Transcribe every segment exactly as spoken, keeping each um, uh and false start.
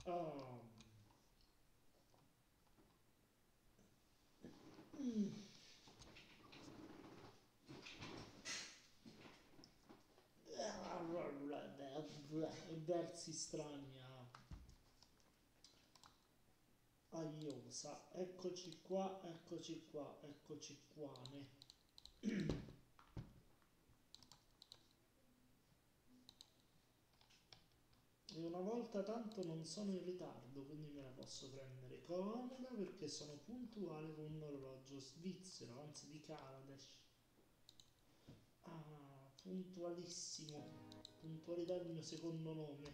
Oh. Mm. Versi strani a a Iosa. Eccoci qua, eccoci qua, eccoci qua. E una volta tanto non sono in ritardo, quindi me la posso prendere comoda perché sono puntuale con un orologio svizzero, anzi di Kaladesh. Ah, puntualissimo. Puntualità è il mio secondo nome.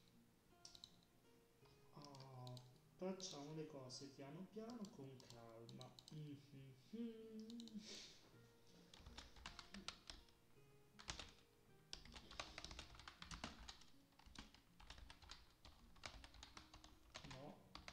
Ah, facciamo le cose piano piano con calma. Mhm. No.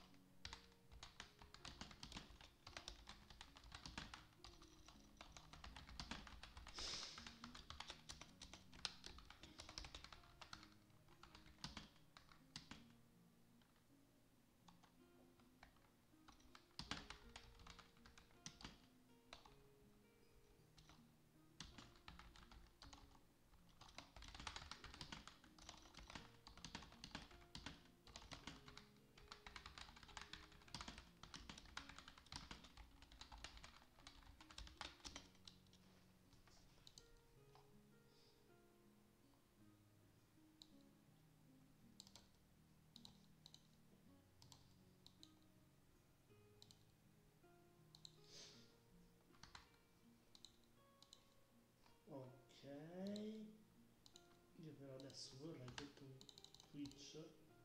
Ok. Io però adesso vorrei che tu Twitch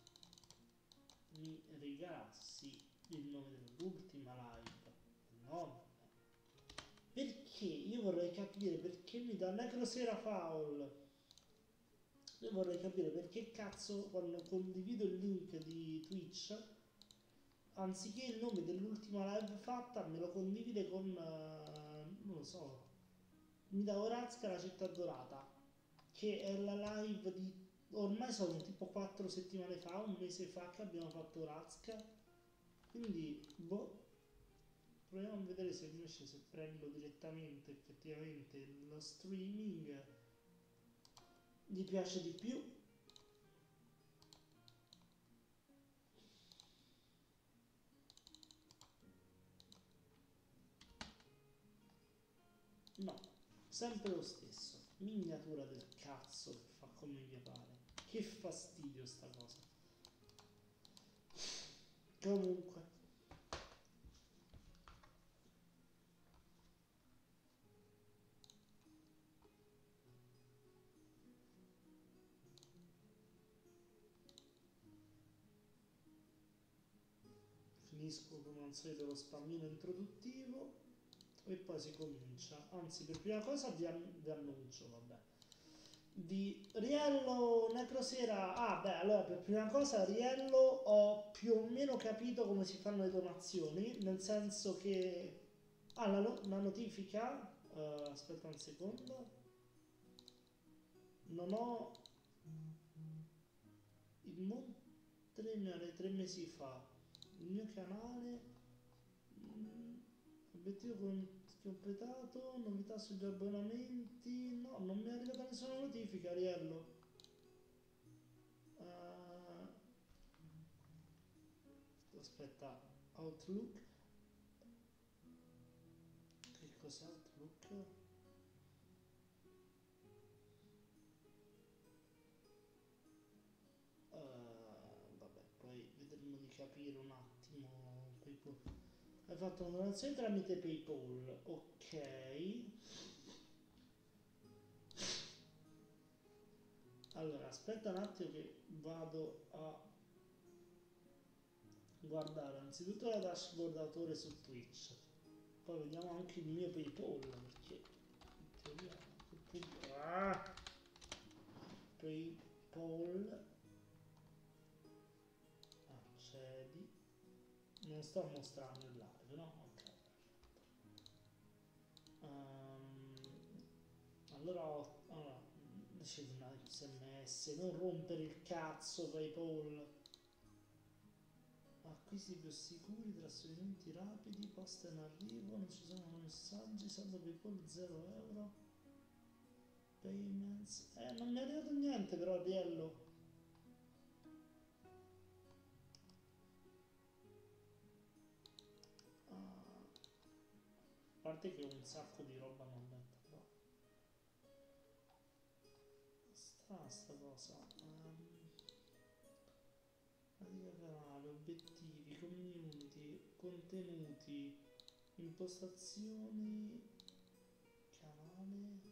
mi regalassi il nome dell'ultima live. No. Perché? Io vorrei capire perché mi dà Necrosera Foul. Io vorrei capire perché cazzo quando condivido il link di Twitch, anziché il nome dell'ultima live fatta, me lo condivide con, eh, non lo so, mi dà Orazka la città dorata, che è la live di, ormai sono tipo quattro settimane fa, un mese fa che abbiamo fatto Orazka, quindi, boh, proviamo a vedere se invece se prendo direttamente effettivamente lo streaming gli piace di più. No, sempre lo stesso. Miniatura del cazzo che fa come gli pare. Che fastidio sta cosa. Comunque, finisco come al solito lo spammino introduttivo e poi si comincia. Anzi, per prima cosa vi, an- vi annuncio, vabbè. Di Riello Necrosera. Ah, beh, allora per prima cosa, Riello ho più o meno capito come si fanno le donazioni, nel senso che. Ah, la, no- la notifica. Eh, aspetta un secondo. Non ho il Montremare tre mesi fa. Il mio canale. mm, Obiettivo con- completato. Novità sugli abbonamenti. No, non mi è arrivata nessuna notifica, Ariello. Eh, aspetta, Outlook. Che cos'è Outlook? Eh, vabbè, poi vedremo di capire un attimo. PayPal. Hai fatto una donazione tramite PayPal, ok. Allora, aspetta un attimo che vado a guardare anzitutto la dashboard autore su Twitch, poi vediamo anche il mio PayPal perché in teoria a quel punto- ah, PayPal, accedi, non sto mostrando il live, no? Ok, Ehm, allora, ho- allora ricevo una S M S, non rompere il cazzo PayPal. Acquisti più sicuri, trasferimenti rapidi, posta in arrivo, non ci sono messaggi, saldo PayPal zero euro, payments. Eh, non mi è arrivato niente però, Riello. Ah, a parte che ho un sacco di roba non letta, però. Strana sta cosa. Um, pratica canale, obiettivi, community, contenuti, impostazioni, canale.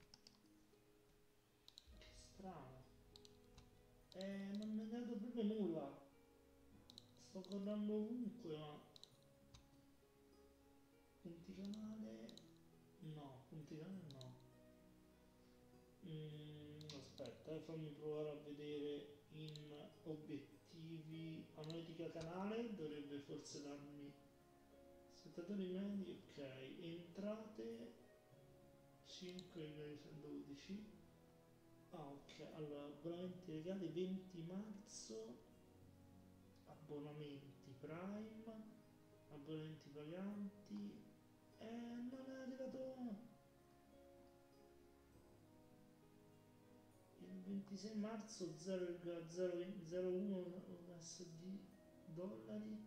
Che strano. Eh, non mi è dato proprio nulla. Sto guardando ovunque, ma punti canale. No, punti canale no. Mm, aspetta, eh, fammi provare a vedere in obiettivi. Analitica canale dovrebbe forse darmi spettatori medi, ok. Entrate cinque dodici. Ah, ok. Allora, abbonamenti legali venti marzo, abbonamenti Prime, abbonamenti paganti. Eh, non è arrivato. Il ventisei marzo zero virgola zero uno U S D dollari.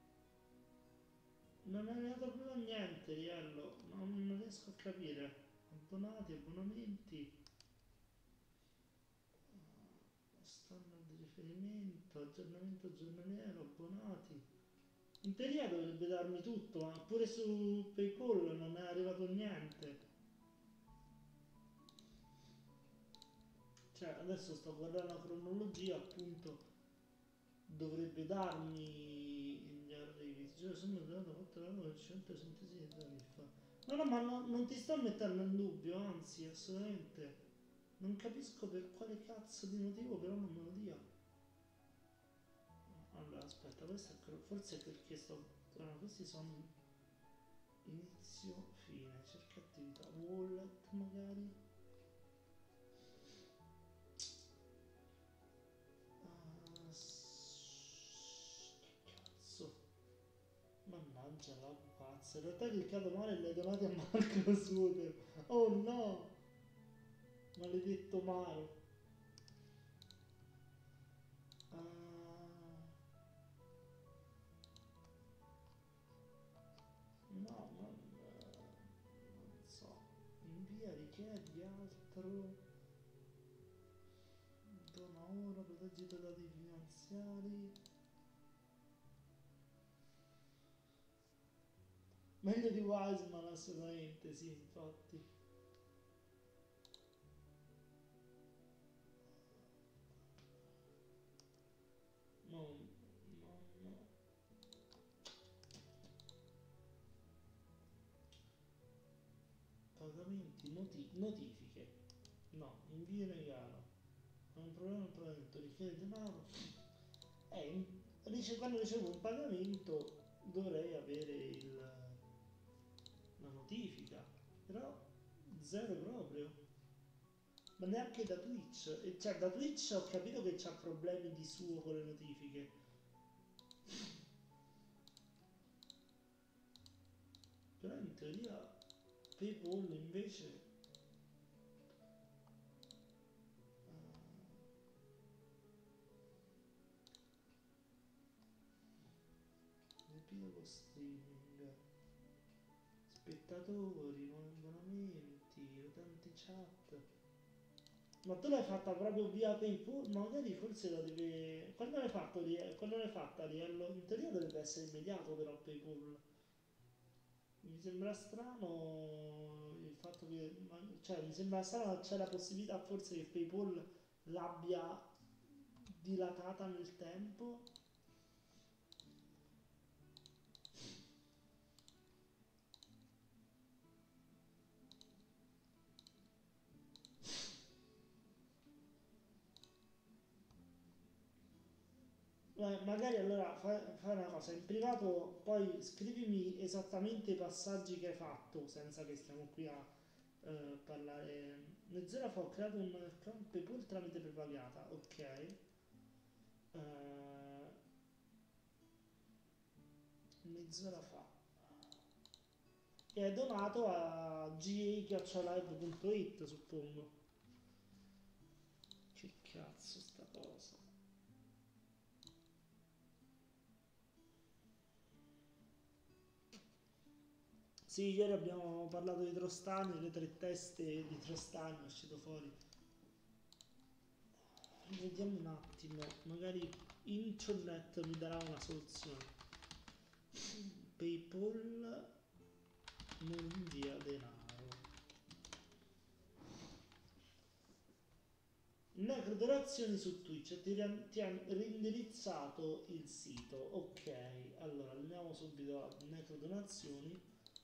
Non è arrivato proprio niente, Riello. Non, non riesco a capire. Abbonati, abbonamenti. Standard di riferimento, aggiornamento giornaliero, abbonati. In teoria dovrebbe darmi tutto, ma pure su PayPal non è arrivato niente. Cioè, adesso sto guardando la cronologia, appunto, dovrebbe darmi gli arrivi. Cioè, sono dato quattro euro cento sintesi di tariffa. No, no, ma no- non ti sto mettendo in dubbio, anzi, assolutamente. Non capisco per quale cazzo di motivo, però non me lo dia. Allora, aspetta, questo è cro- forse è perché sto. Allora, questi sono inizio, fine, cerca attività, wallet magari. Ah, s- che cazzo. Mannaggia la pazza, in realtà ho cliccato male e le hai donate a Marco Suter. Oh no, maledetto Maro. Ah, no, non, non so. Invia, richiedi altro. Dona ora, proteggi i tuoi dati finanziari. Meglio di Wiseman assolutamente, sì, infatti. No, no, no. Pagamenti, noti- notifiche. No, invio regalo. Ho un problema, un pagamento, richiede denaro. Eh, in- rice- quando ricevo un pagamento dovrei avere il, la notifica, però zero proprio. Ma neanche da Twitch. E cioè, da Twitch ho capito che c'ha problemi di suo con le notifiche. Però in teoria PayPal invece. Uh, riepilogo streaming. Spettatori, nuovi abbonamenti, utenti chat. Ma tu l'hai fatta proprio via PayPal? Magari forse la deve. Quando l'hai fatto, Rie- quando l'hai fatta, Riello? In teoria dovrebbe essere immediato però PayPal. Mi sembra strano il fatto che. ma- Cioè, mi sembra strano che c'è la possibilità forse che PayPal l'abbia dilatata nel tempo. Eh, magari allora fai, fai una cosa, in privato poi scrivimi esattamente i passaggi che hai fatto, senza che stiamo qui a eh, parlare. Mezz'ora fa ho creato un account PayPal tramite prepagata, ok. Eh, mezz'ora fa. E è donato a g a chiocciola live punto it, suppongo. Che cazzo sta cosa? Sì, ieri abbiamo parlato di Trostani, le tre teste di Trostani, è uscito fuori. Vediamo un attimo, magari internet mi darà una soluzione. PayPal non invia denaro. Necrodonazioni su Twitch, ti, ti ha reindirizzato il sito. Ok, allora andiamo subito a necrodonazioni.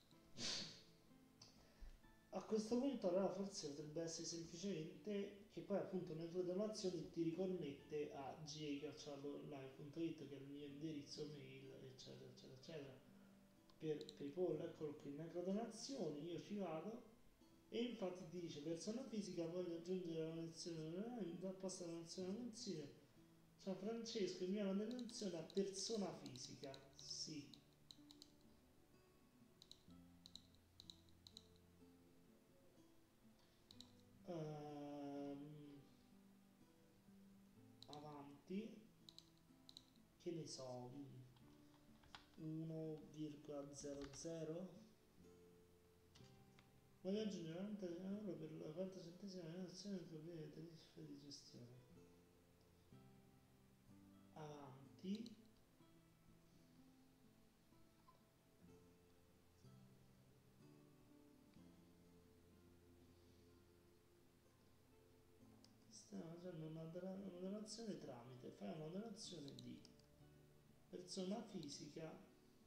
A questo punto allora forse potrebbe essere semplicemente che poi appunto necrodonazioni ti riconnette a g a chiocciola live punto it, che è il mio indirizzo mail, eccetera eccetera eccetera. Per PayPal, eccolo qui, necrodonazioni, io ci vado e infatti ti dice persona fisica, voglio aggiungere la donazione dal posto della donazione mensile. Ciao Francesco, invia una donazione a persona fisica. Sì. Um, avanti. Che ne so. uno virgola zero zero. Voglio aggiungere novanta euro per la quarta centesima donazione del problema di tariffe di gestione. Avanti. Stiamo facendo una, una donazione tramite, fai una donazione di persona fisica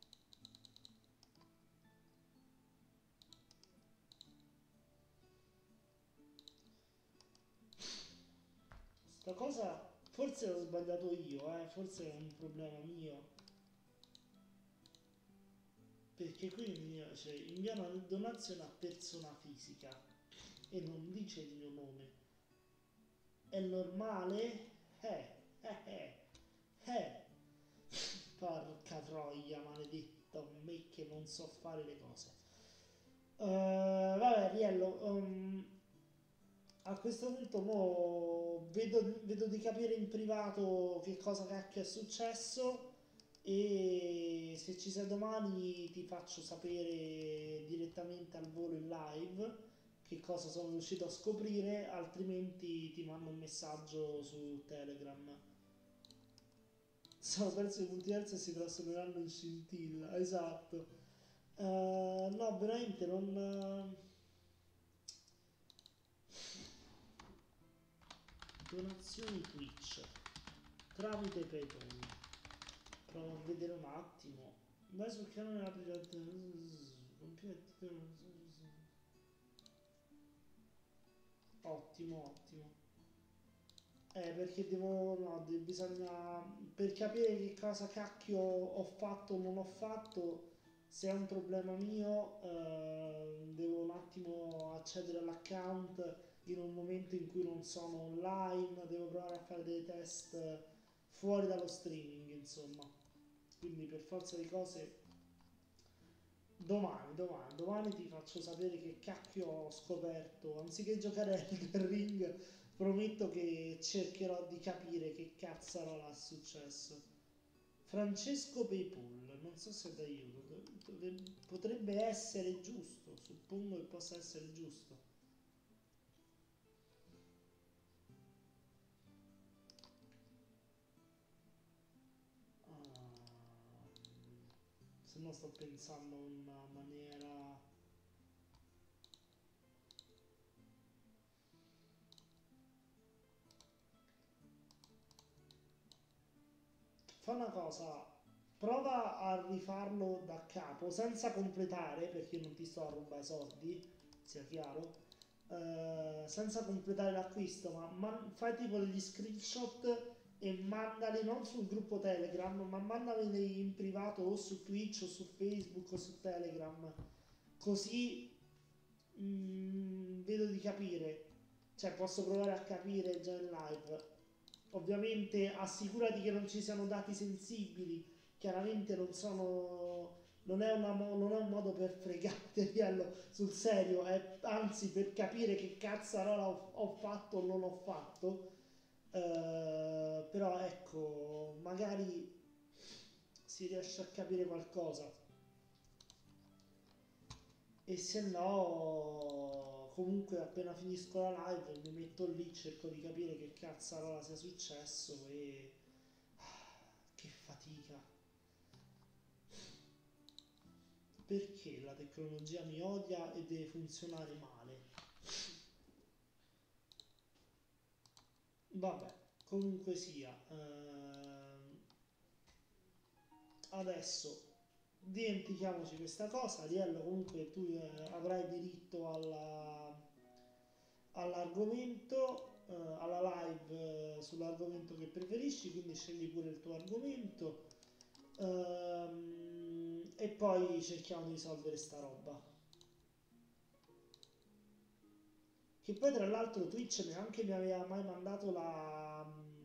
sta cosa forse l'ho sbagliato io, eh, forse è un problema mio, perché qui mi dice invia una donazione a persona fisica e non dice il mio nome. È normale? Eh, eh, eh, eh. Porca troia, maledetto me che non so fare le cose. Uh, vabbè, Riello, um, a questo punto mo vedo, vedo di capire in privato che cosa cacchio è successo e se ci sei domani ti faccio sapere direttamente al volo in live che cosa sono riuscito a scoprire, altrimenti ti mando un messaggio su Telegram. Sono perso i punti terzi e si trasformeranno in scintilla, esatto. Uh, no, veramente non... Donazioni Twitch tramite PayPal. Provo a vedere un attimo. Vai sul canale dell'applicazione. Ottimo, ottimo. Eh, perché devo. No, de- bisogna. Per capire che cosa cacchio ho fatto o non ho fatto. Se è un problema mio, eh, devo un attimo accedere all'account in un momento in cui non sono online, devo provare a fare dei test fuori dallo streaming, insomma. Quindi per forza di cose domani, domani, domani ti faccio sapere che cacchio ho scoperto. Anziché giocare a Elden Ring, prometto che cercherò di capire che cazzarola è successo. Francesco PayPal, non so se d'aiuto, potrebbe essere giusto, suppongo che possa essere giusto. Ah, se no sto pensando a una maniera... Fa una cosa, prova a rifarlo da capo senza completare, perché io non ti sto a rubare i soldi, sia chiaro, eh, senza completare l'acquisto, ma man- fai tipo degli screenshot e mandali non sul gruppo Telegram, ma mandali in privato o su Twitch o su Facebook o su Telegram, così mm, vedo di capire, cioè posso provare a capire già in live. Ovviamente assicurati che non ci siano dati sensibili, chiaramente non sono, non è, una mo- non è un modo per fregartelo sul serio, è anzi per capire che cazzarola ho, ho fatto o non ho fatto. Eh, però ecco, magari si riesce a capire qualcosa. E se no, comunque appena finisco la live mi metto lì, cerco di capire che cazzarola sia successo e... Che fatica. Perché la tecnologia mi odia e deve funzionare male? Vabbè, comunque sia. ehm, adesso dimentichiamoci questa cosa. Ariello, comunque tu eh, avrai diritto alla, all'argomento, eh, alla live eh, sull'argomento che preferisci, quindi scegli pure il tuo argomento. Ehm, e poi cerchiamo di risolvere sta roba. Che poi tra l'altro Twitch neanche mi aveva mai mandato la,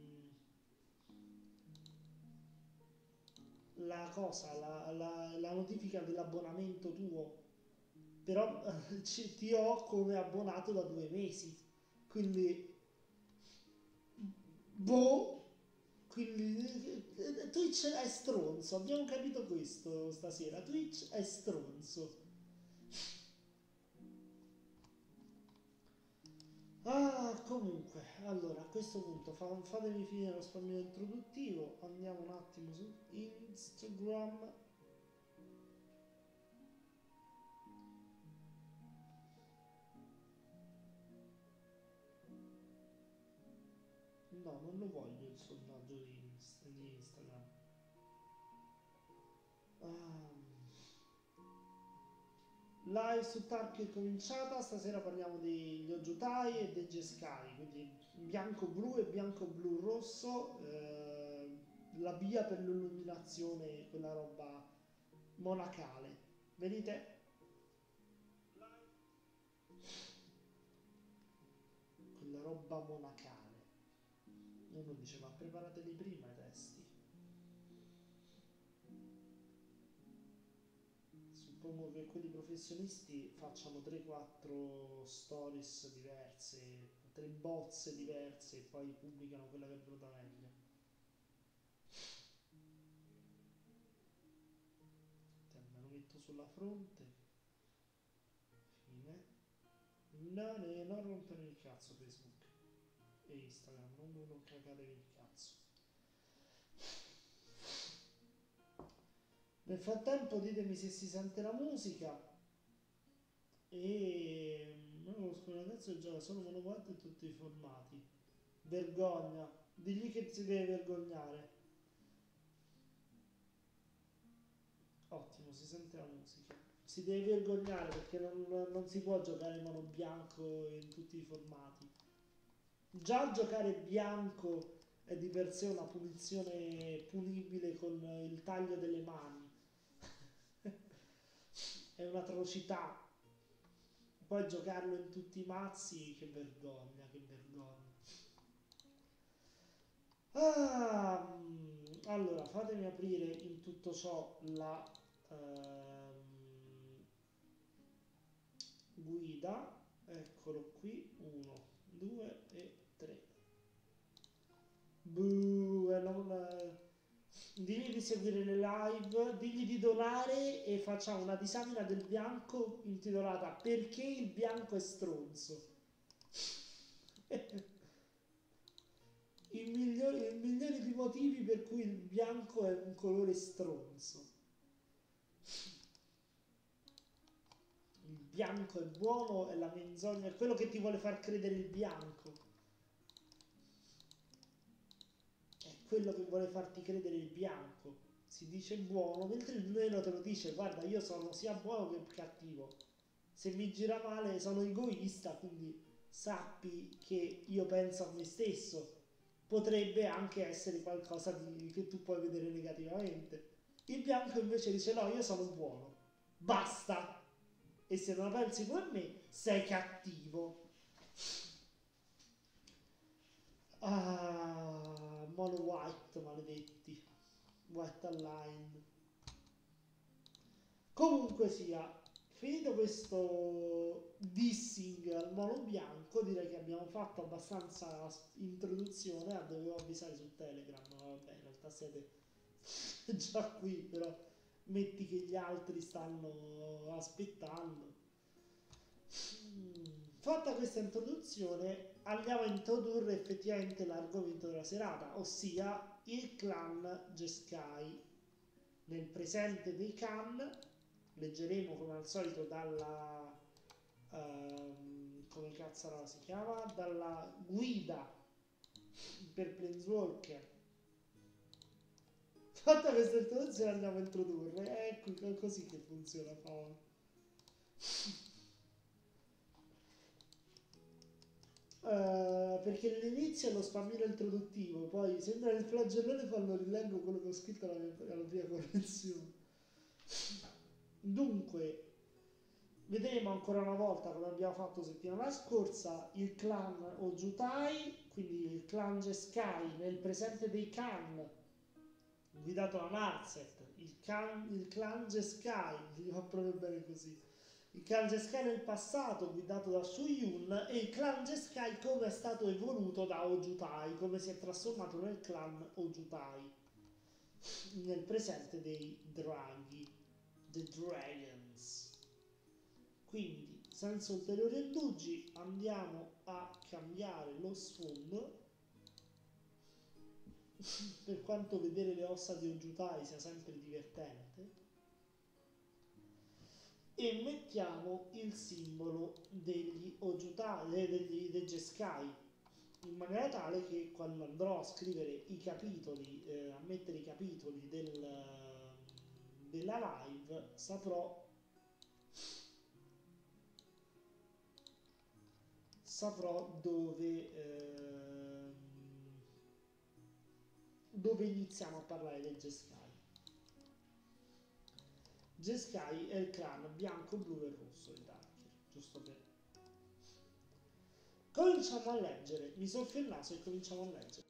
la cosa, la, la- la notifica dell'abbonamento tuo. Però ci- ti ho come abbonato da due mesi. Quindi, boh. Quindi eh, Twitch è stronzo, abbiamo capito questo stasera. Twitch è stronzo. Ah, comunque, allora a questo punto fa- fatemi finire lo spammino introduttivo, andiamo un attimo su Instagram. No, non lo voglio il sondaggio di, Inst- di Instagram. Ah, live su Tark è cominciata, stasera parliamo degli Ojutai e dei Jeskai, quindi bianco-blu e bianco-blu-rosso, eh, la via per l'illuminazione, quella roba monacale. Vedete? Quella roba monacale. Uno dice, ma preparateli prima i testi. Suppongo che quelli professionisti facciano tre quattro stories diverse, tre bozze diverse e poi pubblicano quella che è venuta meglio. Te, me lo metto sulla fronte. Fine. No, ne- non rompere il cazzo Facebook e Instagram, non, non cagatevi il cazzo. Nel frattempo ditemi se si sente la musica e non conosco un ragazzo che gioca solo monoquattro in tutti i formati. Vergogna, digli che si deve vergognare. Ottimo, si sente la musica. Si deve vergognare perché non, non si può giocare in mono bianco in tutti i formati. Già giocare bianco è di per sé una punizione punibile con il taglio delle mani. È un'atrocità. Poi giocarlo in tutti i mazzi, che vergogna, che vergogna. Ah, mm, allora, fatemi aprire in tutto ciò la ehm, guida. Eccolo qui, uno, due e tre. Buh, eh, non, eh, digli di seguire le live, digli di donare e facciamo una disamina del bianco intitolata Perché il bianco è stronzo. Il migliore, il migliore di motivi per cui il bianco è un colore stronzo. Il bianco è buono, è la menzogna, è quello che ti vuole far credere il bianco. È quello che vuole farti credere il bianco. Si dice buono, mentre il nero te lo dice, guarda, io sono sia buono che cattivo. Se mi gira male sono egoista, quindi sappi che io penso a me stesso. Potrebbe anche essere qualcosa di- che tu puoi vedere negativamente. Il bianco invece dice no, io sono buono. Basta. E se non la pensi come me, sei cattivo. Ah, mono white, maledetti. White Aligned. Comunque sia, finito questo dissing al mono bianco, direi che abbiamo fatto abbastanza introduzione. Ah, dovevo avvisare su Telegram, ma vabbè, in realtà siete già qui, però metti che gli altri stanno aspettando. Fatta questa introduzione, andiamo a introdurre effettivamente l'argomento della serata, ossia il clan Jeskai. Nel presente dei clan leggeremo come al solito dalla um, come cazzo si chiama? Dalla guida per Planeswalker. Fatta questa introduzione andiamo a introdurre. Ecco, è così che funziona Paolo. Uh, perché all'inizio è lo spammino introduttivo, poi sembra il flagellone quando rileggo quello che ho scritto alla mia, alla mia correzione. Dunque, vedremo ancora una volta, come abbiamo fatto settimana scorsa, il clan Ojutai, quindi il clan Jeskai nel presente dei Khan, guidato da Narset, il, can, il clan Jeskai, gli va proprio bene così. Il clan Jeskai nel passato guidato da Suyun e il clan Jeskai come è stato evoluto da Ojutai, come si è trasformato nel clan Ojutai nel presente dei draghi, the dragons. Quindi senza ulteriori indugi andiamo a cambiare lo sfondo, per quanto vedere le ossa di Ojutai sia sempre divertente. E mettiamo il simbolo degli Ojutai, degli, dei Jeskai, in maniera tale che quando andrò a scrivere i capitoli, eh, a mettere i capitoli del, della live, saprò saprò dove eh, dove iniziamo a parlare del Jeskai. Jeskai è il clan bianco, blu e rosso di Darker, giusto per... Cominciamo a leggere, mi soffio il naso e cominciamo a leggere.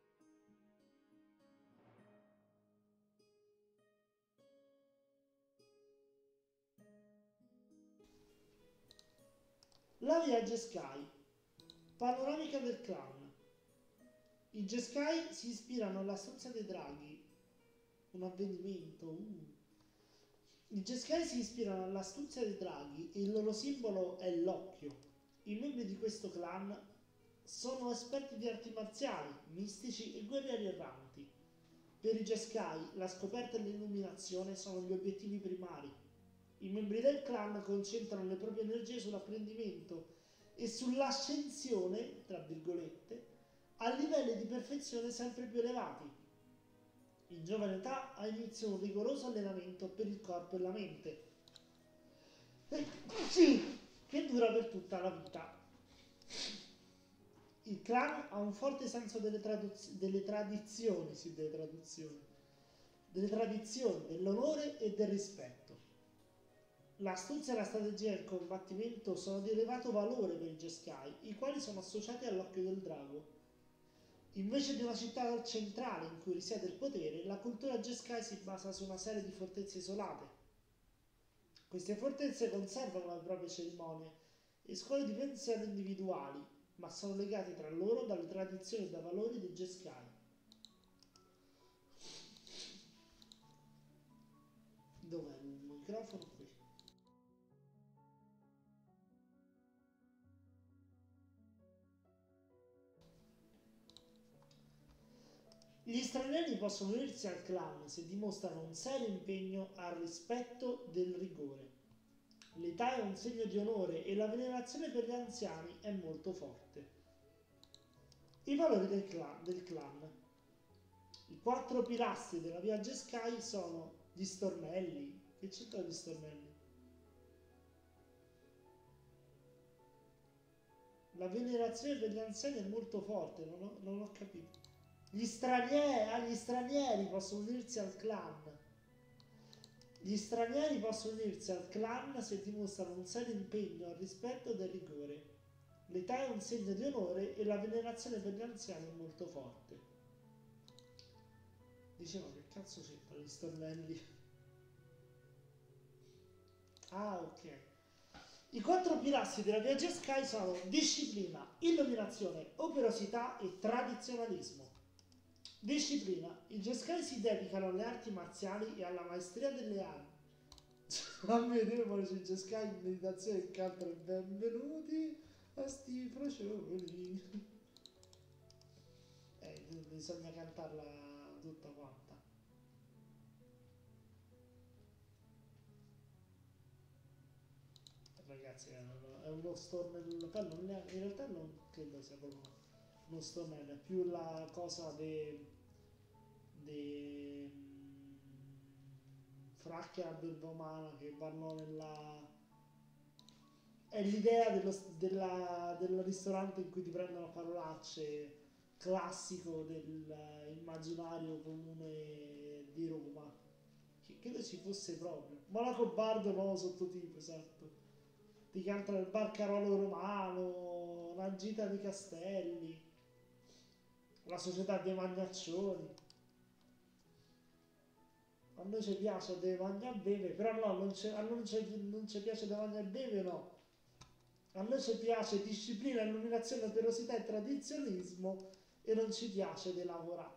La via Jeskai, panoramica del clan. I Jeskai si ispirano all'astuzia dei draghi, un avvenimento, uh. I Jeskai si ispirano all'astuzia dei draghi e il loro simbolo è l'occhio. I membri di questo clan sono esperti di arti marziali, mistici e guerrieri erranti. Per i Jeskai la scoperta e l'illuminazione sono gli obiettivi primari. I membri del clan concentrano le proprie energie sull'apprendimento e sull'ascensione, tra virgolette, a livelli di perfezione sempre più elevati. In giovane età ha inizio un rigoroso allenamento per il corpo e la mente, sì, che dura per tutta la vita. Il clan ha un forte senso delle, delle tradizioni, sì, delle traduzioni, delle tradizioni, dell'onore e del rispetto. L'astuzia e la strategia del combattimento sono di elevato valore per i Jeskai, i quali sono associati all'occhio del drago. Invece di una città centrale in cui risiede il potere, la cultura Jeskai si basa su una serie di fortezze isolate. Queste fortezze conservano le proprie cerimonie e scuole di pensiero individuali, ma sono legate tra loro dalle tradizioni e dai valori dei Jeskai. Dov'è il microfono? Qui. Gli stranieri possono unirsi al clan se dimostrano un serio impegno al rispetto del rigore. L'età è un segno di onore e la venerazione per gli anziani è molto forte. I valori del clan. Del clan. I quattro pilastri della via Jeskai sono gli stornelli. Che c'entrano gli stornelli? La venerazione per gli anziani è molto forte, non ho, non ho capito. Gli stranieri, gli stranieri possono unirsi al clan. Gli stranieri possono unirsi al clan se dimostrano un serio impegno al rispetto del rigore. L'età è un segno di onore e la venerazione per gli anziani è molto forte. Dicevo che cazzo c'entra gli stornelli? Ah, ok. I quattro pilastri della via Jeskai sono disciplina, illuminazione, operosità e tradizionalismo. Disciplina. I Jeskai si dedicano alle arti marziali e alla maestria delle armi. Fammi vedere poi sui Jeskai in meditazione e canto e benvenuti a sti frocioni. Eh, bisogna cantarla tutta quanta. Ragazzi, è uno, è uno stornello. Poi non è- in realtà non credo sia proprio uno stornello, è più la cosa de, de mm, fracche a belva umana che vanno nella. È l'idea dello, della- del ristorante in cui ti prendono parolacce, classico dell'immaginario comune di Roma. Che credo ci fosse proprio. Monaco Bardo, nuovo sottotipo, esatto. Ti cantano il barcarolo romano, una gita di castelli, la società dei magnaccioni. A noi ci piace de mangiare e bere, però no, non ci, a noi non ci, non ci piace de mangiare e bere, no. A noi ci piace disciplina, illuminazione, operosità e tradizionismo e non ci piace di lavorare.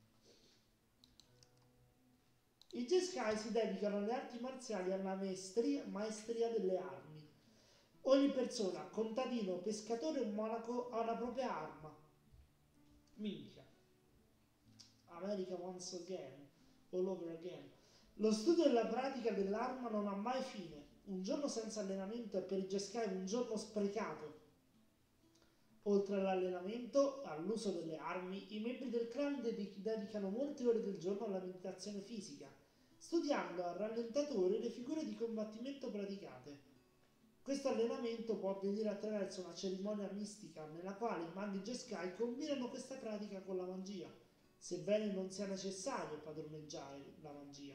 I Jeskai si dedicano alle arti marziali e alla maestria, maestria delle armi. Ogni persona, contadino, pescatore o monaco, ha la propria arma. Minchia. America once again, all over again. Lo studio e la pratica dell'arma non ha mai fine. Un giorno senza allenamento è per i Jeskai un giorno sprecato. Oltre all'allenamento e all'uso delle armi, i membri del clan dedic- dedicano molte ore del giorno alla meditazione fisica, studiando a rallentatore le figure di combattimento praticate. Questo allenamento può avvenire attraverso una cerimonia mistica nella quale i maghi Jeskai combinano questa pratica con la magia, sebbene non sia necessario padroneggiare la magia.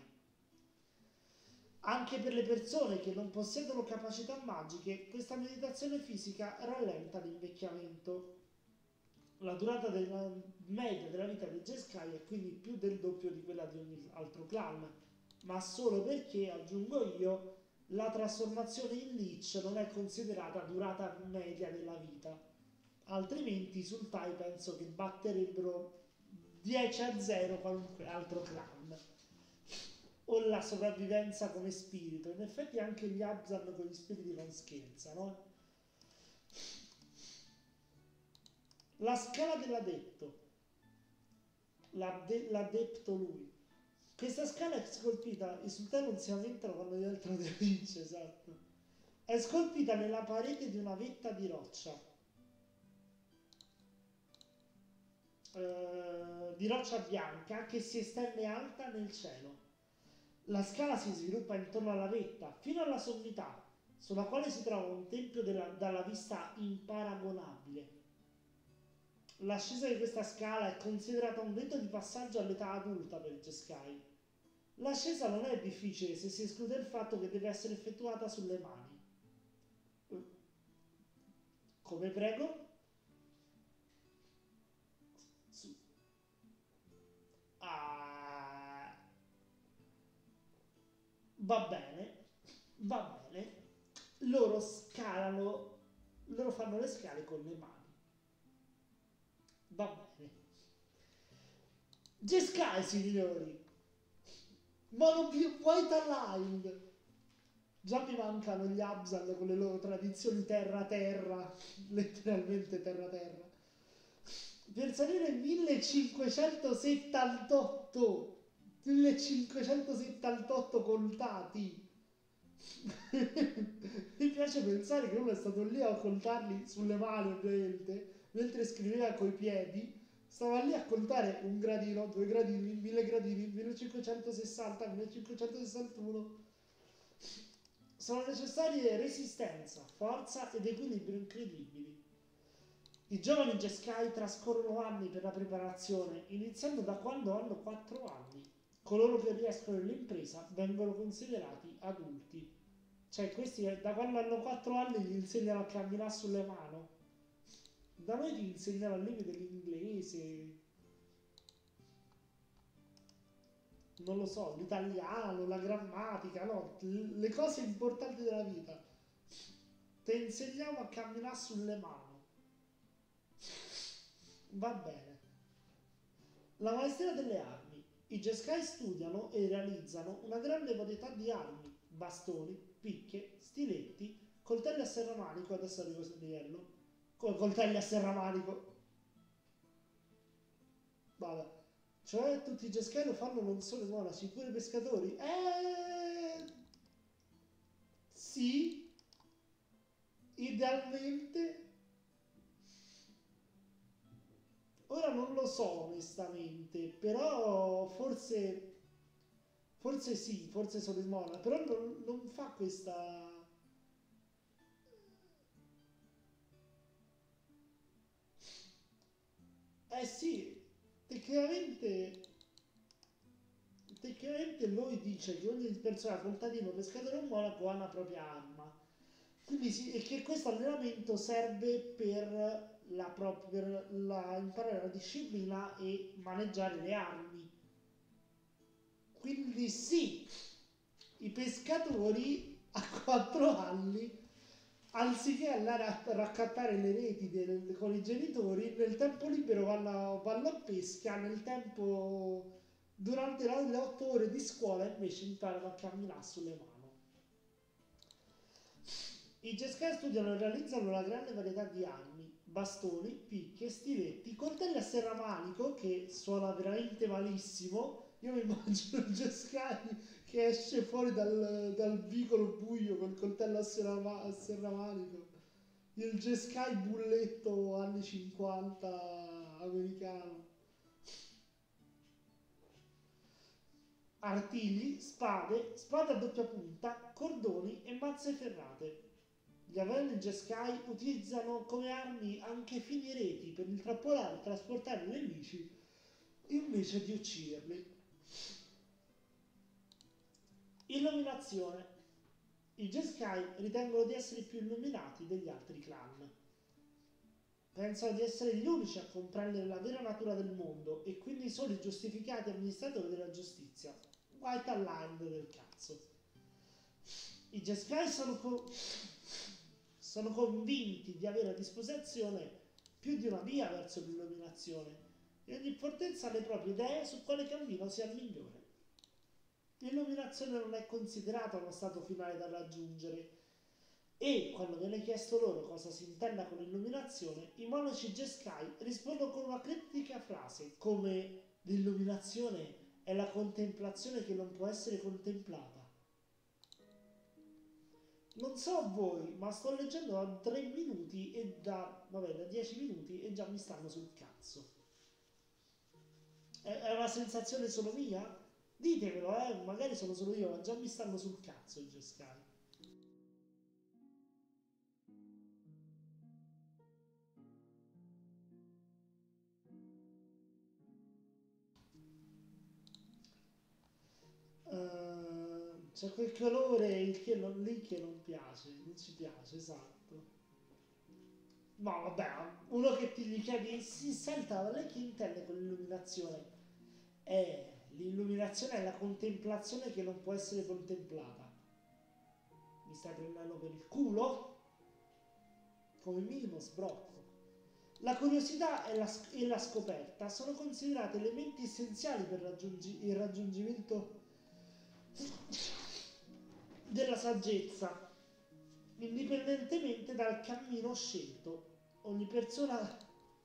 Anche per le persone che non possiedono capacità magiche, questa meditazione fisica rallenta l'invecchiamento. La durata della media della vita dei Jeskai è quindi più del doppio di quella di ogni altro clan, ma solo perché, aggiungo io, la trasformazione in Lich non è considerata durata media della vita. Altrimenti i Sultai penso che batterebbero dieci a zero qualunque altro clan. O la sopravvivenza come spirito. In effetti anche gli Abzan con gli spiriti non scherzano. La scala dell'adepto. L'ade- l'adepto lui. Questa scala è scolpita, i sultani non si lamentano quando diventano dei ricci, esatto. È scolpita nella parete di una vetta di roccia. Eh, di roccia bianca che si estende alta nel cielo. La scala si sviluppa intorno alla vetta fino alla sommità, sulla quale si trova un tempio della- dalla vista imparagonabile. L'ascesa di questa scala è considerata un rito di passaggio all'età adulta per i Jeskai. L'ascesa non è difficile se si esclude il fatto che deve essere effettuata sulle mani. Come prego? Su- Ah, va bene, va bene. Loro scalano, loro fanno le scale con le mani. Va bene. Jeskai, signori! Ma non più White Aligned! Già mi mancano gli Abzal con le loro tradizioni terra-terra, letteralmente terra-terra. Per salire millecinquecentosettantotto, millecinquecentosettantotto contati. Mi piace pensare che uno è stato lì a contarli sulle mani, ovviamente, mentre scriveva coi piedi. Stava lì a contare un gradino, due gradini, mille gradini, millecinquecentosessanta, millecinquecentosessantuno. Sono necessarie resistenza, forza ed equilibrio incredibili. I giovani Jeskai trascorrono anni per la preparazione, iniziando da quando hanno quattro anni. Coloro che riescono nell'impresa vengono considerati adulti. Cioè, questi eh, da quando hanno quattro anni gli insegnano a camminare sulle mani. Da noi ti insegnano al limite l'inglese. non lo so, l'italiano, la grammatica, no, l- le cose importanti della vita. Ti insegniamo a camminare sulle mani. Va bene. La maestria delle armi. I Jeskai studiano e realizzano una grande varietà di armi, bastoni, picche, stiletti, coltelli a serramanico, adesso arrivo sul livello, co- coltelli a serramanico, vabbè. Cioè tutti i Jeskai lo fanno non solo i monaci, pure i pescatori. Eh, sì, idealmente. Ora non lo so onestamente, però forse, forse sì, forse sono in moda, però non, non fa questa... Eh sì, tecnicamente, tecnicamente lui dice che ogni persona contadino, pescatore o monaco ha una propria arma. Quindi sì, e che questo allenamento serve per, la prop- per la- imparare la disciplina e maneggiare le armi. Quindi sì, i pescatori a quattro anni, anziché andare a raccattare le reti del- con i genitori, nel tempo libero vanno, vanno a pesca, nel tempo durante la- le otto ore di scuola invece imparano a camminare sulle mani. I Jeskai studiano e realizzano una grande varietà di armi, bastoni, picche, stiletti, coltelli a serramanico, che suona veramente malissimo. Io mi immagino il Jeskai che esce fuori dal, dal vicolo buio col coltello a, serrama- a serramanico. Il Jeskai bulletto anni cinquanta americano. Artigli, spade, spade a doppia punta, cordoni e mazze ferrate. Gli Avenger Sky utilizzano come armi anche fini reti per intrappolare e trasportare i nemici invece di ucciderli. Illuminazione. I Jeskai ritengono di essere i più illuminati degli altri clan. Pensano di essere gli unici a comprendere la vera natura del mondo e quindi sono i giustificati amministratori della giustizia. White Aligned del cazzo. I Jeskai sono, co- sono convinti di avere a disposizione più di una via verso l'illuminazione e ogni fortezza ha le proprie idee su quale cammino sia il migliore. L'illuminazione non è considerata uno stato finale da raggiungere e, quando viene chiesto loro cosa si intenda con illuminazione, i monaci Jeskai rispondono con una critica frase come l'illuminazione è la contemplazione che non può essere contemplata. Non so voi, ma sto leggendo da tre minuti e da, vabbè, da dieci minuti e già mi stanno sul cazzo. È, è una sensazione solo mia? Ditemelo, eh, magari sono solo io, ma già mi stanno sul cazzo i Jeskai. Uh, c'è quel colore il che non, lì che non piace, non ci piace, esatto. Ma vabbè, uno che ti gli chiedi, si senta, ma lei che intende con l'illuminazione? Eh, l'illuminazione è la contemplazione che non può essere contemplata. Mi stai prendendo per il culo? Come minimo sbrocco. La curiosità e la, e la scoperta sono considerate elementi essenziali per raggiungi- il raggiungimento della saggezza, indipendentemente dal cammino scelto. Ogni persona...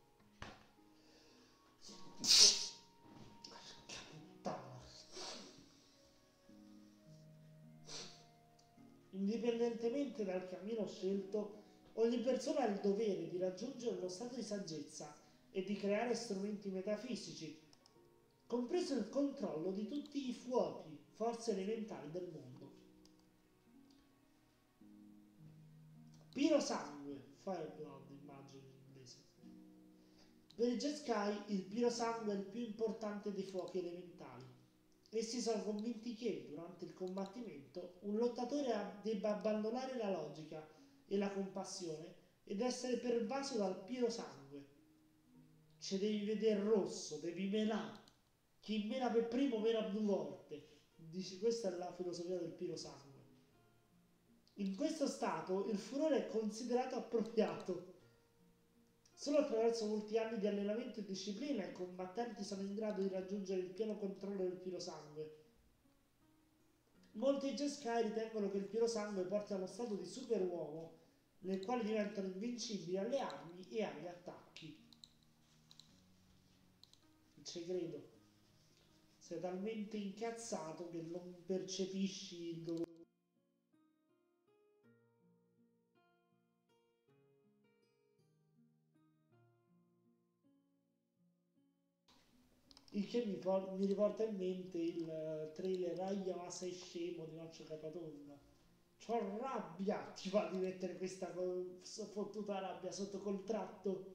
Indipendentemente dal cammino scelto, ogni persona ha il dovere di raggiungere uno stato di saggezza e di creare strumenti metafisici, compreso il controllo di tutti i fuochi, forze elementali del mondo. Piro sangue, Fireblood immagino in inglese. Per i Jeskai il piro sangue è il più importante dei fuochi elementali. Essi sono convinti che, durante il combattimento, un lottatore debba abbandonare la logica e la compassione ed essere pervaso dal piro sangue. Ci devi vedere rosso, devi menare. Chi mena per primo mena più volte. Dici, questa è la filosofia del pirosangue. In questo stato il furore è considerato appropriato. Solo attraverso molti anni di allenamento e disciplina i combattenti sono in grado di raggiungere il pieno controllo del pirosangue. Molti Jeskai ritengono che il pirosangue porti allo stato di superuomo, nel quale diventano invincibili alle armi e agli attacchi. Non ci credo. Sei talmente incazzato che non percepisci il dolore. Il che mi, por- mi riporta in mente il eh, trailer Aia ma sei scemo di Maccio Capatonda. C'ho rabbia, ti va di mettere questa co- so- fottuta rabbia sotto contratto?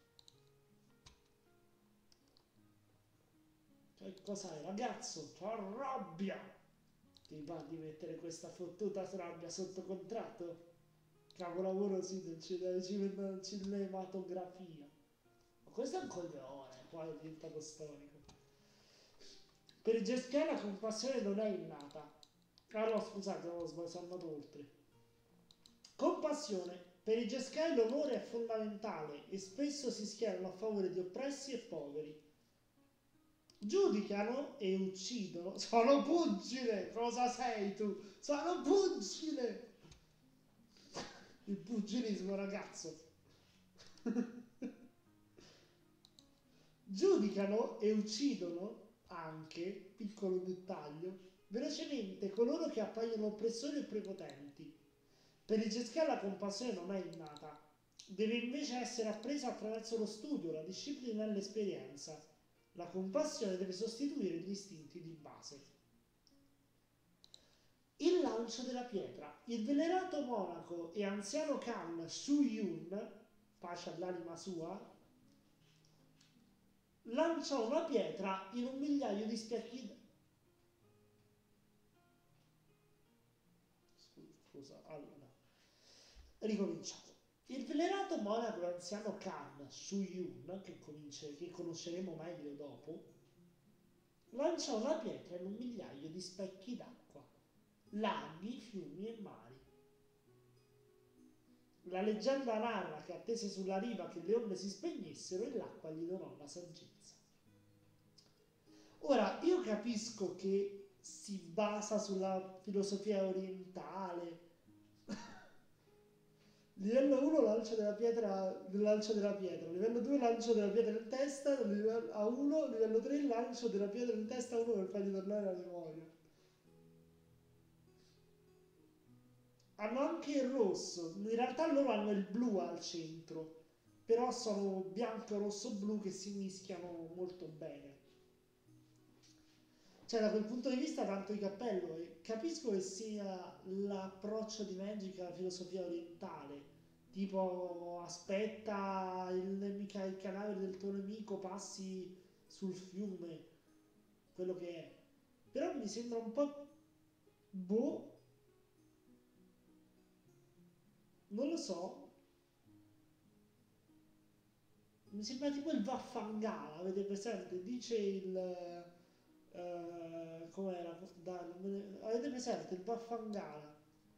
Cioè, cos'hai ragazzo? C'ho rabbia! Ti va di mettere questa fottuta rabbia sotto contratto? Capolavoro sì del cine- cine- cinematografia. Ma questo è un coglione, qua è diventato storico. Per il Gesca la compassione non è innata. Ah no, scusate, ho sbagliato, sono andato oltre. Compassione. Per i Geskai l'onore è fondamentale e spesso si schierano a favore di oppressi e poveri. Giudicano e uccidono. Sono pugile! Cosa sei tu? Sono pugile! Il pugilismo, ragazzo. Giudicano e uccidono anche, piccolo dettaglio, velocemente coloro che appaiono oppressori e prepotenti. Per il Gesca la compassione non è innata, deve invece essere appresa attraverso lo studio, la disciplina e l'esperienza. La compassione deve sostituire gli istinti di base. Il lancio della pietra. Il venerato monaco e anziano Khan Shu Yun, pace all'anima sua, lanciò una pietra in un migliaio di specchi. Scusa, allora. Ricominciamo. Il venerato monaco e anziano Khan Shu Yun, che, che conosceremo meglio dopo, lanciò una pietra in un migliaio di specchi d'acqua, laghi, fiumi e mari. La leggenda narra che attese sulla riva che le onde si spegnessero e l'acqua gli donò la saggezza. Ora, io capisco che si basa sulla filosofia orientale. Livello uno lancio della pietra, lancio della pietra, livello due lancio della pietra in testa, a uno, livello tre lancio della pietra in testa a uno per fargli tornare la memoria. Hanno anche il rosso, in realtà loro hanno il blu al centro, però sono bianco, rosso, blu che si mischiano molto bene. Cioè, da quel punto di vista, tanto di cappello. E capisco che sia l'approccio di Magic alla filosofia orientale. Tipo, aspetta il, nemica, il cadavere del tuo nemico, passi sul fiume, quello che è. Però mi sembra un po'. Boh, non lo so. Mi sembra tipo il Vaffangala, avete presente? Dice il. Uh, com'era? Dai, non me ne- avete presente il Vaffangala?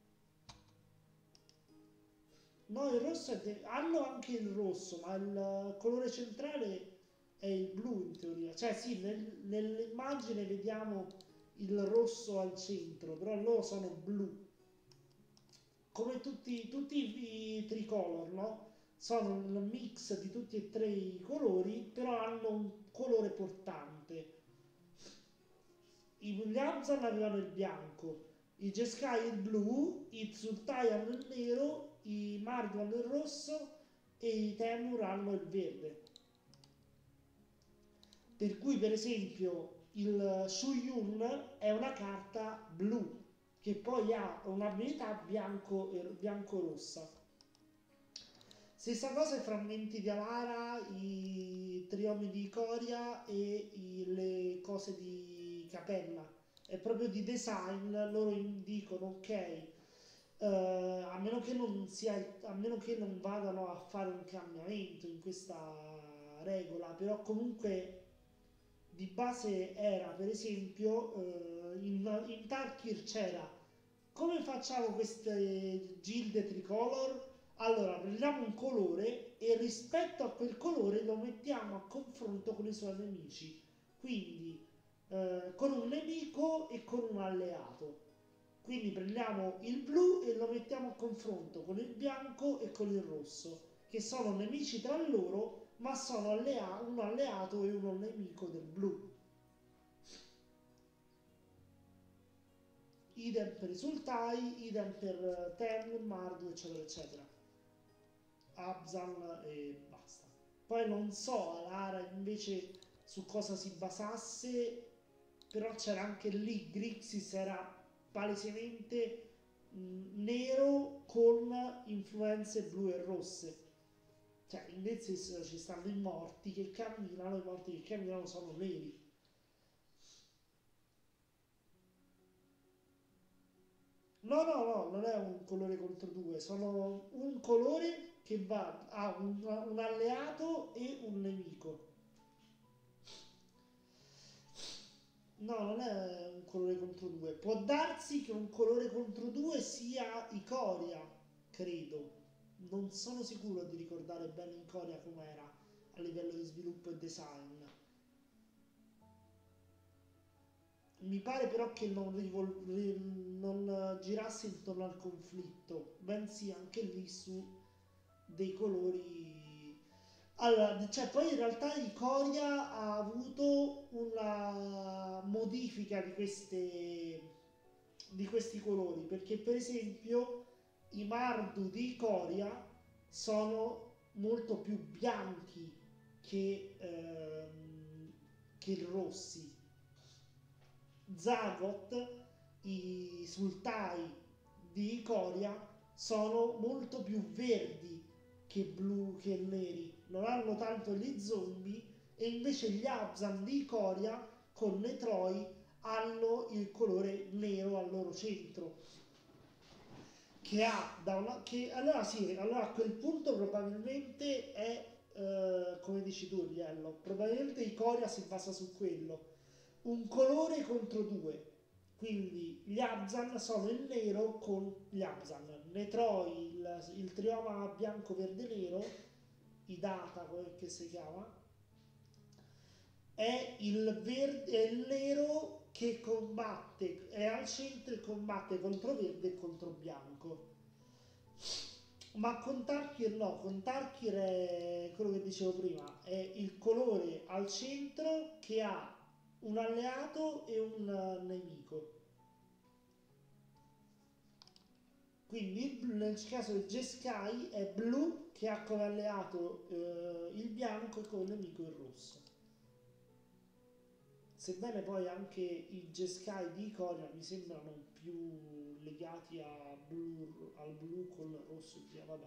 No, il rosso è de- hanno anche il rosso, ma il colore centrale è il blu in teoria. Cioè sì, nel- nell'immagine vediamo il rosso al centro, però loro sono blu. Come tutti, tutti i i tricolor, no? Sono un mix di tutti e tre i colori, però hanno un colore portante. I Williamson avevano il bianco, i Jeskai il blu, i Tsultai hanno il nero, i Mardu hanno il rosso e i Temur hanno il verde. Per cui per esempio il Shuyun è una carta blu che poi ha un'abilità bianco, bianco-rossa. Stessa cosa i frammenti di Alara, i triomi di Coria e i- le cose di Capenna. È proprio di design, loro dicono ok, eh, a meno che non sia, a meno che non vadano a fare un cambiamento in questa regola, però comunque di base era, per esempio, eh, in, in Tarkir c'era come facciamo queste gilde tricolor? Allora prendiamo un colore e rispetto a quel colore lo mettiamo a confronto con i suoi nemici, quindi eh, con un nemico e con un alleato. Quindi prendiamo il blu e lo mettiamo a confronto con il bianco e con il rosso, che sono nemici tra loro, ma sono allea- un alleato e uno nemico del blu. Idem per i Sultai, idem per eh, Tem, Mardu, eccetera, eccetera. Abzan e basta. Poi non so Alara invece su cosa si basasse, però c'era anche lì Grixis era palesemente mh, nero con influenze blu e rosse. Cioè in Grixis ci stanno i morti che camminano, i morti che camminano sono neri. No, no, no, non è un colore contro due, sono un colore che va a un, un alleato e un nemico. No, non è un colore contro due. Può darsi che un colore contro due sia Icoria, credo. Non sono sicuro di ricordare bene Icoria com'era a livello di sviluppo e design. Mi pare però che non, rivol- ri- non girasse intorno al conflitto, bensì anche lì su dei colori. Allora, cioè, poi in realtà Icoria ha avuto una modifica di queste, di questi colori, perché per esempio i Mardu di Icoria sono molto più bianchi che, ehm, che rossi. Zagot, i sultai di Icoria, sono molto più verdi che blu, che neri. Non hanno tanto gli zombie e invece gli Abzan di Icoria con Netroi hanno il colore nero al loro centro. Che ha da una. Che, allora sì, allora a quel punto probabilmente è eh, come dici tu, Liello. Probabilmente Icoria si basa su quello un colore contro due. Quindi gli Abzan sono il nero con gli Abzan. Netroi, il, il trioma bianco verde nero, i data, come che si chiama, è il, verde, è il nero che combatte, è al centro e combatte contro verde e contro bianco. Ma con Tarkir no, con Tarkir è quello che dicevo prima, è il colore al centro che ha un alleato e un eh, nemico. Quindi nel caso di Jeskai è blu che ha come alleato eh, il bianco e come nemico il rosso. Sebbene poi anche i Jeskai di Ikoria mi sembrano più legati a blu, al blu col rosso, vabbè.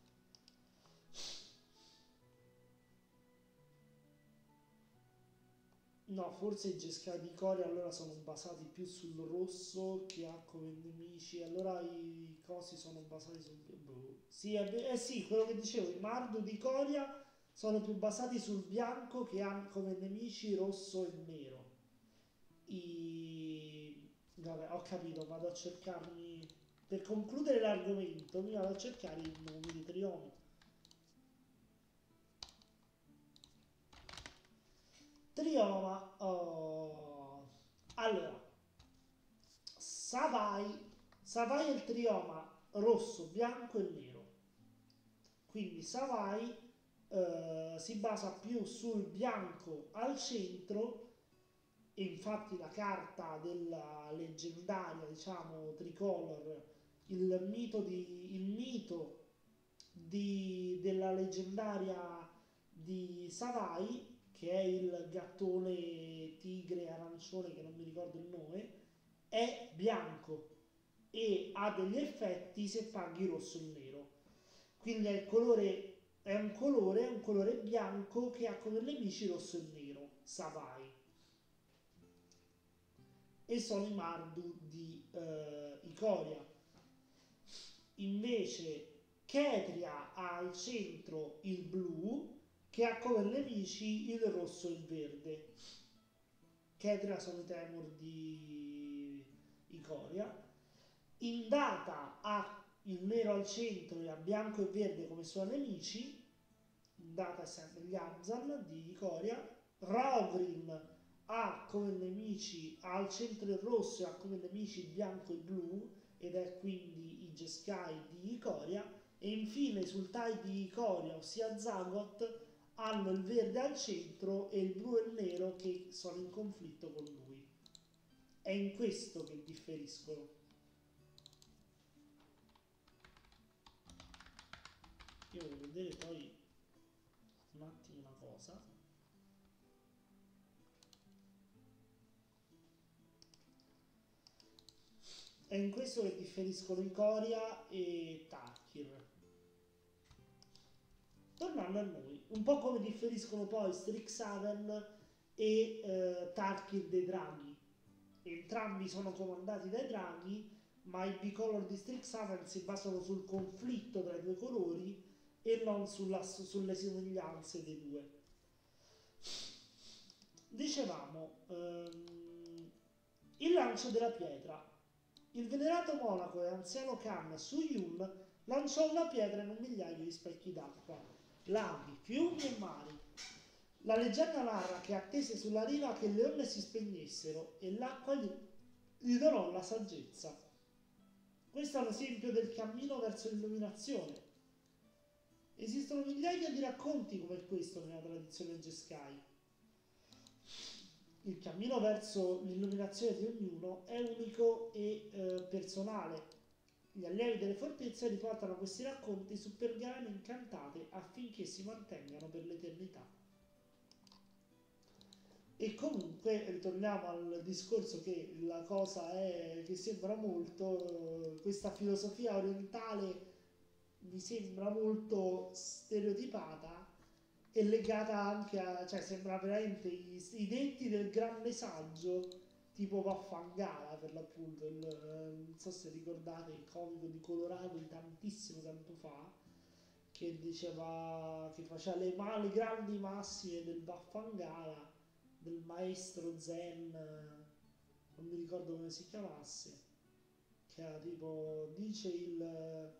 No, forse i Jeskai di Coria allora sono basati più sul rosso che ha come nemici. Allora i cosi sono basati sul. Boh. Sì, è ve- eh sì, quello che dicevo, i Mardu di Coria sono più basati sul bianco che ha come nemici rosso e nero. I. Vabbè, ho capito, vado a cercarmi. Per concludere l'argomento, mi vado a cercare i nomi dei triomi. Trioma. Oh. Allora, Savai, Savai è il trioma rosso, bianco e nero. Quindi Savai eh, si basa più sul bianco al centro e infatti la carta della leggendaria, diciamo, tricolor, il mito, di, il mito di, della leggendaria di Savai, che è il gattone tigre arancione che non mi ricordo il nome, è bianco e ha degli effetti se paghi rosso e nero. Quindi è, il colore, è un colore, è un colore bianco che ha come nemici rosso e nero, Savai. E sono i Mardu di eh, Icoria. Invece Ketria ha al centro il blu che ha come nemici il rosso e il verde. Ketria sono i Temur di Ikoria. In data ha il nero al centro e a bianco e verde come suoi nemici. In data è sempre gli Abzan di Ikoria. Raugrin ha come nemici, ha al centro il rosso e ha come nemici il bianco e il blu, ed è quindi i Jeskai di Ikoria. E infine sul Tai di Ikoria, ossia Zagot, hanno il verde al centro e il blu e il nero che sono in conflitto con lui. È in questo che differiscono. Io voglio vedere poi un attimo una cosa. È in questo che differiscono Ikoria e Tarkir. Tornando a noi, un po' come differiscono poi Strixhaven e eh, Tarkir dei draghi. Entrambi sono comandati dai draghi, ma i bicolor di Strixhaven si basano sul conflitto tra i due colori e non sulla, sulle somiglianze dei due. Dicevamo, ehm, il lancio della pietra. Il venerato monaco e anziano Khan Su-Yun lanciò una pietra in un migliaio di specchi d'acqua, laghi, fiumi e mari. La leggenda narra che attese sulla riva che le onde si spegnessero e l'acqua gli, gli donò la saggezza. Questo è un esempio del cammino verso l'illuminazione. Esistono migliaia di racconti come questo nella tradizione Jeskai. Il cammino verso l'illuminazione di ognuno è unico e eh, personale. Gli allievi delle fortezze riportano questi racconti su pergamene incantate affinché si mantengano per l'eternità. E comunque ritorniamo al discorso che la cosa è che sembra molto, questa filosofia orientale mi sembra molto stereotipata e legata anche a, cioè sembra veramente i, i detti del grande saggio tipo Vaffangala per l'appunto, il, non so se ricordate il comico di Colorado di tantissimo tempo fa che diceva che faceva le, le grandi massime del Vaffangala, del maestro Zen, non mi ricordo come si chiamasse, che era tipo, dice il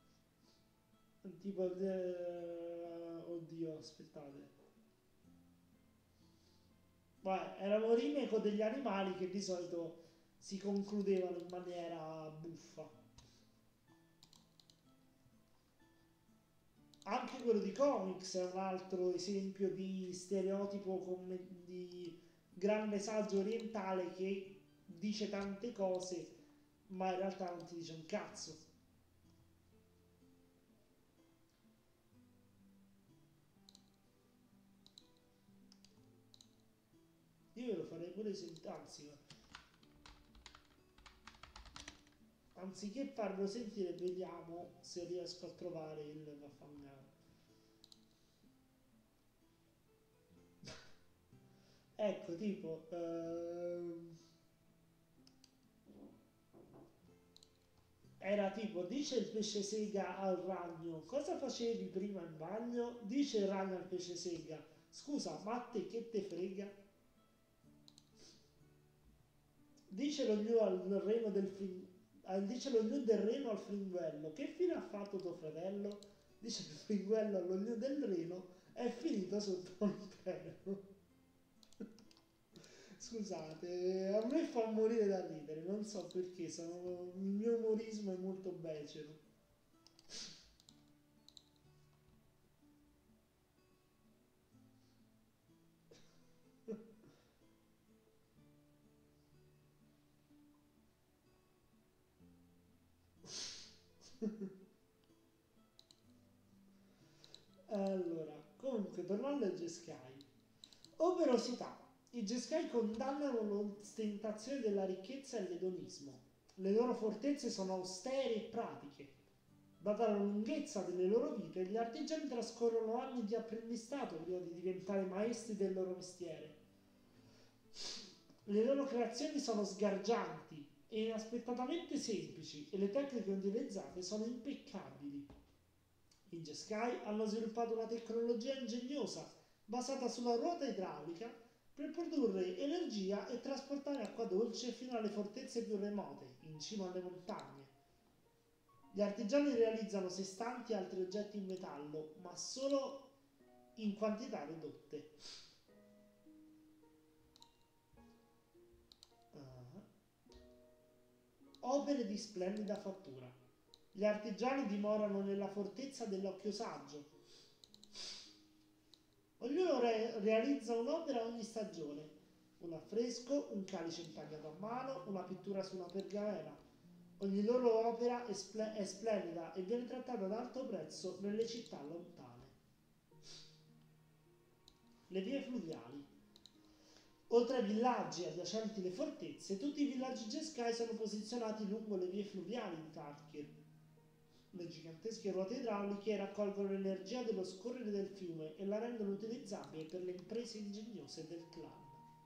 tipo de, oddio aspettate, beh, erano rime con degli animali che di solito si concludevano in maniera buffa. Anche quello di comics è un altro esempio di stereotipo come di grande saggio orientale che dice tante cose ma in realtà non ti dice un cazzo. Io ve lo farei pure sentire, anzi, anziché farlo sentire vediamo se riesco a trovare il Vaffangano. Ecco, tipo ehm, era tipo, dice il pesce sega al ragno, cosa facevi prima in bagno? Dice il ragno al pesce sega, scusa, ma a te che te frega? Dice lo gnu al reno del fring... dice lo gnu del reno al fringuello, che fine ha fatto tuo fratello? Dice il fringuello allo gnu del reno, è finito sotto un treno. Scusate, a me fa morire da ridere, non so perché, sono... il mio umorismo è molto becero. Allora, comunque, tornando ai Jeskai. Operosità. I Jeskai condannano l'ostentazione della ricchezza e l'edonismo. Le loro fortezze sono austere e pratiche. Data la lunghezza delle loro vite, gli artigiani trascorrono anni di apprendistato prima di diventare maestri del loro mestiere. Le loro creazioni sono sgargianti e inaspettatamente semplici e le tecniche utilizzate sono impeccabili. I Jeskai hanno sviluppato una tecnologia ingegnosa basata sulla ruota idraulica per produrre energia e trasportare acqua dolce fino alle fortezze più remote, in cima alle montagne. Gli artigiani realizzano sestanti e altri oggetti in metallo, ma solo in quantità ridotte. Ah. Opere di splendida fattura. Gli artigiani dimorano nella fortezza dell'Occhio Saggio. Ognuno re- realizza un'opera ogni stagione. Un affresco, un calice impagnato a mano, una pittura su una pergamena. Ogni loro opera è, spl- è splendida e viene trattata ad alto prezzo nelle città lontane. Le vie fluviali. Oltre ai villaggi adiacenti le fortezze, tutti i villaggi Jeskai sono posizionati lungo le vie fluviali di Tarkir. Le gigantesche ruote idrauliche raccolgono l'energia dello scorrere del fiume e la rendono utilizzabile per le imprese ingegnose del clan.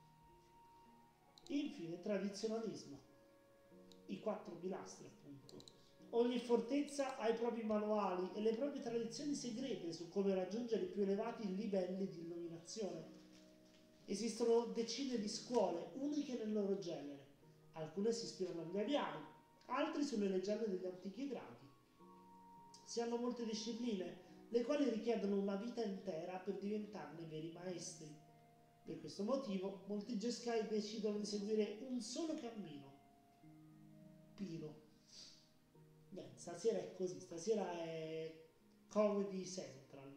Infine, tradizionalismo. I quattro pilastri, appunto. Ogni fortezza ha i propri manuali e le proprie tradizioni segrete su come raggiungere i più elevati livelli di illuminazione. Esistono decine di scuole uniche nel loro genere. Alcune si ispirano agli aviani, altri sulle leggende degli antichi draghi. Si hanno molte discipline, le quali richiedono una vita intera per diventarne veri maestri. Per questo motivo, molti Jeskai decidono di seguire un solo cammino. Pino. Beh, stasera è così, stasera è Comedy Central.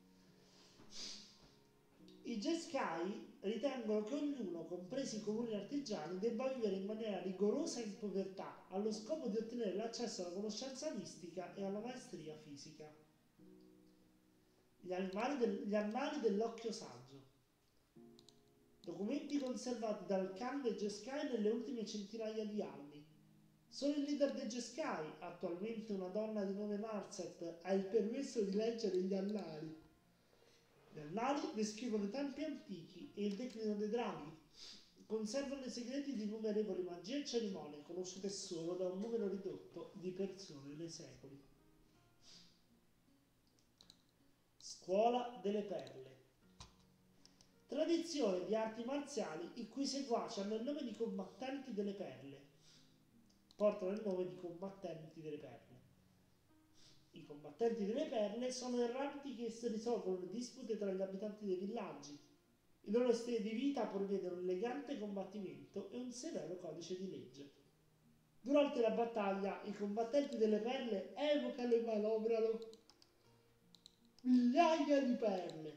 I Jeskai ritengono che ognuno, compresi i comuni artigiani, debba vivere in maniera rigorosa e in povertà, allo scopo di ottenere l'accesso alla conoscenza mistica e alla maestria fisica. Gli, animali del, gli annali dell'Occhio Saggio. Documenti conservati dal Khan dei Jeskai nelle ultime centinaia di anni. Solo il leader dei Jeskai, attualmente una donna di nome Marset, ha il permesso di leggere gli annali. Gli annali descrivono i tempi antichi e il declino dei draghi. Conservano i segreti di innumerevoli magie e cerimonie, conosciute solo da un numero ridotto di persone nei secoli. Scuola delle perle. Tradizione di arti marziali i cui seguaci hanno il nome di combattenti delle perle. Portano il nome di combattenti delle perle. I combattenti delle perle sono erranti che risolvono le dispute tra gli abitanti dei villaggi. Il loro stile di vita prevede un elegante combattimento e un severo codice di legge. Durante la battaglia, i combattenti delle perle evocano e manovrano migliaia di perle.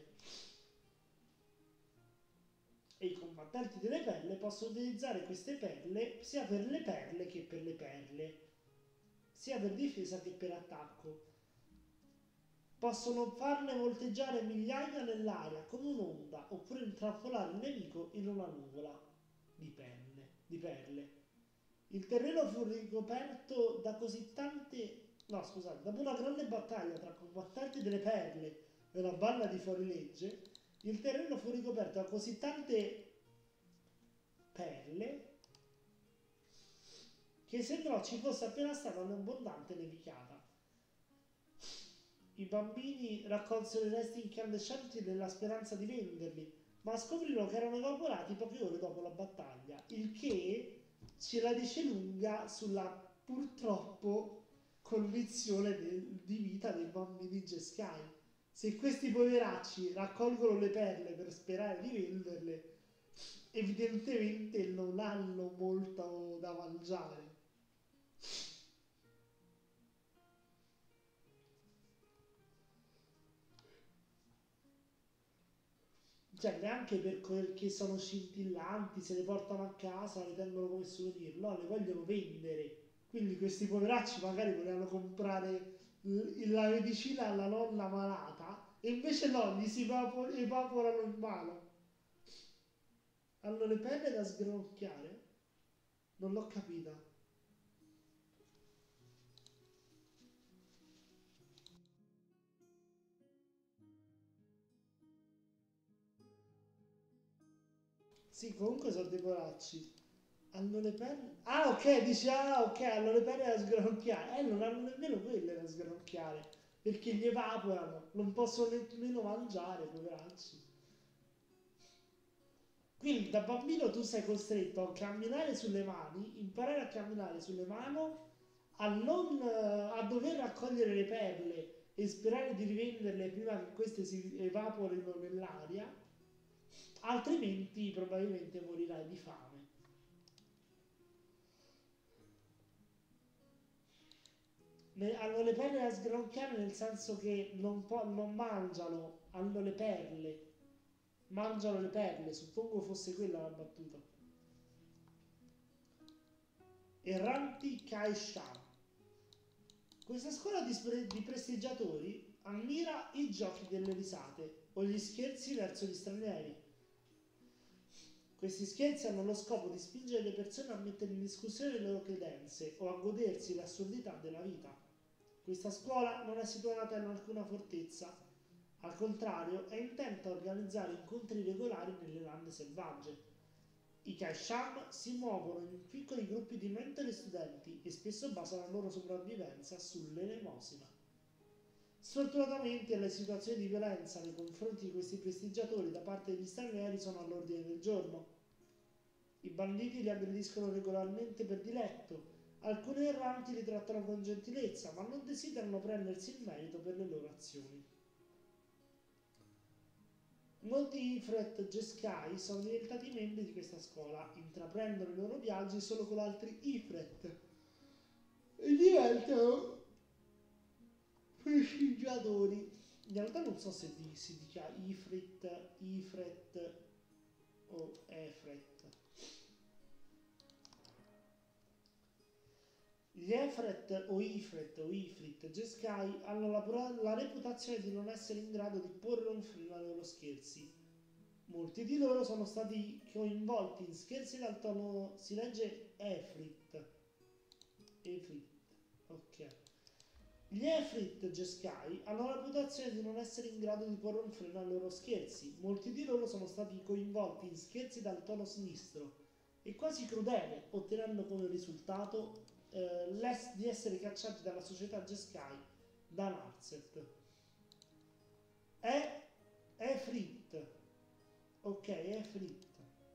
E i combattenti delle perle possono utilizzare queste perle sia per le perle che per le perle, sia per difesa che per attacco. Possono farne volteggiare migliaia nell'aria come un'onda, oppure intrappolare il nemico in una nuvola di perle. Di perle. Il terreno fu ricoperto da così tante... No, scusate, dopo una grande battaglia tra combattenti delle perle e una banda di fuorilegge, il terreno fu ricoperto da così tante perle che sembrò ci fosse appena stata un'abbondante nevicata. I bambini raccolsero i resti incandescenti nella speranza di venderli, ma scoprirono che erano evaporati poche ore dopo la battaglia, il che ce la dice lunga sulla purtroppo condizione de- di vita dei bambini Jeskai. Se questi poveracci raccolgono le perle per sperare di venderle, evidentemente non hanno molto da mangiare. Cioè, neanche perché sono scintillanti, se le portano a casa, le tengono come souvenir, no, le vogliono vendere. Quindi questi poveracci magari volevano comprare l- la medicina alla nonna malata e invece no, gli si evapo- evaporano in mano. Hanno le penne da sgranocchiare? Non l'ho capita. Sì, comunque sono dei poracci. Hanno le penne... Ah, ok, dice, ah, ok, hanno le penne da sgranocchiare. Eh, non hanno nemmeno quelle da sgranocchiare, perché gli evaporano, non possono nemmeno mangiare, poveracci. Quindi da bambino tu sei costretto a camminare sulle mani, imparare a camminare sulle mani, a, non, a dover raccogliere le perle e sperare di rivenderle prima che queste si evaporino nell'aria, altrimenti probabilmente morirai di fame. Hanno le perle da sgranocchiare nel senso che non, po- non mangiano, hanno le perle, mangiano le perle, suppongo fosse quella la battuta. Erranti Kaishan. Questa scuola di, spre- di prestigiatori ammira i giochi delle risate o gli scherzi verso gli stranieri. Questi scherzi hanno lo scopo di spingere le persone a mettere in discussione le loro credenze o a godersi l'assurdità della vita. Questa scuola non è situata in alcuna fortezza, al contrario è intenta a organizzare incontri regolari nelle lande selvagge. I Kaisham si muovono in piccoli gruppi di mentori e studenti e spesso basano la loro sopravvivenza sull'elemosina. Sfortunatamente le situazioni di violenza nei confronti di questi prestigiatori da parte degli stranieri sono all'ordine del giorno. I banditi li aggrediscono regolarmente per diletto, alcuni erranti li trattano con gentilezza, ma non desiderano prendersi il merito per le loro azioni. Molti Ifrit Jeskai sono diventati membri di questa scuola, intraprendono i loro viaggi solo con altri Ifrit e diventano prestigiatori. In realtà non so se si dica Ifrit, Ifrit o Efret. Gli Efret o Ifret o Ifrit Jeskai hanno la, la reputazione di non essere in grado di porre un freno ai loro scherzi. Molti di loro sono stati coinvolti in scherzi dal tono, si legge Efrit. Efrit, ok. Gli Efrit Jeskai hanno la reputazione di non essere in grado di porre un freno ai loro scherzi. Molti di loro sono stati coinvolti in scherzi dal tono sinistro e quasi crudele, ottenendo come risultato eh, di essere cacciati dalla società Jeskai da Narset. È Efrit. Ok, Efrit.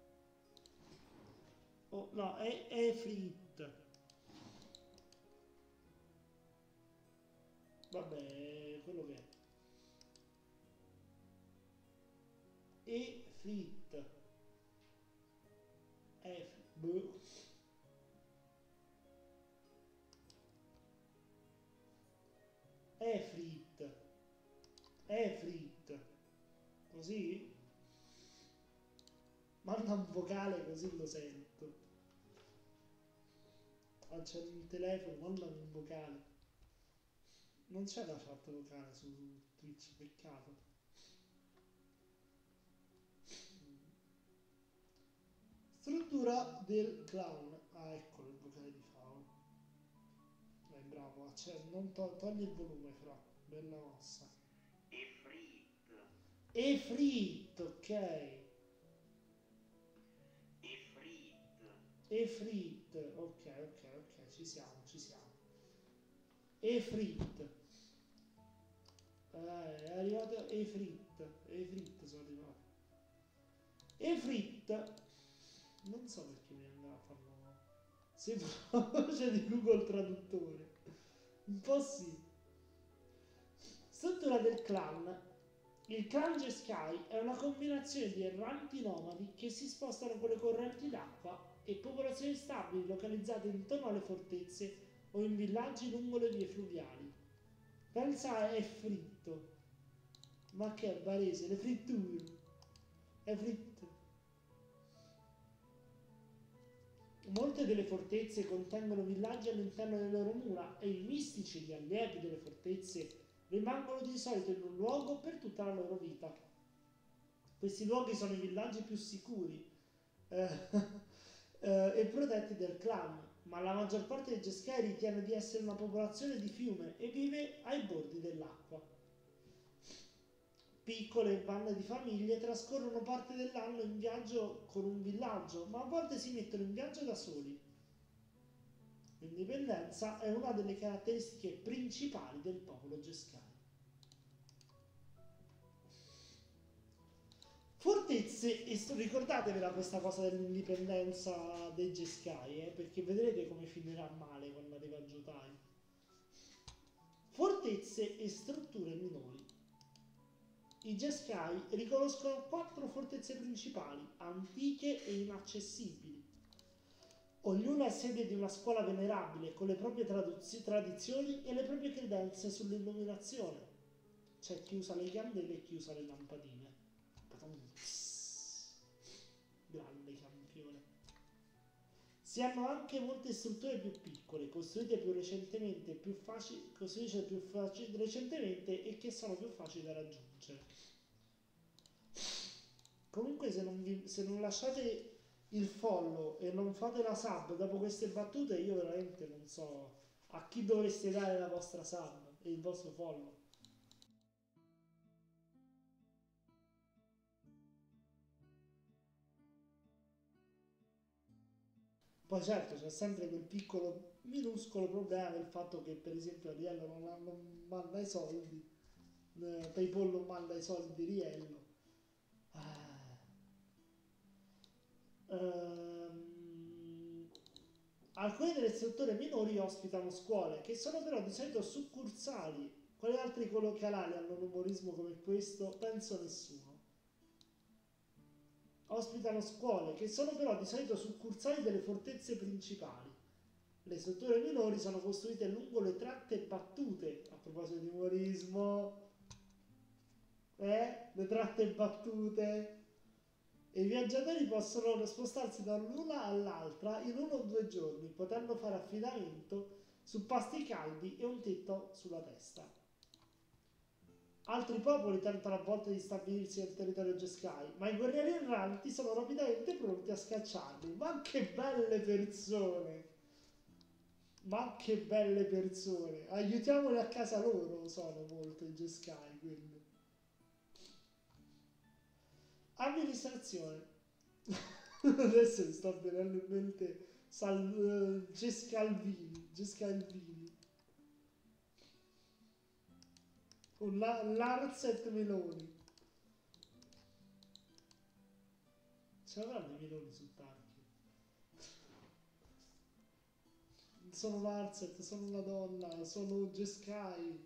Oh, no, è Efrit. Vabbè, quello che è. Efrit. Efrit. Efrit. Efrit. Così? Manda un vocale così lo sento. Accendo il telefono, manda un vocale. Non c'è la chat vocale su Twitch, peccato. Struttura del clown. Ah, eccolo il vocale di Fao. Dai, bravo, cioè, non to- togli il volume, fra. Bella mossa. Efrit. Efrit, ok. Efrit. Efrit, ok, ok, ok, ci siamo, ci siamo. Efrit. Eh, è arrivato Efrit. Efrit sono arrivato. Efrit. Non so perché mi andrà a farlo. Sembra la voce di Google Traduttore. Un po' sì. Struttura del clan. Il clan Jeskai è una combinazione di erranti nomadi che si spostano con le correnti d'acqua e popolazioni stabili localizzate intorno alle fortezze o in villaggi lungo le vie fluviali. Pensa a è fritto. Ma che è barese? Le fritture. È fritto. Molte delle fortezze contengono villaggi all'interno delle loro mura e i mistici, gli allievi delle fortezze, rimangono di solito in un luogo per tutta la loro vita. Questi luoghi sono i villaggi più sicuri eh, eh, e protetti del clan, ma la maggior parte dei Jeskai ritiene di essere una popolazione di fiume e vive ai bordi dell'acqua. Piccole bande di famiglie trascorrono parte dell'anno in viaggio con un villaggio, ma a volte si mettono in viaggio da soli. L'indipendenza è una delle caratteristiche principali del popolo Jeskai. Fortezza se, e sto- ricordatevela questa cosa dell'indipendenza dei Jeskai, eh, perché vedrete come finirà male quando arriva Jotai. Fortezze e strutture minori. I Jeskai riconoscono quattro fortezze principali, antiche e inaccessibili. Ognuna è sede di una scuola venerabile con le proprie traduz- tradizioni e le proprie credenze sull'illuminazione. C'è chi usa le candele e chi usa le lampadine. Grande campione. Si hanno anche molte strutture più piccole, costruite più recentemente, più facili, costruite più faci- recentemente e che sono più facili da raggiungere. Comunque se non, vi, se non lasciate il follow e non fate la sub dopo queste battute, io veramente non so a chi dovreste dare la vostra sub e il vostro follow. Poi certo c'è sempre quel piccolo minuscolo problema del fatto che per esempio Ariello non, ha- non manda i soldi, eh, PayPal non manda i soldi di Riello. Ah. Ehm, Alcune delle strutture minori ospitano scuole, che sono però di solito succursali. Quali altri colloquiali hanno un umorismo come questo? Penso nessuno. Ospitano scuole, che sono però di solito succursali delle fortezze principali. Le strutture minori sono costruite lungo le tratte battute. A proposito di umorismo, eh? Le tratte battute. E i viaggiatori possono spostarsi dall'una all'altra in uno o due giorni, potendo fare affidamento su pasti caldi e un tetto sulla testa. Altri popoli tentano a volte di stabilirsi nel territorio Jeskai, ma i guerrieri erranti sono rapidamente pronti a scacciarli. Ma che belle persone! Ma che belle persone! Aiutiamoli a casa loro, sono molto i Jeskai quelli. Amministrazione. Adesso mi sto venendo in mente Sal- eh, Gescalvini, Gescalvini. Un la- Larzet Meloni. Ce l'avranno i Meloni sul target. Sono Larzet, sono una donna, sono Jeskai.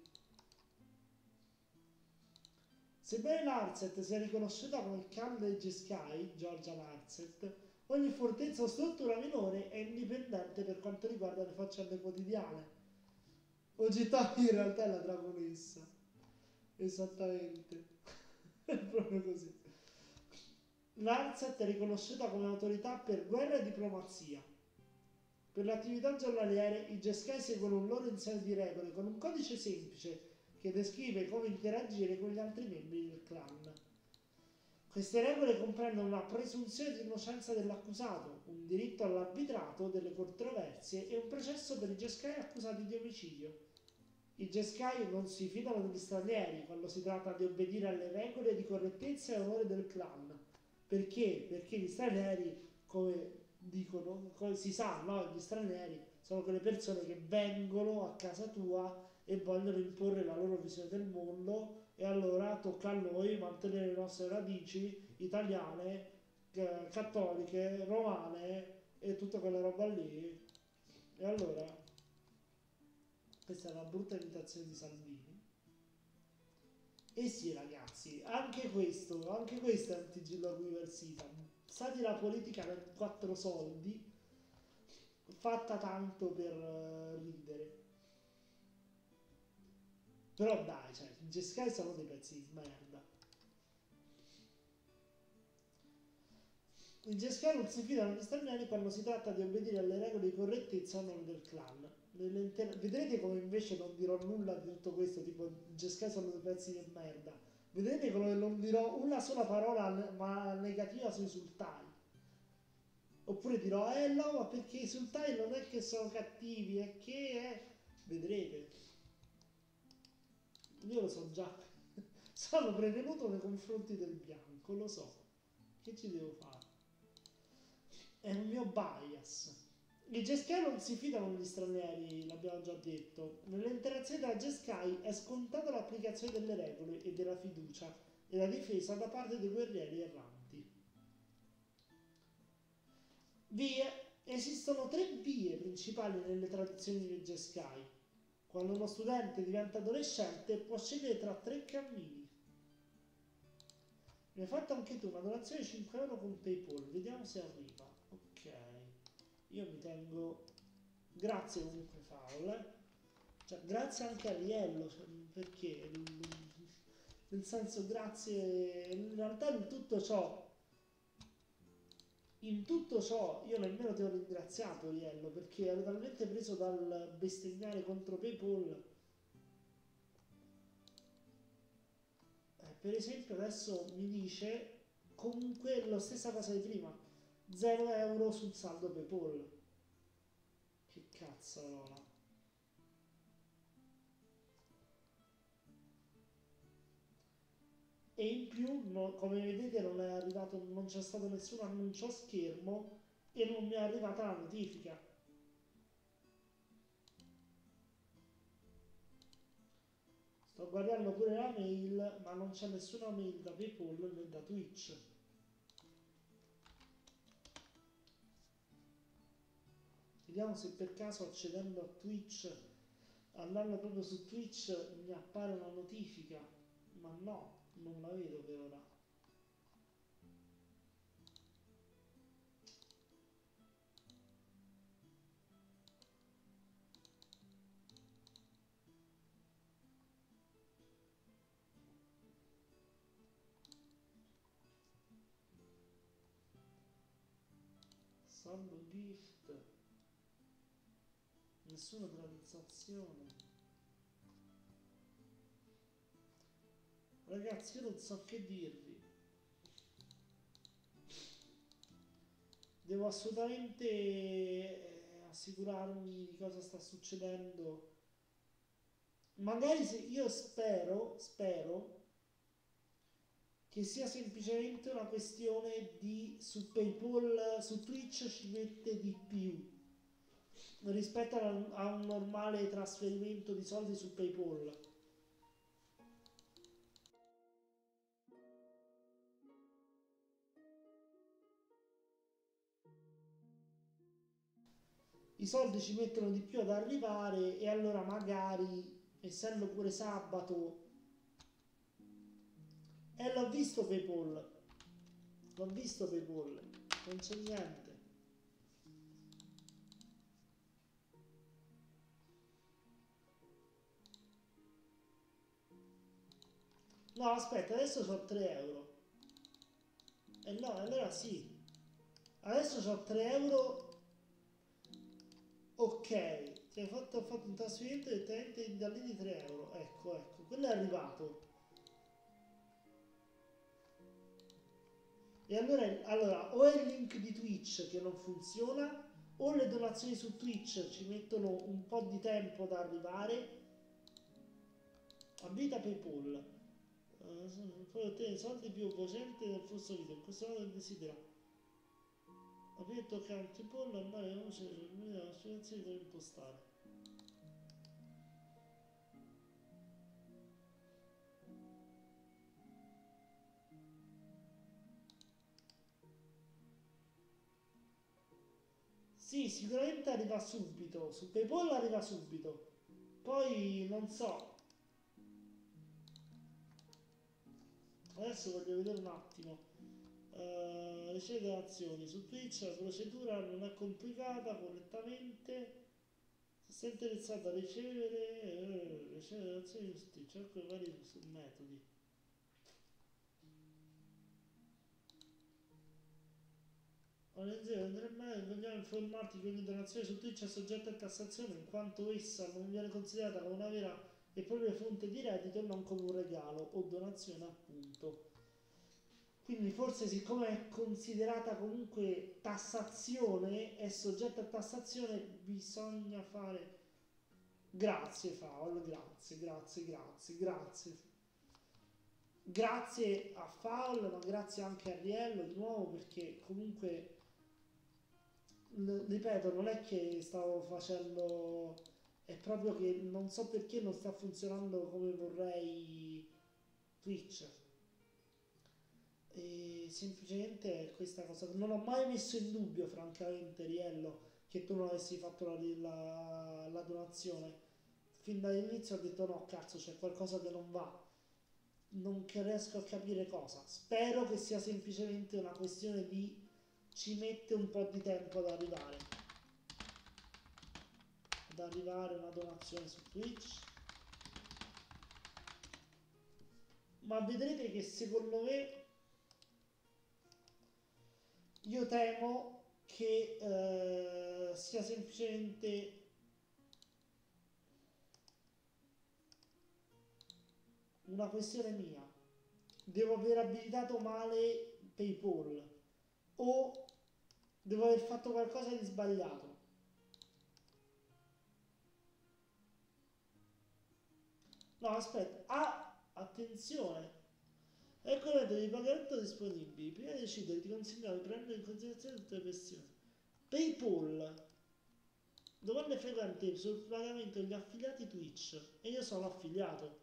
Sebbene Larzet sia riconosciuta come il clan dei Jeskai, Georgia Larzet, ogni fortezza o struttura minore è indipendente per quanto riguarda le faccende quotidiane. Ogità in realtà è la dragonessa. Esattamente. È proprio così. Lancet è riconosciuta come autorità per guerra e diplomazia. Per le attività giornaliere, i Jeskai seguono un loro insieme di regole con un codice semplice che descrive come interagire con gli altri membri del clan. Queste regole comprendono una presunzione di innocenza dell'accusato, un diritto all'arbitrato delle controversie e un processo per i Jeskai accusati di omicidio. I Jeskai non si fidano degli stranieri quando si tratta di obbedire alle regole di correttezza e onore del clan. Perché? Perché gli stranieri, come dicono, come si sa, no? Gli stranieri sono quelle persone che vengono a casa tua e vogliono imporre la loro visione del mondo e allora tocca a noi mantenere le nostre radici italiane, eh, cattoliche, romane e tutta quella roba lì. E allora questa è una brutta imitazione di Salvini. E sì ragazzi, anche questo, anche questo è un T G Log Università. Satira politica per quattro soldi, fatta tanto per uh, ridere. Però dai, cioè, i Jeskai sono dei pezzi di merda. I Jeskai non si fidano degli stranieri quando si tratta di obbedire alle regole di correttezza a nome del clan. Nell'inter- Vedrete come invece non dirò nulla di tutto questo, tipo i Jeskai sono dei pezzi di merda. Vedrete come non dirò una sola parola ne- ma negativa sui sultani. Oppure dirò, eh no, ma perché i sultani non è che sono cattivi, è che è... Vedrete. Io lo so già. Sono prevenuto nei confronti del bianco, lo so. Che ci devo fare? È un mio bias. I Jeskai non si fidano degli stranieri, l'abbiamo già detto. Nelle interazioni tra Jeskai è scontata l'applicazione delle regole e della fiducia e la difesa da parte dei guerrieri erranti. Vie. Esistono tre vie principali nelle tradizioni di Geskai. Quando uno studente diventa adolescente può scegliere tra tre cammini. Mi hai fatto anche tu una donazione di cinque euro con PayPal, vediamo se arriva. Ok, io mi tengo... Grazie comunque Faul, eh. Cioè, grazie anche a Riello, cioè, perché? Nel senso, grazie... In realtà in tutto ciò... In tutto ciò io nemmeno ti ho ringraziato Riello, perché ero talmente preso dal bestemmiare contro PayPal. Eh, per esempio adesso mi dice comunque la stessa cosa di prima, zero euro sul saldo PayPal. Che cazzo allora? E in più, no- come vedete, non è arrivato, non c'è stato nessun annuncio a schermo e non mi è arrivata la notifica. Sto guardando pure la mail, ma non c'è nessuna mail da PayPal né da Twitch. Vediamo se per caso accedendo a Twitch, andando proprio su Twitch, mi appare una notifica. Ma no, non la vedo per ora. Saldo gift. Nessuna transazione. Ragazzi, io non so che dirvi. Devo assolutamente eh, assicurarmi di cosa sta succedendo. Magari se io spero, spero che sia semplicemente una questione di su PayPal, su Twitch ci mette di più rispetto a un, a un normale trasferimento di soldi su PayPal. I soldi ci mettono di più ad arrivare e allora magari, essendo pure sabato, e l'ho visto PayPal, l'ho visto PayPal, non c'è niente. No, aspetta, adesso ho tre euro. E eh no, allora sì. Adesso ho tre euro. Ok, ti hai fatto, ho fatto un trasferimento direttamente da lì di tre euro. Ecco, ecco, quello è arrivato. E allora, allora, o è il link di Twitch che non funziona, o le donazioni su Twitch ci mettono un po' di tempo da arrivare. Avvita PayPal. Uh, puoi ottenere soldi più velocemente del flusso video. In questo modo desidera. Avvita account PayPal, andare a voce della situazione da impostare. Sì, sicuramente arriva subito. Su PayPal arriva subito. Poi non so. Adesso voglio vedere un attimo. Uh, ricevere azioni su Twitch. La procedura non è complicata correttamente. Se sei interessato a ricevere, eh, ricevere azioni su Twitch, ecco vari metodi. Organizzare andrà bene, vogliamo informarti che ogni donazione su Twitch è soggetta a tassazione in quanto essa non viene considerata come una vera e propria fonte di reddito e non come un regalo o donazione appunto. Quindi forse siccome è considerata comunque tassazione, è soggetta a tassazione, bisogna fare... Grazie Faul, grazie, grazie, grazie, grazie. Grazie a Faul, ma grazie anche a Riello di nuovo perché comunque ripeto, non è che stavo facendo, è proprio che non so perché non sta funzionando come vorrei Twitch. E semplicemente è questa cosa. Non ho mai messo in dubbio, francamente, Riello, che tu non avessi fatto la, la- la donazione. Fin dall'inizio ho detto no, cazzo, c'è qualcosa che non va. Non che riesco a capire cosa. Spero che sia semplicemente una questione di ci mette un po' di tempo ad arrivare. Ad arrivare una donazione su Twitch. Ma vedrete che secondo me io temo che eh, sia semplicemente una questione mia. Devo aver abilitato male PayPal o devo aver fatto qualcosa di sbagliato. No, aspetta. Ah, attenzione. Ecco i metodi di pagamento disponibili. Prima di decidere ti consigliamo di prendere in considerazione tutte le questioni. PayPal. Domande frequenti sul pagamento degli affiliati Twitch. E io sono affiliato.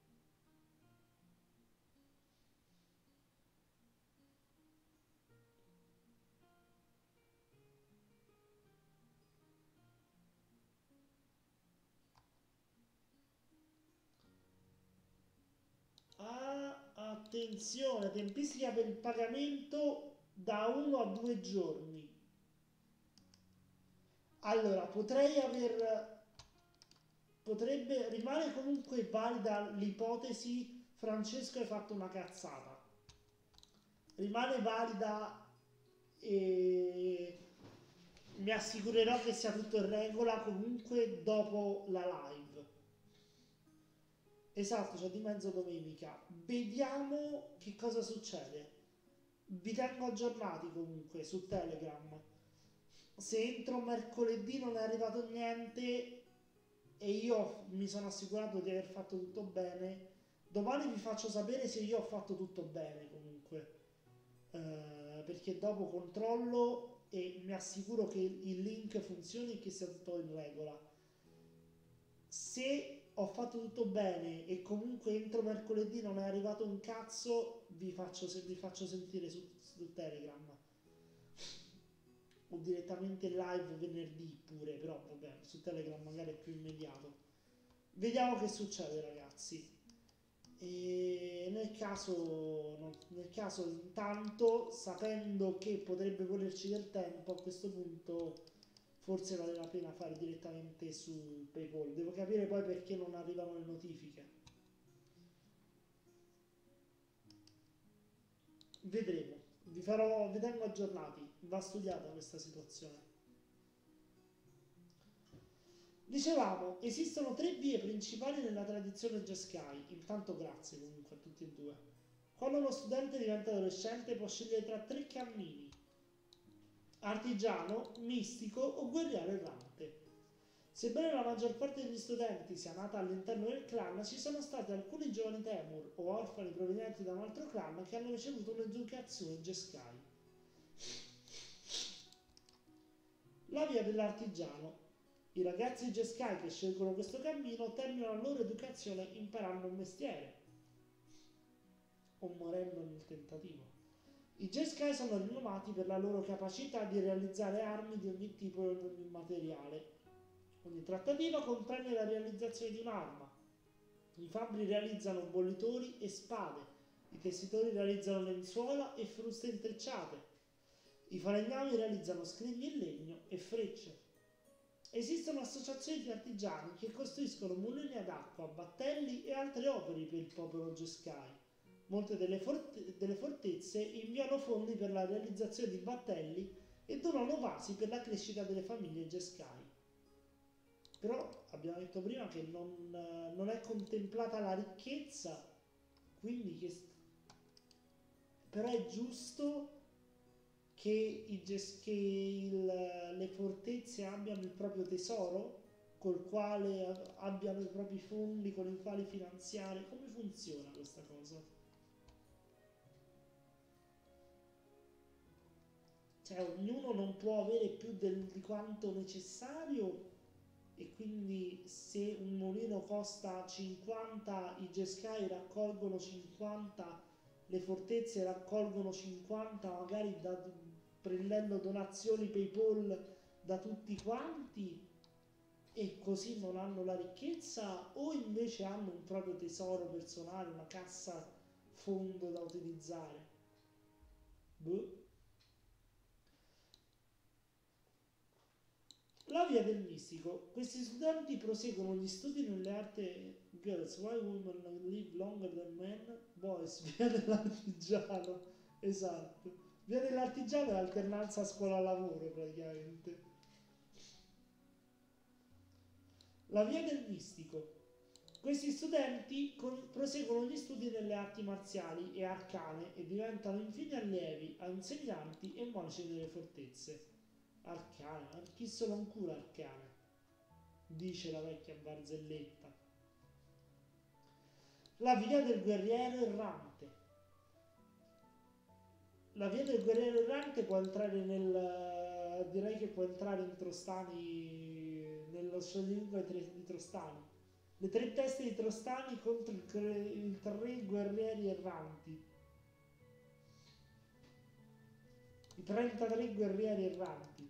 Ah, attenzione, tempistica per il pagamento da uno a due giorni. Allora, potrei aver... Potrebbe... Rimane comunque valida l'ipotesi Francesco hai fatto una cazzata. Rimane valida e mi assicurerò che sia tutto in regola comunque dopo la live. Esatto, c'è di mezzo domenica. Vediamo che cosa succede. Vi tengo aggiornati comunque su Telegram. Se entro mercoledì non è arrivato niente e io mi sono assicurato di aver fatto tutto bene, domani vi faccio sapere se io ho fatto tutto bene comunque. Eh, perché dopo controllo e mi assicuro che il link funzioni e che sia tutto in regola. Se ho fatto tutto bene e comunque entro mercoledì non è arrivato un cazzo, vi faccio, se- vi faccio sentire su, su Telegram o direttamente live venerdì pure, però vabbè, su Telegram magari è più immediato. Vediamo che succede, ragazzi. E nel caso, no, nel caso intanto, sapendo che potrebbe volerci del tempo, a questo punto forse vale la pena fare direttamente su PayPal. Devo capire poi perché non arrivano le notifiche. Vedremo. Vi farò, vi tengo aggiornati. Va studiata questa situazione. Dicevamo, esistono tre vie principali nella tradizione Jeskai. Intanto grazie comunque a tutti e due. Quando uno studente diventa adolescente può scegliere tra tre cammini: artigiano, mistico o guerriero errante. Sebbene la maggior parte degli studenti sia nata all'interno del clan, ci sono stati alcuni giovani Temur o orfani provenienti da un altro clan che hanno ricevuto un'educazione Jeskai. La via dell'artigiano. I ragazzi Jeskai che scelgono questo cammino terminano la loro educazione imparando un mestiere o morendo nel tentativo. I Jeskai sono rinomati per la loro capacità di realizzare armi di ogni tipo e ogni materiale. Ogni trattativa comprende la realizzazione di un'arma. I fabbri realizzano bollitori e spade. I tessitori realizzano lenzuola e fruste intrecciate. I falegnami realizzano scrigni in legno e frecce. Esistono associazioni di artigiani che costruiscono mulini ad acqua, battelli e altre opere per il popolo Jeskai. Molte delle, forte- delle fortezze inviano fondi per la realizzazione di battelli e donano vasi per la crescita delle famiglie Jeskai. Però abbiamo detto prima che non, non è contemplata la ricchezza, quindi che, però è giusto che, i ges- che il- le fortezze abbiano il proprio tesoro, col quale a- abbiano i propri fondi con i quali finanziare. Come funziona questa cosa? Cioè, ognuno non può avere più del- di quanto necessario e quindi se un mulino costa cinquanta, i Jeskai raccolgono cinquanta le fortezze raccolgono cinquanta, magari da, prendendo donazioni PayPal da tutti quanti, e così non hanno la ricchezza, o invece hanno un proprio tesoro personale, una cassa fondo da utilizzare. Boh. La via del mistico. Questi studenti proseguono gli studi nelle arti. Girls, why women live longer than men? Boys, via dell'artigiano. Esatto. Via dell'artigiano è alternanza scuola-lavoro praticamente. La via del mistico. Questi studenti con- proseguono gli studi nelle arti marziali e arcane e diventano infine allievi, insegnanti e monaci delle fortezze. Arcane, chi se non cura arcane? Dice la vecchia barzelletta. La via del guerriero errante. La via del guerriero errante può entrare nel... direi che può entrare in Trostani, nello scioglilingua di Trostani. Le tre teste di Trostani contro i tre guerrieri erranti. I trentatré guerrieri erranti.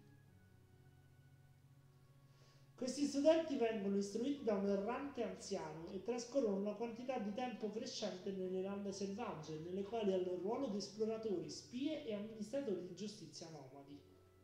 Questi studenti vengono istruiti da un errante anziano e trascorrono una quantità di tempo crescente nelle lande selvagge, nelle quali hanno il ruolo di esploratori, spie e amministratori di giustizia nomadi.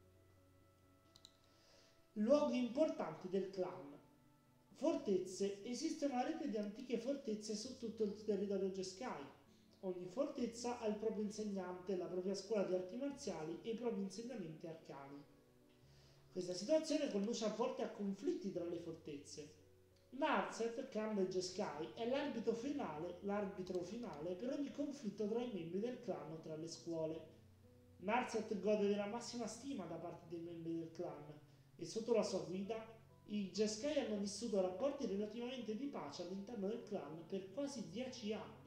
Luoghi importanti del clan. Fortezze. Esiste una rete di antiche fortezze su tutto il territorio Jeskai. Ogni fortezza ha il proprio insegnante, la propria scuola di arti marziali e i propri insegnamenti arcani. Questa situazione conduce a volte a conflitti tra le fortezze. Narset, clan del Jeskai, è l'arbitro finale, l'arbitro finale per ogni conflitto tra i membri del clan o tra le scuole. Narset gode della massima stima da parte dei membri del clan e sotto la sua guida i Jeskai hanno vissuto rapporti relativamente di pace all'interno del clan per quasi dieci anni.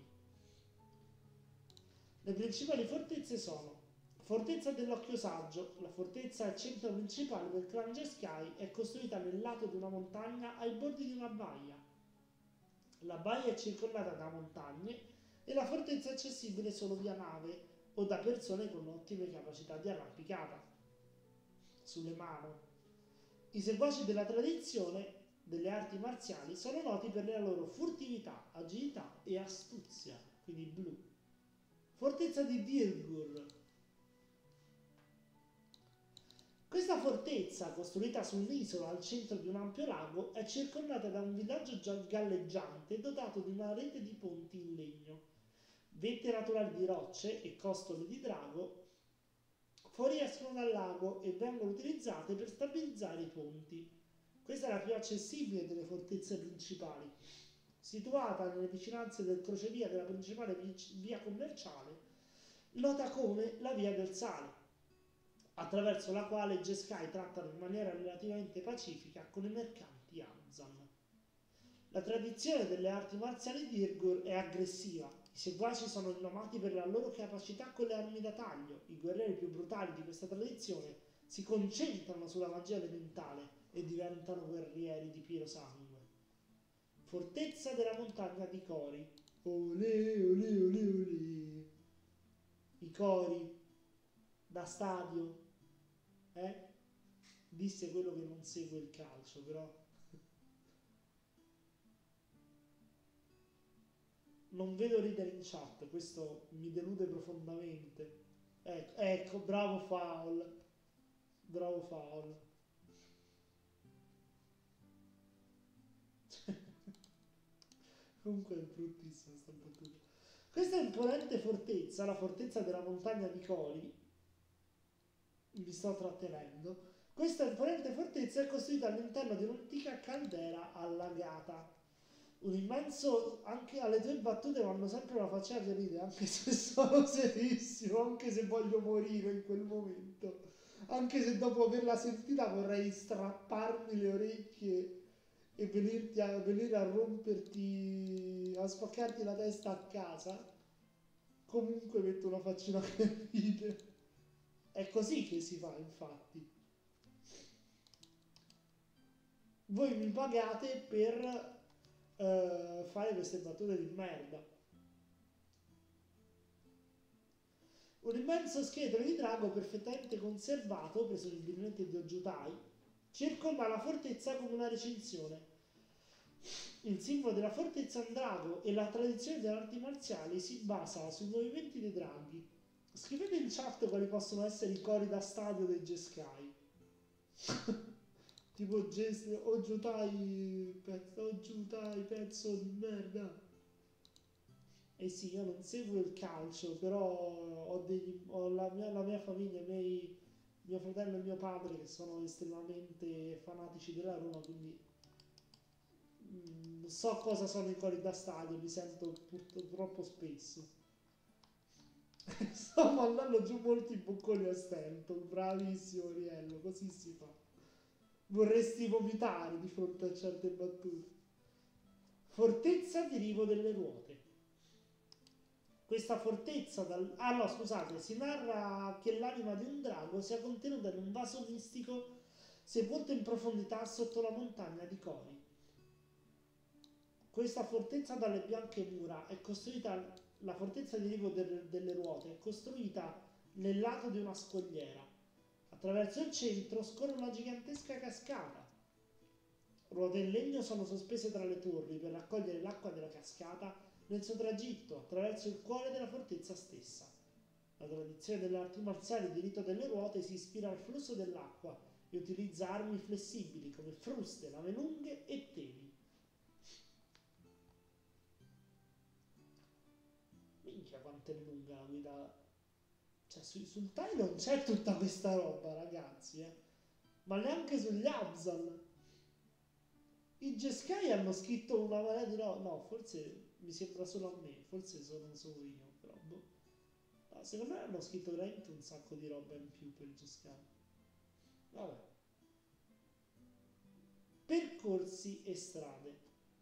Le principali fortezze sono Fortezza dell'Occhio Saggio. La fortezza è il centro principale del clan Jeskai, è costruita nel lato di una montagna ai bordi di una baia. La baia è circondata da montagne e la fortezza è accessibile solo via nave o da persone con ottime capacità di arrampicata sulle mani. I seguaci della tradizione delle arti marziali sono noti per la loro furtività, agilità e astuzia, quindi blu. Fortezza di Dirgur. Questa fortezza, costruita su un'isola al centro di un ampio lago, è circondata da un villaggio galleggiante dotato di una rete di ponti in legno. Vette naturali di rocce e costole di drago fuoriescono dal lago e vengono utilizzate per stabilizzare i ponti. Questa è la più accessibile delle fortezze principali. Situata nelle vicinanze del crocevia della principale via commerciale, nota come la Via del Sale, attraverso la quale i Jeskai trattano in maniera relativamente pacifica con i mercanti Anzan. La tradizione delle arti marziali di Irgur è aggressiva. I seguaci sono rinomati per la loro capacità con le armi da taglio. I guerrieri più brutali di questa tradizione si concentrano sulla magia elementale e diventano guerrieri di pieno sangue. Fortezza della montagna di Cori. Olè, olè, olè, olè. I cori da stadio, eh? Disse quello che non segue il calcio, però non vedo ridere in chat, questo mi delude profondamente. Ecco, ecco, bravo Foul, bravo Foul. Comunque è bruttissima sta battuta. Questa imponente fortezza, la fortezza della montagna di Cori, mi sto trattenendo, questa imponente fortezza è costruita all'interno di un'antica caldera allagata. Un immenso, anche alle tue battute vanno sempre la faccia a ridere, anche se sono serissimo, anche se voglio morire in quel momento, anche se dopo averla sentita vorrei strapparmi le orecchie e venirti a, venire a romperti, a spaccarti la testa a casa. Comunque metto una faccina che ride. È così che si fa, infatti. Voi mi pagate per uh, fare queste battute di merda. Un immenso scheletro di drago perfettamente conservato, presumibilmente di Ojutai, circonda la fortezza come una recinzione. Il simbolo della fortezza è un drago e la tradizione delle arti marziali si basa sui movimenti dei draghi. Scrivete in chat quali possono essere i cori da stadio dei Jeskai. Tipo Jes- Ojutai, pezzo, Ojutai, pezzo di merda. Eh sì, io non seguo il calcio, però ho, degli, ho la, mia, la mia famiglia, i miei, mio fratello e mio padre che sono estremamente fanatici della Roma, quindi mm, so cosa sono i cori da stadio, li sento purtroppo spesso. Sto mandando giù molti bocconi a stento, bravissimo Riello, così si fa. Vorresti vomitare di fronte a certe battute. Fortezza di Rivo delle Ruote. Questa fortezza, dal... ah no scusate, si narra che l'anima di un drago sia contenuta in un vaso mistico sepolto in profondità sotto la montagna di Cori. Questa fortezza dalle bianche mura è costruita, la fortezza di Rivo del- delle Ruote è costruita nel lato di una scogliera. Attraverso il centro scorre una gigantesca cascata. Ruote in legno sono sospese tra le torri per raccogliere l'acqua della cascata nel suo tragitto attraverso il cuore della fortezza stessa. La tradizione delle arti marziali di rito delle ruote si ispira al flusso dell'acqua e utilizza armi flessibili come fruste, lame lunghe e teli. Minchia quanto è lunga la guida. Cioè su, sul Thai non c'è tutta questa roba ragazzi, eh. Ma neanche sugli Abzal. I Jeskai hanno scritto una marea di roba. No, forse mi sembra solo a me, forse sono solo io, però boh. No, secondo me hanno scritto veramente un sacco di roba in più per i Jeskai. Vabbè. Percorsi e strade.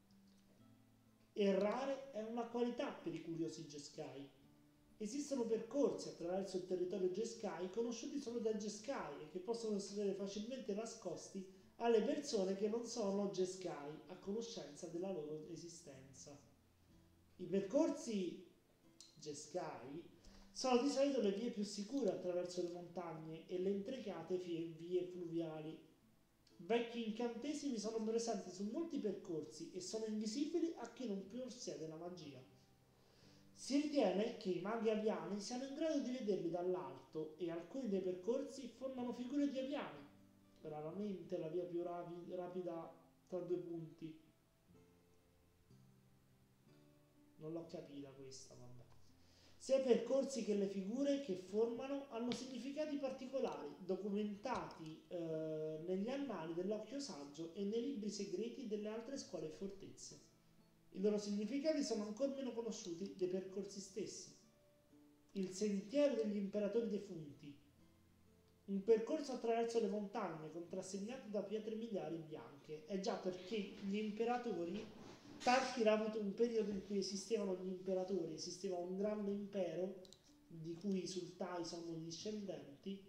Errare è una qualità per i curiosi Jeskai. Esistono percorsi attraverso il territorio Jeskai conosciuti solo dai Jeskai e che possono essere facilmente nascosti alle persone che non sono Jeskai a conoscenza della loro esistenza. I percorsi Jeskai sono di solito le vie più sicure attraverso le montagne e le intricate vie fluviali. Vecchi incantesimi sono presenti su molti percorsi e sono invisibili a chi non possiede la magia. Si ritiene che i maghi aviani siano in grado di vederli dall'alto e alcuni dei percorsi formano figure di aviani, raramente la via più rapi- rapida tra due punti. Non l'ho capita questa, vabbè. Sia i percorsi che le figure che formano hanno significati particolari, documentati eh, negli annali dell'occhio saggio e nei libri segreti delle altre scuole e fortezze. I loro significati sono ancora meno conosciuti dei percorsi stessi. Il sentiero degli imperatori defunti. Un percorso attraverso le montagne contrassegnato da pietre miliari bianche. È già perché gli imperatori, tanti era avuto un periodo in cui esistevano gli imperatori, esisteva un grande impero di cui i sultani sono discendenti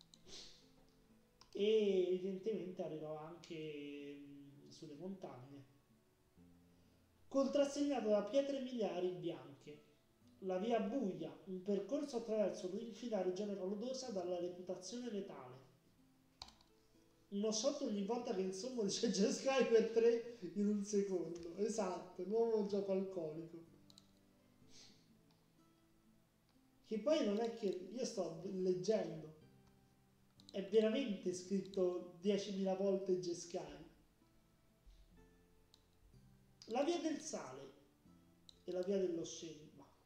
e evidentemente arrivava anche mh, sulle montagne. Contrassegnato da pietre miliari bianche. La via buia, un percorso attraverso un'infinita regione paludosa dalla reputazione letale. Uno shot ogni volta che insomma dice Jeskai per tre in un secondo. Esatto, nuovo gioco alcolico. Che poi non è che io sto leggendo, è veramente scritto diecimila volte Jeskai. La via del sale e la via dello scemo.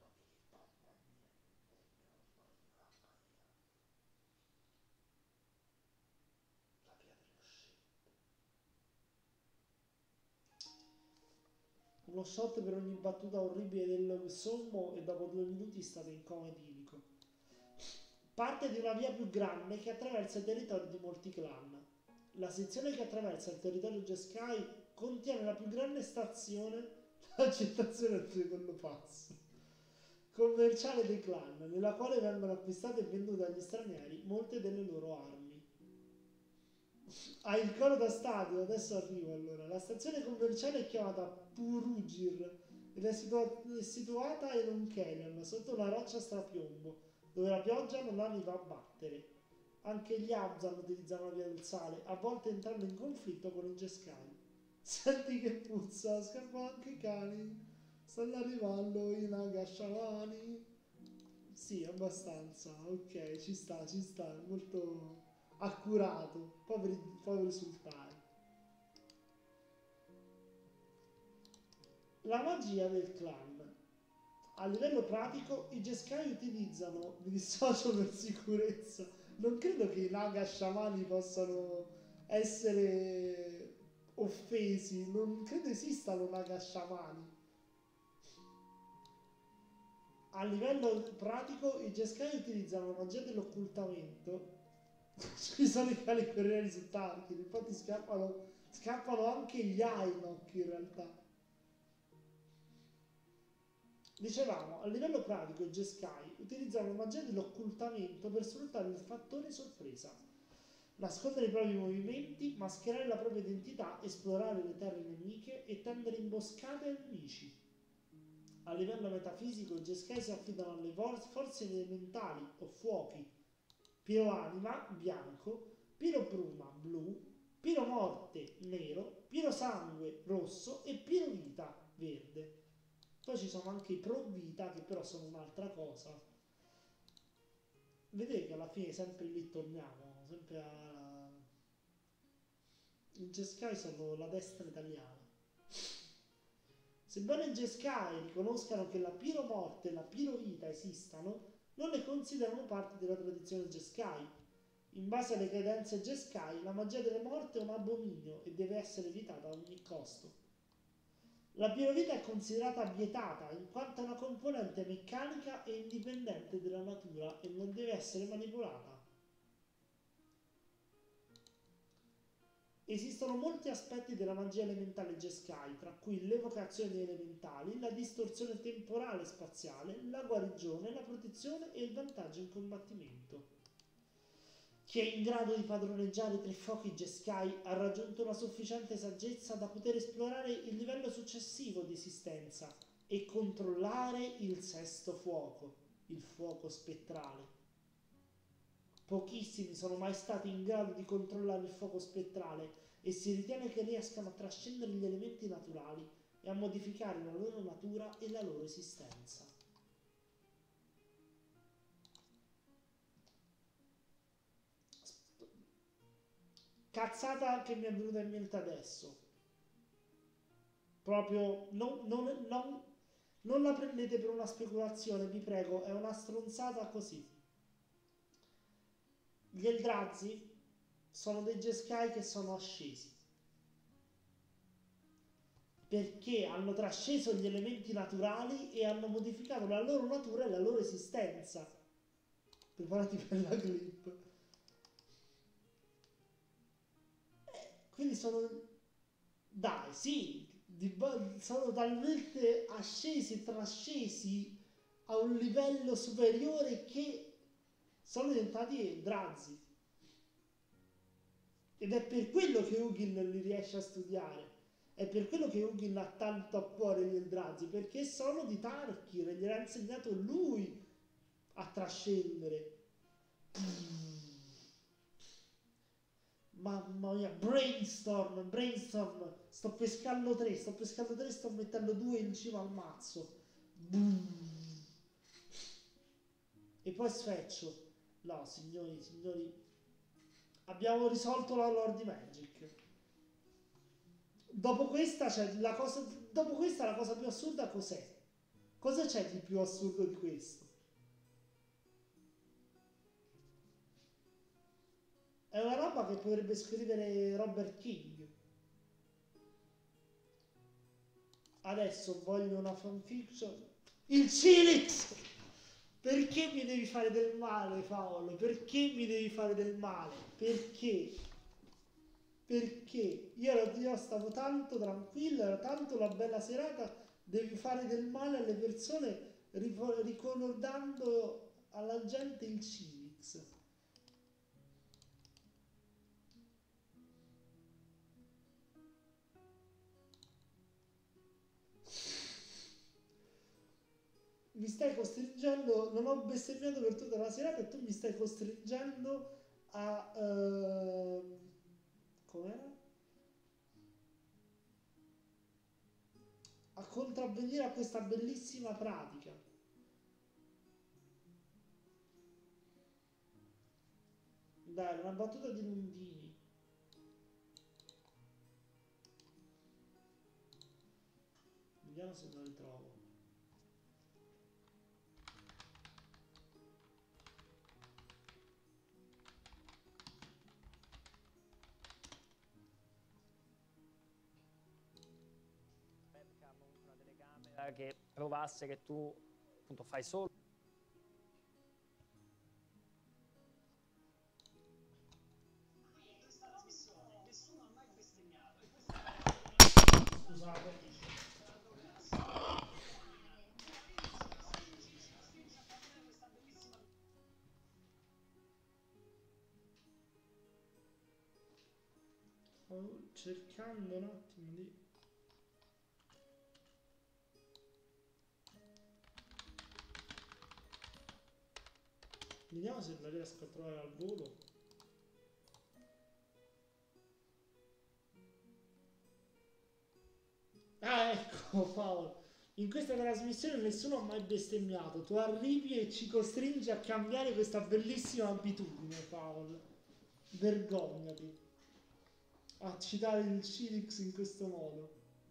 Uno shot per ogni battuta orribile del sommo e dopo due minuti state in coma etilico. Parte di una via più grande che attraversa i territori di molti clan. La sezione che attraversa il territorio Jeskai contiene la più grande stazione, l'accettazione al secondo passo, commerciale dei clan, nella quale vengono acquistate e vendute agli stranieri molte delle loro armi. Ah, il coro da stadio, adesso arrivo allora. La stazione commerciale è chiamata Purugir ed è, situa- è situata in un canyon sotto una roccia strapiombo. dove la pioggia non arriva a battere. Anche gli Abzan utilizzano la via del sale, a volte entrando in conflitto con i Jeskai. Senti che puzza, scappano anche i cani. Stanno arrivando i Nagashamani. Sì, abbastanza, ok, ci sta, ci sta, molto accurato. Poveri, poveri sultani. La magia del clan. A livello pratico, i Jeskai utilizzano, mi dissocio per sicurezza, non credo che i Naga sciamani possano essere offesi, non credo esistano Naga sciamani. A livello pratico, i Jeskai utilizzano la magia dell'occultamento. Ci sono i cani guerrieri su Tarkin, infatti scappano, scappano anche gli Ainok in realtà. Dicevamo, a livello pratico i Jeskai utilizzano la magia dell'occultamento per sfruttare il fattore sorpresa, nascondere i propri movimenti, mascherare la propria identità, esplorare le terre nemiche e tendere imboscate ai nemici. A livello metafisico i Jeskai si affidano alle forze elementali o fuochi, Piroanima, bianco, Pirobruma, blu, Piromorte, nero, Pirosangue, rosso e Pirovita, verde. Poi ci sono anche i pro vita che però sono un'altra cosa. Vedete che alla fine sempre lì torniamo, sempre a... I Jeskai sono la destra italiana. Sebbene i Jeskai riconoscano che la piromorte e la pirovita esistano, non le considerano parte della tradizione Jeskai. In base alle credenze Jeskai, la magia delle morte è un abominio e deve essere evitata a ogni costo. La pirovita è considerata vietata in quanto è una componente meccanica e indipendente dalla natura e non deve essere manipolata. Esistono molti aspetti della magia elementale Jeskai, tra cui l'evocazione di elementali, la distorsione temporale e spaziale, la guarigione, la protezione e il vantaggio in combattimento. Chi è in grado di padroneggiare i tre fuochi Jeskai ha raggiunto una sufficiente saggezza da poter esplorare il livello successivo di esistenza e controllare il sesto fuoco, il fuoco spettrale. Pochissimi sono mai stati in grado di controllare il fuoco spettrale e si ritiene che riescano a trascendere gli elementi naturali e a modificare la loro natura e la loro esistenza. Cazzata che mi è venuta in mente adesso. Proprio non, non, non, non la prendete per una speculazione, vi prego, è una stronzata così. Gli Eldrazi sono dei Jeskai che sono ascesi perché hanno trasceso gli elementi naturali e hanno modificato la loro natura e la loro esistenza. Preparati per la clip. Eh, quindi sono... Dai, sì, di, sono talmente ascesi, trascesi a un livello superiore che sono diventati Eldrazi. Ed è per quello che Ugin li riesce a studiare. È per quello che Ugin ha tanto a cuore gli Eldrazi, perché sono di Tarkir e gliel'ha insegnato lui a trascendere. Mamma mia, brainstorm, brainstorm. Sto pescando tre, sto pescando tre, sto mettendo due in cima al mazzo. E poi sfeccio. No, signori, signori, abbiamo risolto la lore di Magic. Dopo questa, cioè, la cosa, dopo questa la cosa più assurda cos'è? Cosa c'è di più assurdo di questo? È una roba che potrebbe scrivere Robert King. Adesso voglio una fanfiction. Il Cilix! Perché mi devi fare del male, Paolo? Perché mi devi fare del male? Perché? Perché? Io, ero, io stavo tanto tranquillo, era tanto una bella serata, devi fare del male alle persone ricordando alla gente il Cilix. mi stai costringendo, non ho bestemmiato per tutta la serata e tu mi stai costringendo a... ehm, com'era? A contravvenire a questa bellissima pratica. Dai, una battuta di Lundini. Vediamo se lo ritrovo. Webcam, una telecamera che provasse che tu appunto fai solo. Scusate. Sto cercando un attimo di... Vediamo se la riesco a trovare al volo. Ah, ecco, Paolo. In questa trasmissione nessuno ha mai bestemmiato. Tu arrivi e ci costringi a cambiare questa bellissima abitudine, Paolo. Vergognati. A citare il Cilix in questo modo.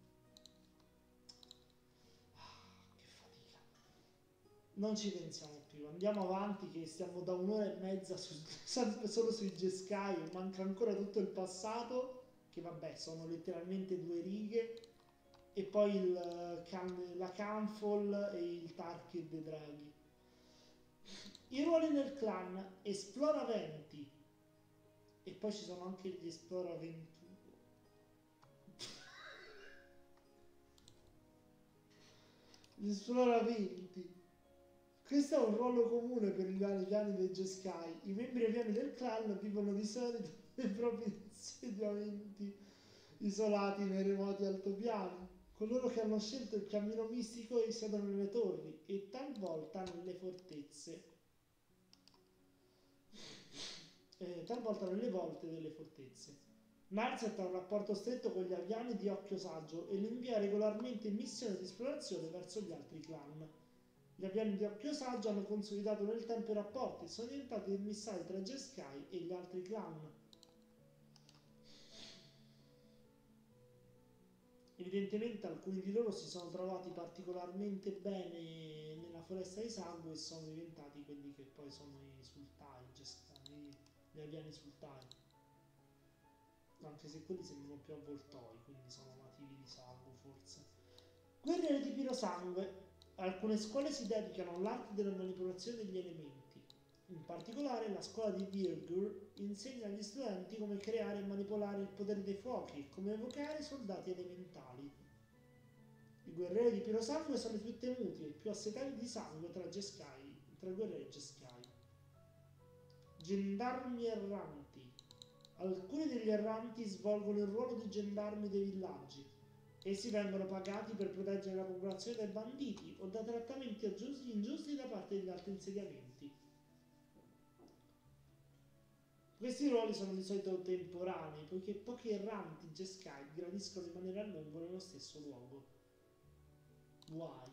Ah, che fatica. Non ci pensiamo più. Andiamo avanti che stiamo da un'ora e mezza su, sempre solo sui Jeskai e manca ancora tutto il passato, che vabbè sono letteralmente due righe. E poi il, can- la Canfall e il Tarkid dei draghi. I ruoli nel clan: Esplora venti. E poi ci sono anche gli Esplora ventuno. Gli Esplora venti. Questo è un ruolo comune per gli piani dei Jeskai. I membri e piani del clan vivono di solito nei propri insediamenti isolati nei remoti altopiani. Coloro che hanno scelto il cammino mistico risiedono nelle torri e talvolta nelle fortezze, eh, talvolta nelle volte delle fortezze. Narset ha un rapporto stretto con gli aviani di Occhio Saggio e li invia regolarmente in missioni di esplorazione verso gli altri clan. Gli aviani di Occhio Saggio hanno consolidato nel tempo i rapporti e sono diventati immissari tra Jeskai e gli altri clan. Evidentemente alcuni di loro si sono trovati particolarmente bene nella foresta di sangue e sono diventati quelli che poi sono i sultai, Jeskai, gli aviani sultai. Anche se quelli sembrano più avvoltoi, quindi sono nativi di sangue forse. Guerrieri di Pirosangue. Alcune scuole si dedicano all'arte della manipolazione degli elementi. In particolare la scuola di Virgur insegna agli studenti come creare e manipolare il potere dei fuochi e come evocare soldati elementali. I guerrieri di Pirosangue sono i più temuti e i più assetati di sangue tra Jeskai, tra i guerrieri Jeskai. Gendarmi erranti. Alcuni degli erranti svolgono il ruolo di gendarmi dei villaggi. Essi vengono pagati per proteggere la popolazione dai banditi o da trattamenti ingiusti da parte degli altri insediamenti. Questi ruoli sono di solito temporanei, poiché pochi erranti Jeskai gradiscono rimanere a lungo nello stesso luogo. Why?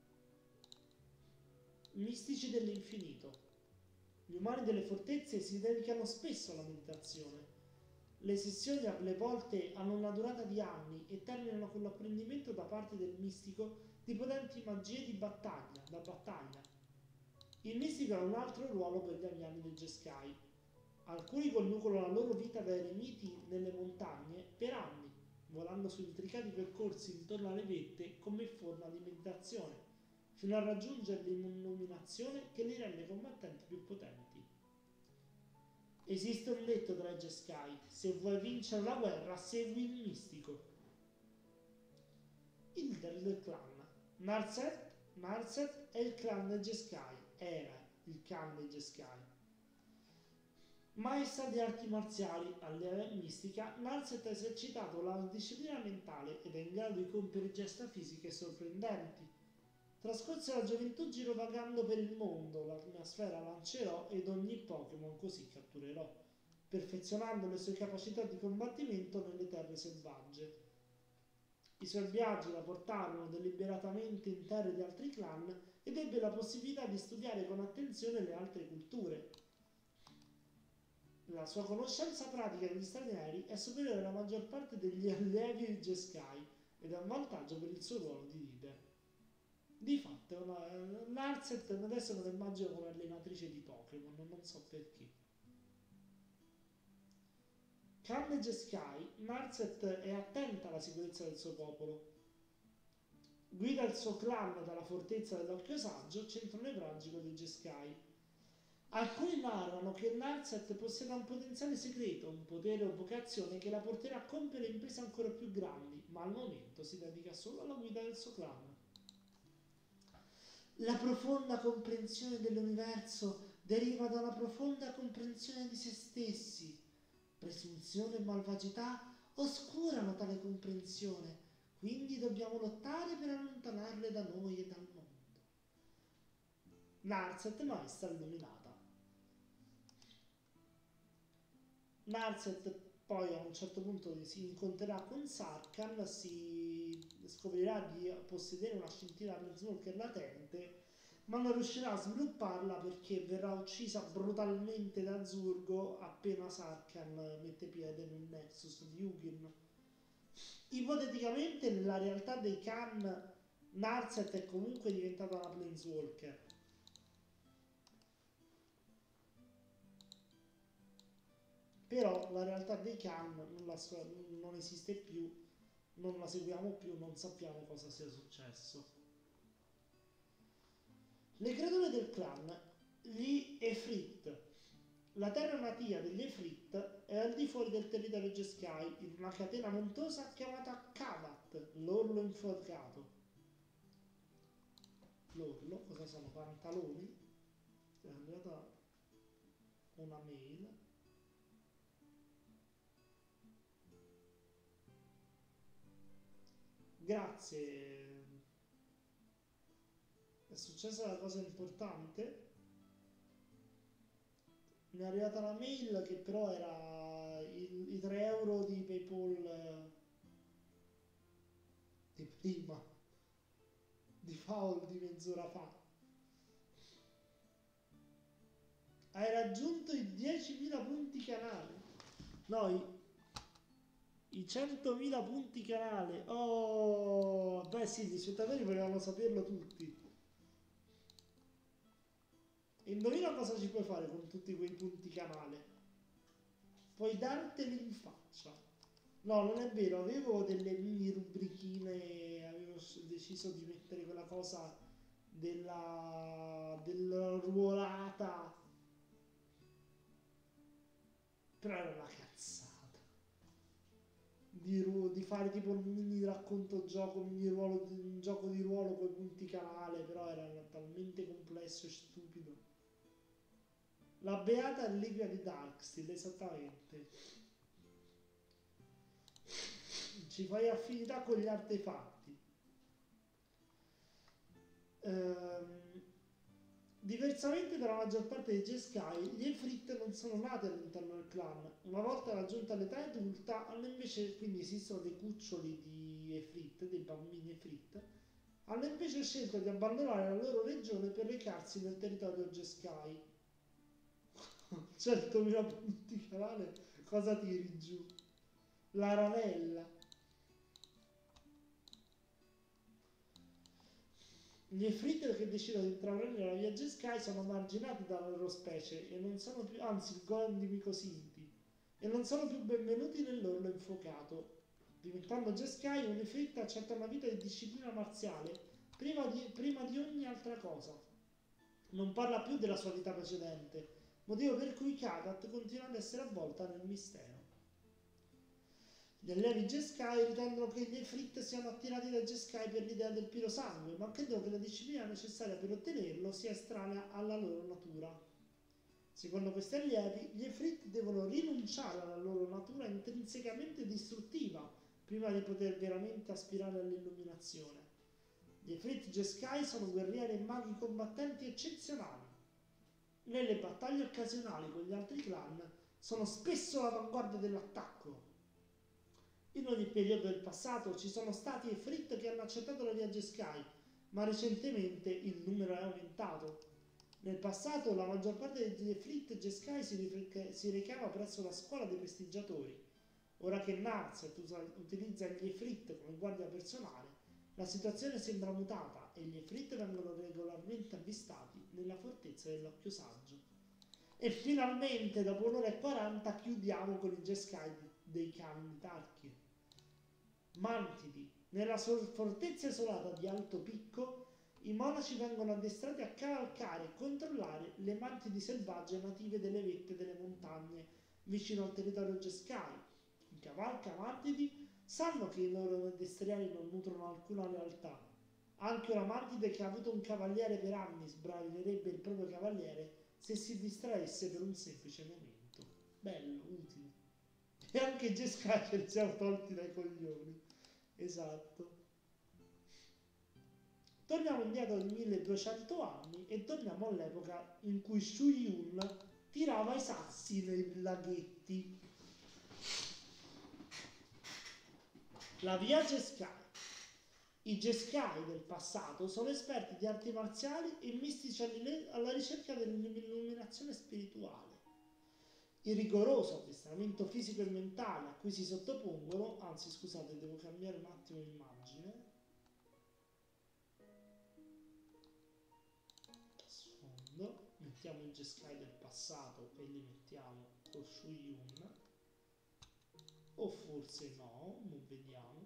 Mistici dell'infinito. Gli umani delle fortezze si dedicano spesso alla meditazione. Le sessioni alle volte hanno una durata di anni e terminano con l'apprendimento da parte del mistico di potenti magie di battaglia, da battaglia. Il mistico ha un altro ruolo per gli aviani del Jeskai. Alcuni conducono la loro vita da eremiti nelle montagne per anni, volando su intricati percorsi intorno alle vette come forma di meditazione, fino a raggiungere l'illuminazione che li rende combattenti più potenti. Esiste un detto tra i Jeskai: se vuoi vincere la guerra, segui il mistico. Il leader del clan. Narset, Narset è il clan dei Jeskai, era il clan dei Jeskai. Maestra di arti marziali, allieva mistica, Narset ha esercitato la disciplina mentale ed è in grado di compiere gesta fisiche sorprendenti. Trascorse la gioventù girovagando per il mondo, la mia sfera lancerò ed ogni Pokémon così catturerò, perfezionando le sue capacità di combattimento nelle terre selvagge. I suoi viaggi la portarono deliberatamente in terre di altri clan ed ebbe la possibilità di studiare con attenzione le altre culture. La sua conoscenza pratica degli strani aerei è superiore alla maggior parte degli allievi di Jeskai ed è un vantaggio per il suo ruolo di leader. Di fatto, Narset adesso me lo immagino come allenatrice di Pokémon, non so perché. Tranne Jeskai, Narset è attenta alla sicurezza del suo popolo. Guida il suo clan dalla fortezza dell'Occhio Saggio, centro nevralgico dei Jeskai. Alcuni narrano che Narset possieda un potenziale segreto, un potere o vocazione che la porterà a compiere imprese ancora più grandi, ma al momento si dedica solo alla guida del suo clan. La profonda comprensione dell'universo deriva da una profonda comprensione di se stessi. Presunzione e malvagità oscurano tale comprensione, quindi dobbiamo lottare per allontanarle da noi e dal mondo. Narset, maestra illuminata. Narset poi a un certo punto si incontrerà con Sarkhan, si scoprirà di possedere una scintilla Planeswalker latente, ma non riuscirà a svilupparla perché verrà uccisa brutalmente da Zurgo appena Sarkhan mette piede nel Nexus di Ugin. Ipoteticamente nella realtà dei Khan Narset è comunque diventata una Planeswalker. Però la realtà dei Khan non, la so, non esiste più, non la seguiamo più, non sappiamo cosa sia successo. Le creature del clan, gli Efrit. La terra natia degli Efrit è al di fuori del territorio Jeskai, in una catena montuosa chiamata Kavat, l'orlo infuocato. L'orlo, cosa sono? Pantaloni? È arrivata una mail. Grazie. È successa una cosa importante. Mi è arrivata la mail che però era i, i tre euro di PayPal di prima, di Foul di mezz'ora fa. Hai raggiunto i diecimila punti canale. No, i, i centomila punti canale. Oh, beh sì, gli spettatori volevano saperlo tutti. Indovina cosa ci puoi fare con tutti quei punti canale? Puoi darteli in faccia. No, non è vero, avevo delle mini rubrichine, avevo deciso di mettere quella cosa della, della ruolata, però era una cazzata. Di, ru, di fare tipo un mini racconto gioco, mini ruolo, un gioco di ruolo con i punti canale, però era talmente complesso e stupido. La beata allegria di Darksteel, esattamente. Ci fai affinità con gli artefatti. Ehm, diversamente dalla maggior parte dei Jeskai, gli Efrit non sono nati all'interno del clan. Una volta raggiunta l'età adulta, hanno invece, quindi esistono dei cuccioli di Efrit, dei bambini Efrit, hanno invece scelto di abbandonare la loro regione per recarsi nel territorio Jeskai. centomila punti canale, cosa tiri giù? La ranella. Gli Efrit che decidono di intraprendere la via Jeskai sono marginati dalla loro specie e non sono più, anzi il golem di Micosinti, e non sono più benvenuti nell'orlo infuocato. Diventando Jeskai, un Efrit accetta una vita di disciplina marziale prima di, prima di ogni altra cosa. Non parla più della sua vita precedente, motivo per cui Kadat continua ad essere avvolta nel mistero. Gli allievi Jeskai ritengono che gli Efrit siano attirati dai Jeskai per l'idea del piro sangue, ma credono che la disciplina necessaria per ottenerlo sia estranea alla loro natura. Secondo questi allievi, gli Efrit devono rinunciare alla loro natura intrinsecamente distruttiva prima di poter veramente aspirare all'illuminazione. Gli Efreet Jeskai sono guerrieri e maghi combattenti eccezionali. Nelle battaglie occasionali con gli altri clan sono spesso all'avanguardia dell'attacco. In ogni periodo del passato ci sono stati Efreet che hanno accettato la via Jeskai, ma recentemente il numero è aumentato. Nel passato la maggior parte degli Efreet Jeskai si, si recava presso la scuola dei prestigiatori. Ora che Narset utilizza gli Efreet come guardia personale, la situazione sembra mutata e gli Efreet vengono regolarmente avvistati nella fortezza dell'Occhio Saggio. E finalmente, dopo un'ora e quaranta, chiudiamo con i Jeskai dei clan di Tarkir. Mantidi. Nella fortezza isolata di Alto Picco, i monaci vengono addestrati a cavalcare e controllare le mantidi selvagge native delle vette delle montagne vicino al territorio Jeskai. I cavalcamantidi sanno che i loro addestrieri non nutrono alcuna lealtà. Anche una mantide che ha avuto un cavaliere per anni sbravinerebbe il proprio cavaliere se si distraesse per un semplice momento. Bello, utile. E anche i Jeskai ce li siamo tolti dai coglioni. Esatto. Torniamo indietro di milleduecento anni e torniamo all'epoca in cui Shu Yun tirava i sassi nei laghetti. La via Jeskai. I Jeskai del passato sono esperti di arti marziali e mistici alla ricerca dell'illuminazione spirituale. Il rigoroso addestramento fisico e mentale a cui si sottopongono, anzi scusate, devo cambiare un attimo l'immagine. Sfondo, mettiamo i Jeskai del passato e li mettiamo con Shu Yun. O forse no, non vediamo.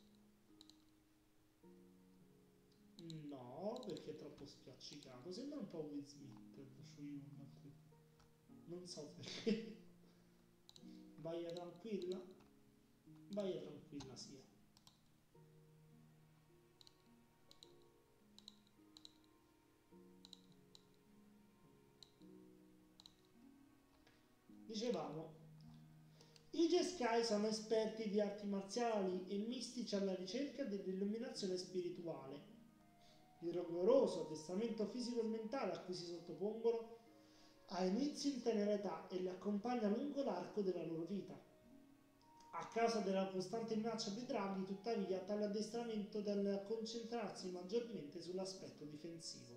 No, perché è troppo spiaccicato. Sembra un po' Will Smith, Shu Yun qui. Non so perché. Baia tranquilla? Baia tranquilla sia. Dicevamo, i Jeskai sono esperti di arti marziali e mistici alla ricerca dell'illuminazione spirituale. Il rigoroso addestramento fisico e mentale a cui si sottopongono ha inizio in tenera età e li accompagna lungo l'arco della loro vita. A causa della costante minaccia dei draghi, tuttavia, tale addestramento tende a concentrarsi maggiormente sull'aspetto difensivo.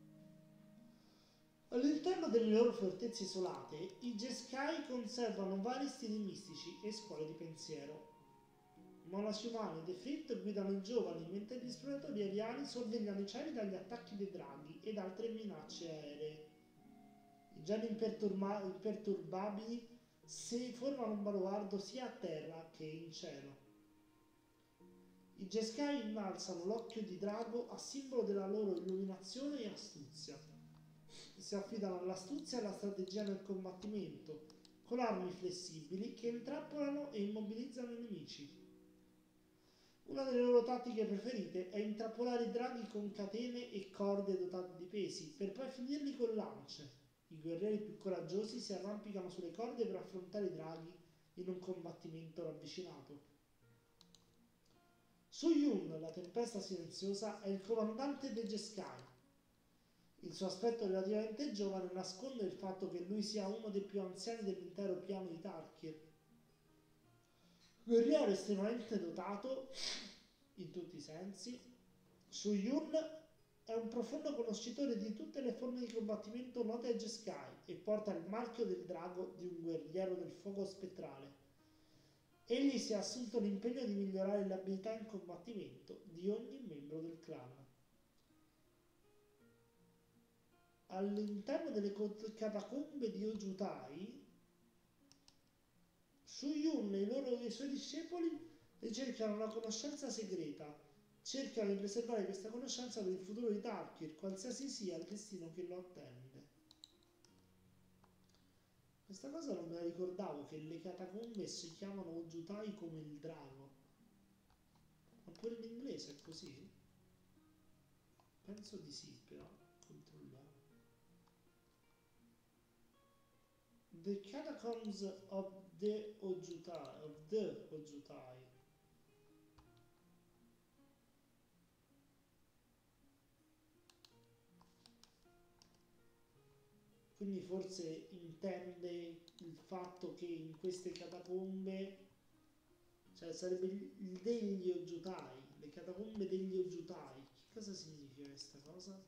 All'interno delle loro fortezze isolate, i Jeskai conservano vari stili mistici e scuole di pensiero. Monaci umani ed Efreet guidano i giovani, mentre gli esploratori aeriani sorvegliano i cieli dagli attacchi dei draghi ed altre minacce aeree. I geni imperturba- imperturbabili si formano un baluardo sia a terra che in cielo. I Jeskai innalzano l'occhio di drago a simbolo della loro illuminazione e astuzia. Si affidano all'astuzia e alla strategia nel combattimento, con armi flessibili che intrappolano e immobilizzano i nemici. Una delle loro tattiche preferite è intrappolare i draghi con catene e corde dotate di pesi, per poi finirli con lance. I guerrieri più coraggiosi si arrampicano sulle corde per affrontare i draghi in un combattimento ravvicinato. Su Yun, la tempesta silenziosa, è il comandante dei Jeskai. Il suo aspetto relativamente giovane nasconde il fatto che lui sia uno dei più anziani dell'intero piano di Tarkir. Guerriero estremamente dotato in tutti i sensi, Shu Yun è un profondo conoscitore di tutte le forme di combattimento note ai Jeskai e porta il marchio del drago di un guerriero del fuoco spettrale. Egli si è assunto l'impegno di migliorare le abilità in combattimento di ogni membro del clan. All'interno delle catacombe di Ojutai, Shu Yun e i, loro, i suoi discepoli ricercano una conoscenza segreta, cercano di preservare questa conoscenza per il futuro di Tarkir, qualsiasi sia il destino che lo attende. Questa cosa non me la ricordavo, che le catacombe si chiamano Ojutai come il drago. Ma pure in inglese è così? Penso di sì, però controlliamo. The Catacombs of the Ojutai, of the Ojutai. quindi forse intende il fatto che in queste catacombe, cioè sarebbe il il degli Ojutai, le catacombe degli Ojutai. Che cosa significa questa cosa?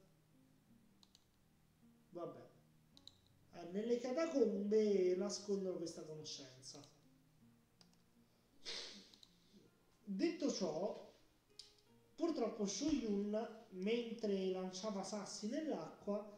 Vabbè. Eh, nelle catacombe nascondono questa conoscenza. Detto ciò, purtroppo Shuyun, mentre lanciava sassi nell'acqua,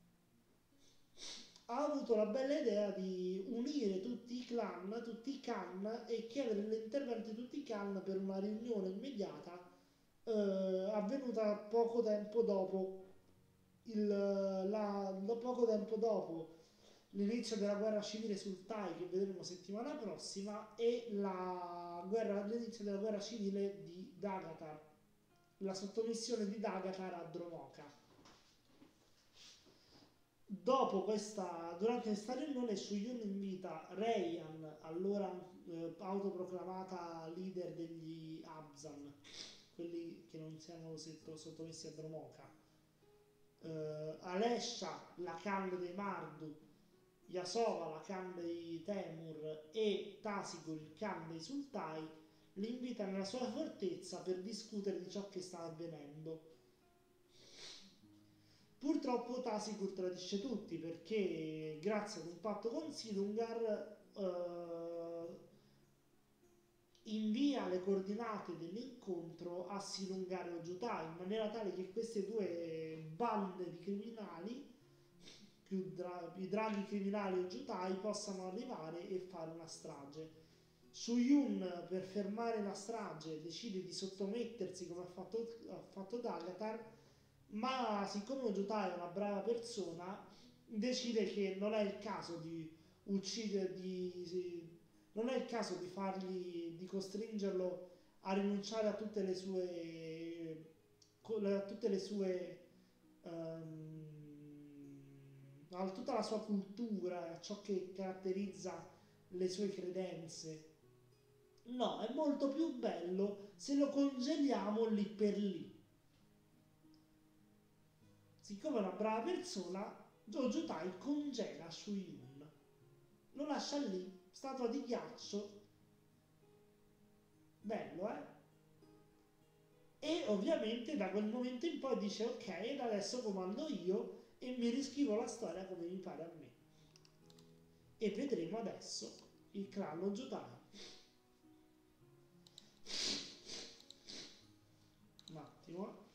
ha avuto la bella idea di unire tutti i clan, tutti i Khan, e chiedere l'intervento di tutti i Khan per una riunione immediata eh, avvenuta poco tempo dopo il, la, lo- poco tempo dopo l'inizio della guerra civile sul Tai, che vedremo settimana prossima, e la guerra, l'inizio della guerra civile di Dagatar, la sottomissione di Dagatar a Dromoka. Dopo questa, durante questa riunione, Shuyun invita Reian, allora eh, autoproclamata leader degli Abzan, quelli che non siano sotto- sottomessi a Dromoka, eh, Alesha, la Khan dei Mardu, Yasova, la Khan dei Temur, e Tasigur, il Khan dei Sultai, li invita nella sua fortezza per discutere di ciò che sta avvenendo. Purtroppo Tasigur tradisce tutti, perché grazie ad un patto con Silumgar eh, invia le coordinate dell'incontro a Silumgar e Ojutai, in maniera tale che queste due bande di criminali, più dra- i draghi criminali Ojutai, possano arrivare e fare una strage. Shuyun, per fermare la strage, decide di sottomettersi come ha fatto, ha fatto Dagatar, ma siccome Ojutai è una brava persona, decide che non è il caso di uccidere, di, di- non è il caso di fargli, di costringerlo a rinunciare a tutte le sue, a tutte le sue, ehm, a tutta la sua cultura, a ciò che caratterizza le sue credenze. No, è molto più bello se lo congeliamo lì per lì. Siccome è una brava persona, Ojutai congela Shuyun, lo lascia lì, statua di ghiaccio, bello, eh? E ovviamente da quel momento in poi dice: ok, da adesso comando io e mi riscrivo la storia come mi pare a me. E vedremo adesso il clan Ojutai. Un attimo, eh.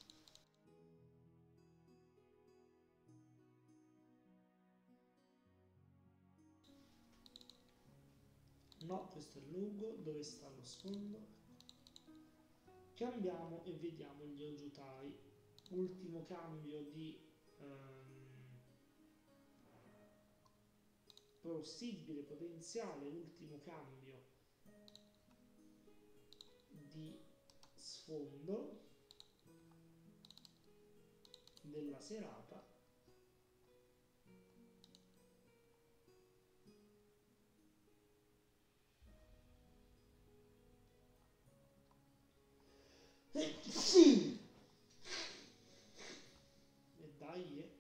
No, questo è Lugo. Dove sta lo sfondo? Cambiamo e vediamo gli Ojutai. Ultimo cambio di ehm, possibile, potenziale, ultimo cambio di sfondo della serata. Eh, sì! E dai, eh.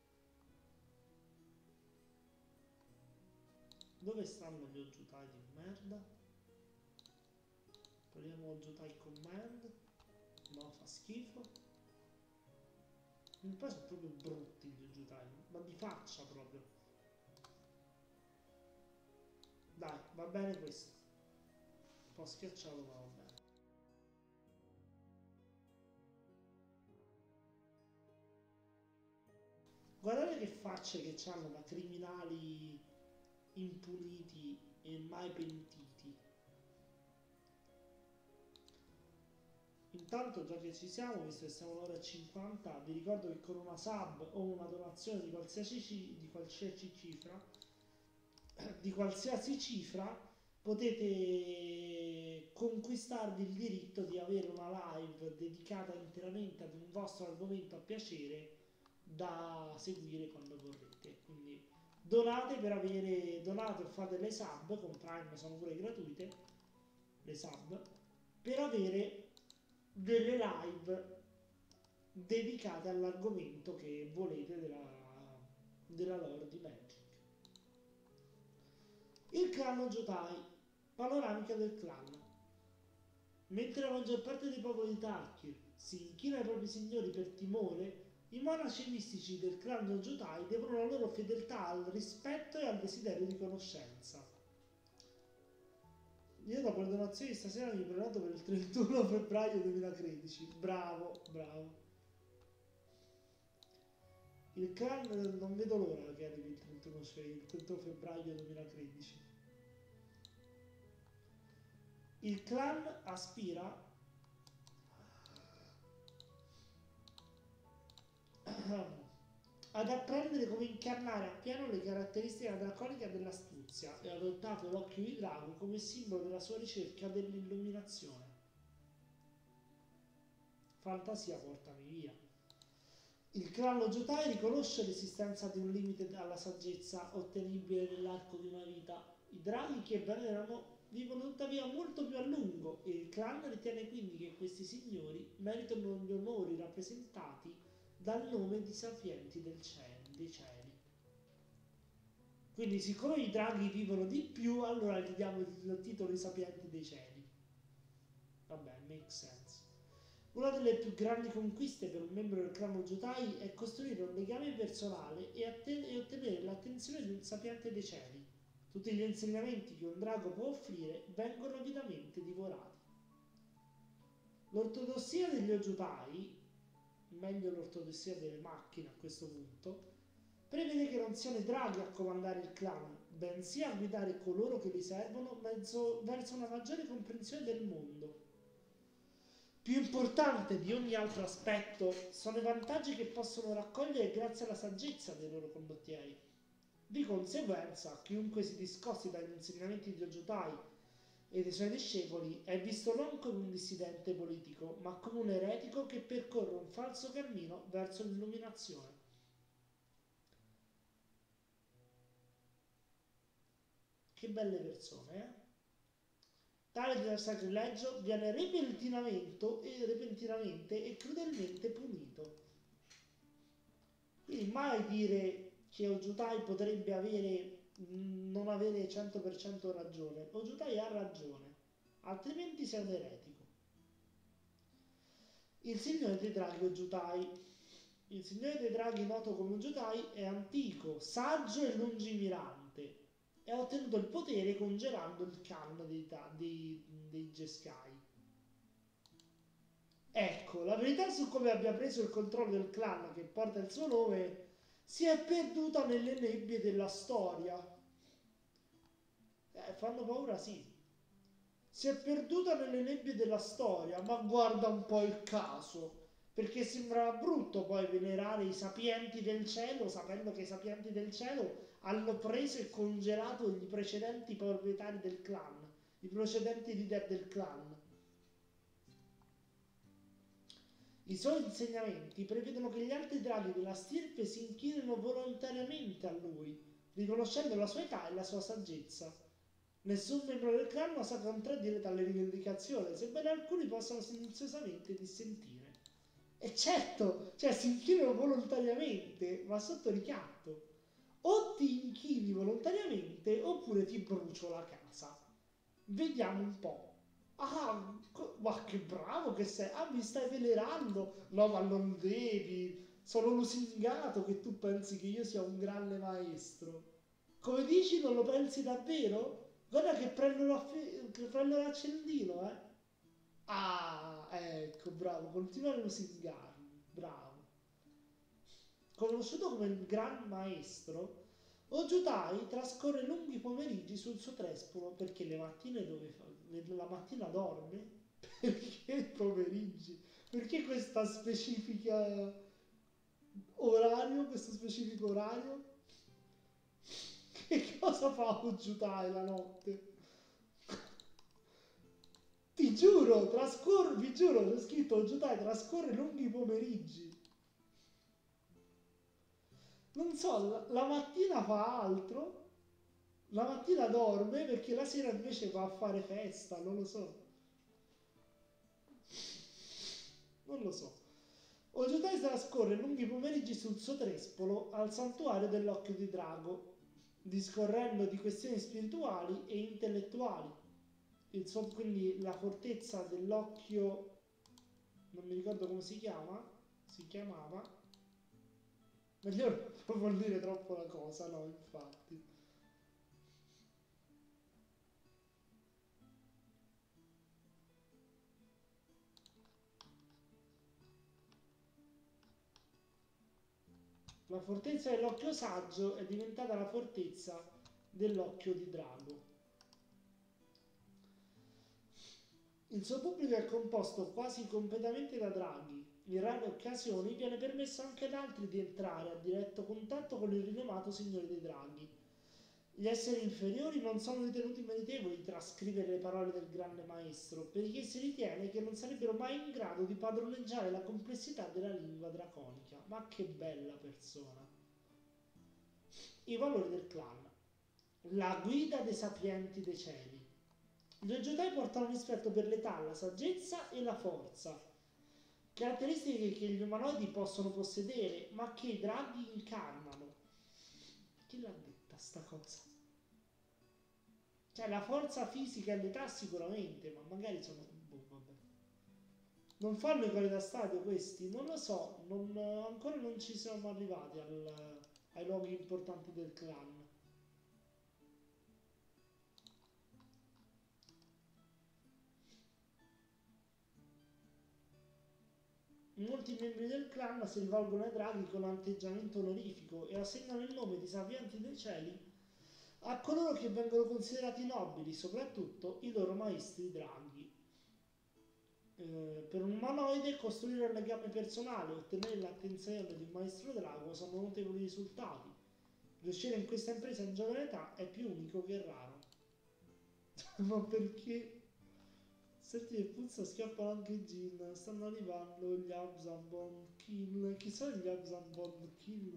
Dove stanno gli Ojutai di merda? Proviamo Ojutai Command. No, fa schifo. Poi sono proprio brutti gli Ojutai, ma di faccia proprio. Dai, va bene questo. Un po' schiacciato, ma va bene. Guardate che facce che hanno da criminali impuniti e mai pentiti. Intanto, già che ci siamo, visto che siamo all'ora e cinquanta, vi ricordo che con una sub o una donazione di qualsiasi, ci- di qualsiasi cifra, di qualsiasi cifra, potete conquistarvi il diritto di avere una live dedicata interamente ad un vostro argomento a piacere da seguire quando vorrete. Quindi donate per avere, donate o fate le sub, con Prime sono pure gratuite, le sub, per avere delle live dedicate all'argomento che volete della, della lore di Magic. Il clan Ojutai, panoramica del clan. Mentre la maggior parte dei popoli di Tarkir si inchina ai propri signori per timore, i monaci mistici del clan Ojutai devono la loro fedeltà al rispetto e al desiderio di conoscenza. Io dopo le donazioni stasera mi prenoto per il trentuno febbraio duemilatredici. Bravo, bravo. Il clan non vedo l'ora che arrivi il trentuno, il trentuno febbraio duemilatredici. Il clan aspira ad apprendere come incarnare appieno le caratteristiche draconiche dell'astuzia e ha adottato l'occhio di drago come simbolo della sua ricerca dell'illuminazione. Fantasia, portami via. Il clan Ojutai riconosce l'esistenza di un limite alla saggezza ottenibile nell'arco di una vita. I draghi che venerano vivono tuttavia molto più a lungo e il clan ritiene quindi che questi signori meritano gli onori rappresentati dal nome di sapienti del cielo, dei cieli. Quindi siccome i draghi vivono di più, allora gli diamo il titolo di sapienti dei cieli. Vabbè, make sense. Una delle più grandi conquiste per un membro del clan Ojutai è costruire un legame personale e, atten- e ottenere l'attenzione di un sapiente dei cieli. Tutti gli insegnamenti che un drago può offrire vengono avidamente divorati. L'ortodossia degli Ojutai, meglio l'ortodossia delle macchine a questo punto, prevede che non siano i draghi a comandare il clan, bensì a guidare coloro che li servono verso, verso una maggiore comprensione del mondo. Più importante di ogni altro aspetto sono i vantaggi che possono raccogliere grazie alla saggezza dei loro condottieri. Di conseguenza, chiunque si discosti dagli insegnamenti di Ojutai e dei suoi discepoli è visto non come un dissidente politico, ma come un eretico che percorre un falso cammino verso l'illuminazione. Che belle persone, eh? Tale sacrilegio viene repentinamente e, repentinamente e crudelmente punito. Quindi mai dire che Ojutai potrebbe avere, non avere cento per cento ragione. Ojutai ha ragione, altrimenti sei un eretico. Il signore dei draghi Ojutai. Il signore dei draghi, noto come Ojutai, è antico, saggio e lungimirante. E ha ottenuto il potere congelando il Khan dei, dei, dei Jeskai. Ecco, la verità su come abbia preso il controllo del clan che porta il suo nome si è perduta nelle nebbie della storia. Eh, fanno paura, sì. Si è perduta nelle nebbie della storia, ma guarda un po' il caso. Perché sembrava brutto poi venerare i sapienti del cielo, sapendo che i sapienti del cielo hanno preso e congelato i precedenti proprietari del clan, i precedenti leader del clan. I suoi insegnamenti prevedono che gli altri draghi della stirpe si inchinino volontariamente a lui, riconoscendo la sua età e la sua saggezza. Nessun membro del clan osa contraddire tale rivendicazione, sebbene alcuni possano silenziosamente dissentire. E certo, cioè si inchinano volontariamente, ma sotto ricatto. O ti inchini volontariamente oppure ti brucio la casa. Vediamo un po'. Ah, ma che bravo che sei. Ah, mi stai venerando. No, ma non devi. Sono lusingato che tu pensi che io sia un grande maestro. Come dici, non lo pensi davvero? Guarda che prendo, l'aff- che prendo l'accendino, eh. Ah, ecco, bravo. Continua a lusingarmi. Bravo. Conosciuto come il Gran Maestro, Ojutai trascorre lunghi pomeriggi sul suo trespolo perché le mattine dove fa? La mattina dorme? Perché i pomeriggi? Perché questa specifica orario? Questo specifico orario? Che cosa fa Ojutai la notte? Ti giuro, trascorre, vi giuro, c'è scritto Ojutai trascorre lunghi pomeriggi. Non so, la, la mattina fa altro, la mattina dorme perché la sera invece va a fare festa, non lo so. Non lo so. Ojutai trascorre lunghi pomeriggi sul suo trespolo al santuario dell'occhio di drago. discorrendo di questioni spirituali e intellettuali. Il suo, quindi la fortezza dell'occhio, non mi ricordo come si chiama, si chiamava, meglio non approfondire troppo la cosa, no, infatti. La fortezza dell'occhio saggio è diventata la fortezza dell'occhio di drago. Il suo pubblico è composto quasi completamente da draghi. In rare occasioni viene permesso anche ad altri di entrare a diretto contatto con il rinomato Signore dei Draghi. Gli esseri inferiori non sono ritenuti meritevoli di trascrivere le parole del grande maestro, perché si ritiene che non sarebbero mai in grado di padroneggiare la complessità della lingua draconica. Ma che bella persona! I valori del clan. La guida dei sapienti dei cieli. Gli Jedi portano rispetto per l'età, la saggezza e la forza, caratteristiche che gli umanoidi possono possedere, ma che i draghi incarnano. Chi l'ha detta sta cosa? Cioè, la forza fisica e l'età sicuramente, ma magari sono... Boh, vabbè. Non fanno i cori da stadio questi? Non lo so, non, ancora non ci siamo arrivati al, ai luoghi importanti del clan. Molti membri del clan si rivolgono ai draghi con atteggiamento onorifico e assegnano il nome di sapienti dei cieli a coloro che vengono considerati nobili, soprattutto i loro maestri draghi. Eh, per un umanoide costruire un legame personale e ottenere l'attenzione di un maestro drago sono notevoli risultati. Riuscire in questa impresa in giovane età è più unico che raro. Ma perché? Senti che puzza, schiappano anche i Jin. Stanno arrivando gli Abzan Kill. Chi sono gli Abzan Kill?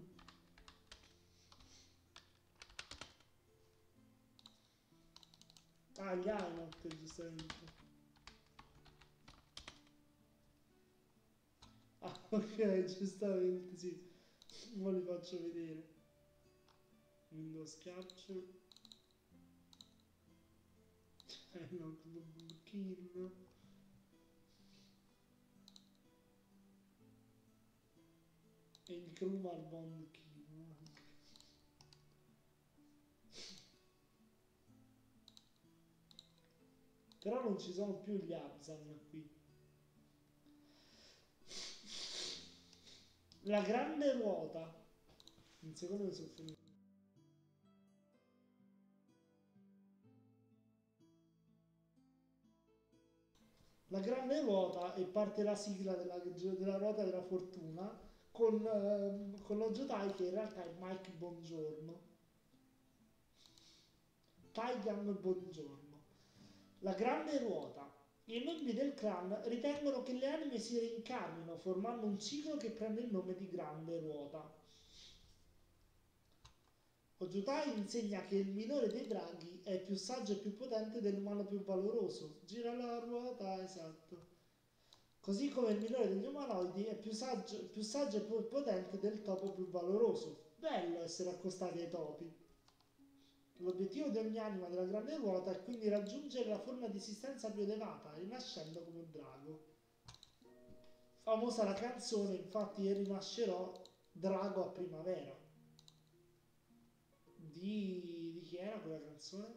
Ah, gli Ainot, giustamente. Ah, ok, giustamente, sì. Ora li faccio vedere. Windows Capture. Ainot Kill. E il Krumar Bond Kill. Però non ci sono più gli Abzan qui. La grande ruota. Un secondo mi sono finito. La grande ruota e parte la sigla della, della ruota della fortuna con, ehm, con lo Jedi che in realtà è Mike Bongiorno. Taigan Bongiorno. La grande ruota. I membri del clan ritengono che le anime si reincarnino formando un ciclo che prende il nome di grande ruota. Ojutai insegna che il minore dei draghi è più saggio e più potente dell'umano più valoroso. Gira la ruota, esatto. Così come il minore degli umanoidi è più saggio, più saggio e più potente del topo più valoroso. Bello essere accostati ai topi. L'obiettivo di ogni anima della grande ruota è quindi raggiungere la forma di esistenza più elevata, rinascendo come un drago. Famosa la canzone, infatti, e rinascerò drago a primavera. Di, di chi era quella canzone?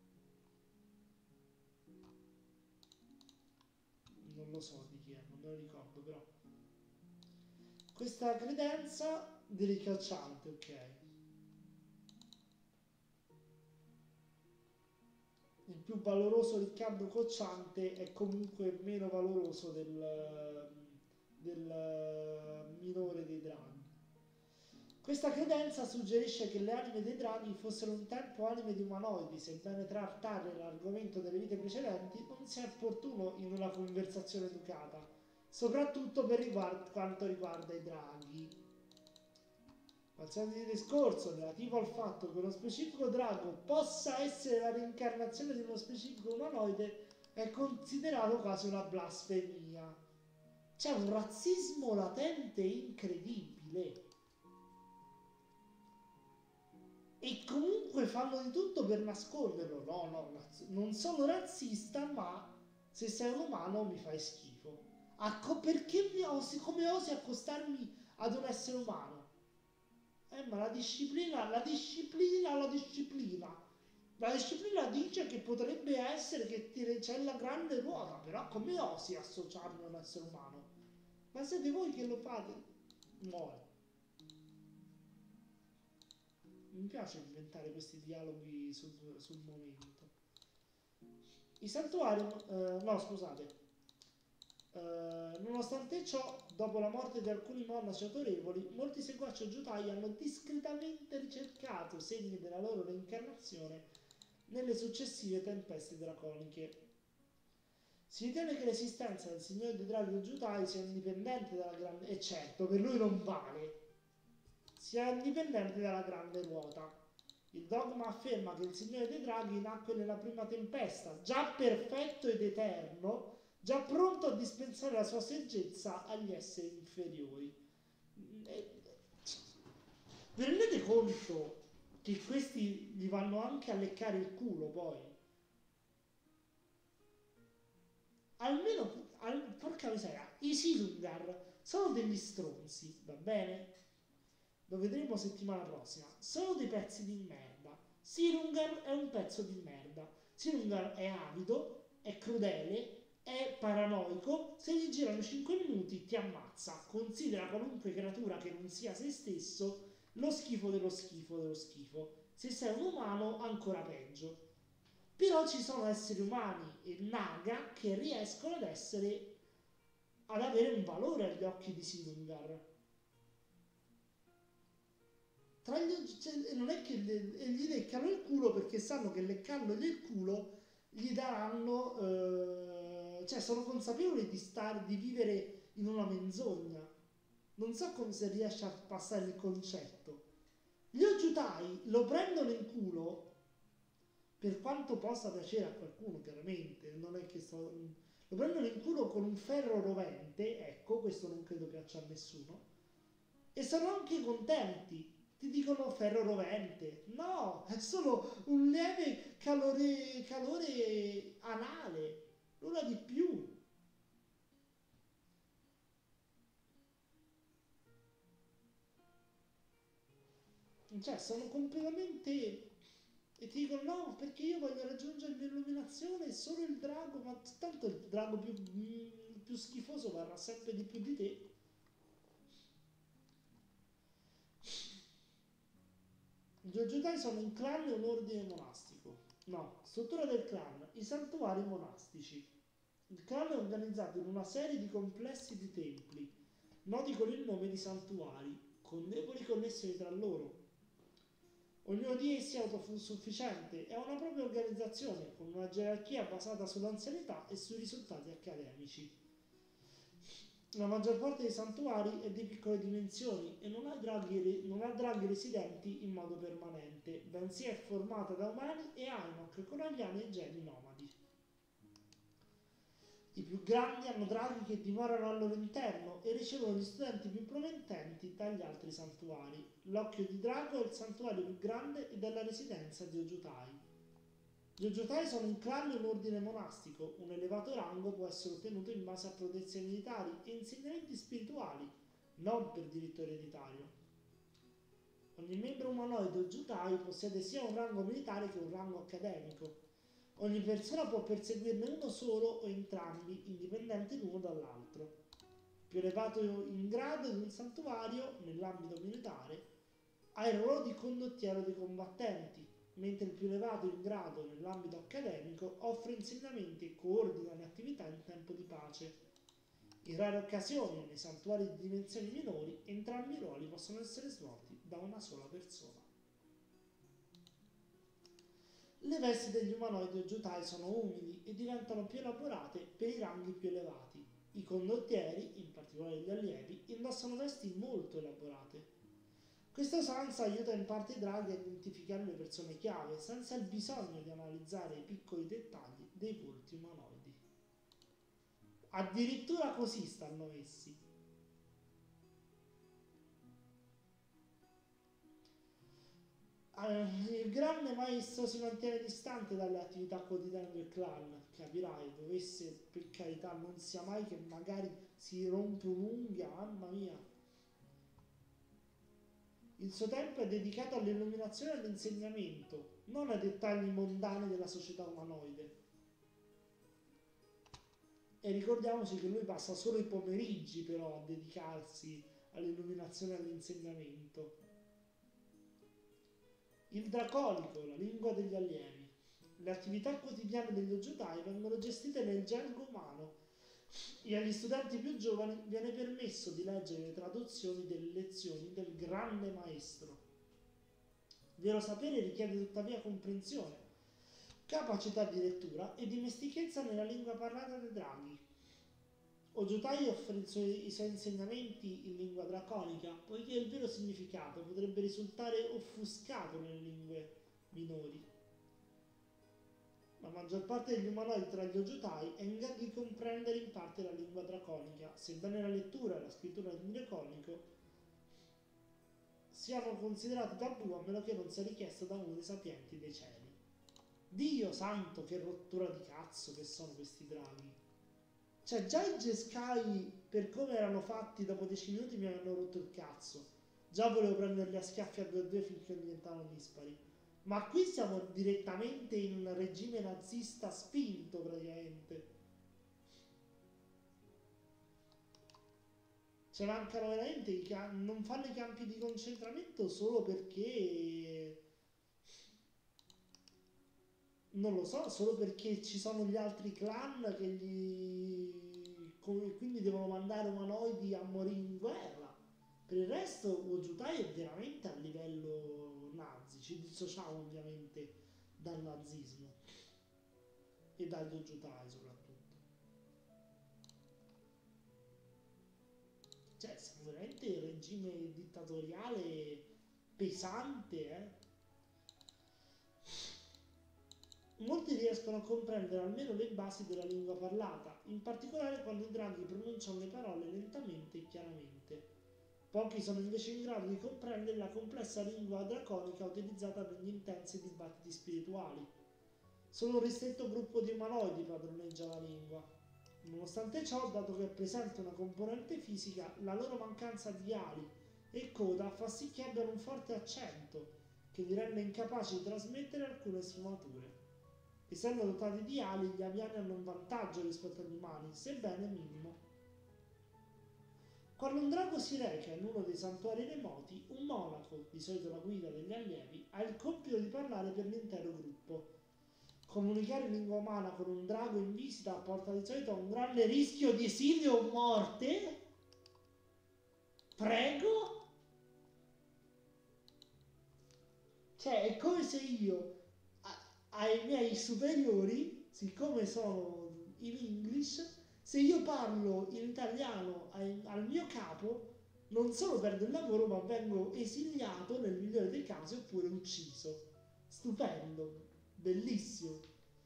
Non lo so di chi è, non me lo ricordo però. Questa credenza di ricacciante, ok. Il più valoroso Riccardo Cocciante è comunque meno valoroso del, del minore dei draghi. Questa credenza suggerisce che le anime dei draghi fossero un tempo anime di umanoidi, sebbene trattare l'argomento delle vite precedenti non sia opportuno in una conversazione educata, soprattutto per riguard- quanto riguarda i draghi. Qualsiasi discorso relativo al fatto che uno specifico drago possa essere la reincarnazione di uno specifico umanoide è considerato quasi una blasfemia. C'è un razzismo latente incredibile. E comunque fanno di tutto per nasconderlo. No, no, razz- non sono razzista, ma se sei un umano mi fai schifo. Acco- perché mi osi, come osi accostarmi ad un essere umano? Eh, ma la disciplina, la disciplina, la disciplina. La disciplina dice che potrebbe essere che ti- c'è la grande ruota, però come osi associarmi a un essere umano? Ma siete voi che lo fate? Muore. Mi piace inventare questi dialoghi sul, sul momento. I santuari, eh, no scusate, eh, nonostante ciò, dopo la morte di alcuni monaci autorevoli, molti seguaci oggiutai hanno discretamente ricercato segni della loro reincarnazione nelle successive tempeste draconiche. Si ritiene che l'esistenza del Signore dei Draghi oggiutai sia indipendente dalla grande... E certo, per lui non vale. Sia indipendente dalla grande ruota. Il dogma afferma che il Signore dei Draghi nacque nella prima tempesta, già perfetto ed eterno, già pronto a dispensare la sua saggezza agli esseri inferiori. E- Vi rendete conto che questi gli vanno anche a leccare il culo poi? Almeno, al- porca miseria, i Silumgar sono degli stronzi, va bene? Lo vedremo settimana prossima. Sono dei pezzi di merda. Silumgar è un pezzo di merda. Silumgar è avido, è crudele, è paranoico. Se gli girano cinque minuti ti ammazza. Considera qualunque creatura che non sia se stesso lo schifo dello schifo dello schifo. Se sei un umano, ancora peggio. Però ci sono esseri umani e naga che riescono ad essere ad avere un valore agli occhi di Silumgar. Tra gli, cioè, non è che le, gli leccano il culo perché sanno che leccandogli il culo gli daranno, eh, cioè sono consapevoli di stare, di vivere in una menzogna. Non so come si riesce a passare il concetto. Gli oggiutai lo prendono in culo per quanto possa piacere a qualcuno, chiaramente, non è che sto, lo prendono in culo con un ferro rovente, ecco, questo non credo piaccia a nessuno, e sono anche contenti. Ti dicono ferro rovente. No, è solo un lieve calore, calore anale, nulla di più. Cioè, sono completamente... E ti dicono no, perché io voglio raggiungere l'illuminazione e solo il drago, ma tanto il drago più, mm, più schifoso varrà sempre di più di te. Gli Jedi sono un clan e un ordine monastico. No, struttura del clan, i santuari monastici. Il clan è organizzato in una serie di complessi di templi, noti con il nome di santuari, con deboli connessioni tra loro. Ognuno di essi è autosufficiente e ha una propria organizzazione, con una gerarchia basata sull'anzianità e sui risultati accademici. La maggior parte dei santuari è di piccole dimensioni e non ha draghi, non ha draghi residenti in modo permanente, bensì è formata da umani e Ainok, coragliani e geni nomadi. I più grandi hanno draghi che dimorano al loro interno e ricevono gli studenti più promettenti dagli altri santuari. L'occhio di drago è il santuario più grande ed è la residenza di Oggiutai. Gli Oggiutai sono un clan e un ordine monastico. Un elevato rango può essere ottenuto in base a protezioni militari e insegnamenti spirituali, non per diritto ereditario. Ogni membro umanoide Oggiutai possiede sia un rango militare che un rango accademico. Ogni persona può perseguirne uno solo o entrambi, indipendenti l'uno dall'altro. Più elevato in grado di un santuario, nell'ambito militare, ha il ruolo di condottiero dei combattenti, mentre il più elevato in grado nell'ambito accademico offre insegnamenti e coordina le attività in tempo di pace. In rare occasioni, nei santuari di dimensioni minori, entrambi i ruoli possono essere svolti da una sola persona. Le vesti degli umanoidi oggiutai sono umili e diventano più elaborate per i ranghi più elevati. I condottieri, in particolare gli allievi, indossano vesti molto elaborate. Questa usanza aiuta in parte i draghi a identificare le persone chiave, senza il bisogno di analizzare i piccoli dettagli dei volti umanoidi. Addirittura così stanno messi. Eh, il grande maestro si mantiene distante dalle attività quotidiane del clan, capirai, dovesse per carità non sia mai che magari si rompe un'unghia, mamma mia. Il suo tempo è dedicato all'illuminazione e all'insegnamento, non ai dettagli mondani della società umanoide. E ricordiamoci che lui passa solo i pomeriggi però a dedicarsi all'illuminazione e all'insegnamento. Il draconico, la lingua degli allievi. Le attività quotidiane degli Ojutai vengono gestite nel gergo umano e agli studenti più giovani viene permesso di leggere le traduzioni delle lezioni del grande maestro. Il vero sapere richiede tuttavia comprensione, capacità di lettura e dimestichezza nella lingua parlata dai draghi. Ojutai offre i suoi, i suoi insegnamenti in lingua draconica, poiché il vero significato potrebbe risultare offuscato nelle lingue minori. La maggior parte degli umanoidi tra gli Ojutai è in grado di comprendere in parte la lingua draconica, sebbene la lettura e la scrittura in draconico siano considerati tabù a meno che non sia richiesto da uno dei sapienti dei cieli. Dio santo, che rottura di cazzo che sono questi draghi! Cioè, già i Jeskai, per come erano fatti, dopo dieci minuti mi hanno rotto il cazzo. Già volevo prenderli a schiaffi a due a due finché diventavano dispari. Ma qui siamo direttamente in un regime nazista spinto, praticamente. Cioè, mancano veramente i campi. Non fanno i campi di concentramento solo perché... Non lo so, solo perché ci sono gli altri clan che gli... quindi devono mandare umanoidi a morire in guerra. Per il resto Ojutai è veramente a livello nazi, ci dissociamo ovviamente dal nazismo e dagli Ojutai soprattutto. Cioè, siamo veramente in regime dittatoriale pesante, eh? Molti riescono a comprendere almeno le basi della lingua parlata, in particolare quando i draghi pronunciano le parole lentamente e chiaramente. Pochi sono invece in grado di comprendere la complessa lingua draconica utilizzata negli intensi dibattiti spirituali. Solo un ristretto gruppo di umanoidi padroneggia la lingua. Nonostante ciò, dato che è presente una componente fisica, la loro mancanza di ali e coda fa sì che abbiano un forte accento, che li rende incapaci di trasmettere alcune sfumature. Essendo dotati di ali, gli aviani hanno un vantaggio rispetto agli umani, sebbene minimo. Quando un drago si reca in uno dei santuari remoti, un monaco, di solito la guida degli allievi, ha il compito di parlare per l'intero gruppo. Comunicare in lingua umana con un drago in visita porta di solito a un grande rischio di esilio o morte. Prego? Cioè, è come se io ai miei superiori, siccome sono in English, se io parlo in italiano ai, al mio capo, non solo perdo il lavoro, ma vengo esiliato nel migliore dei casi oppure ucciso. Stupendo, bellissimo.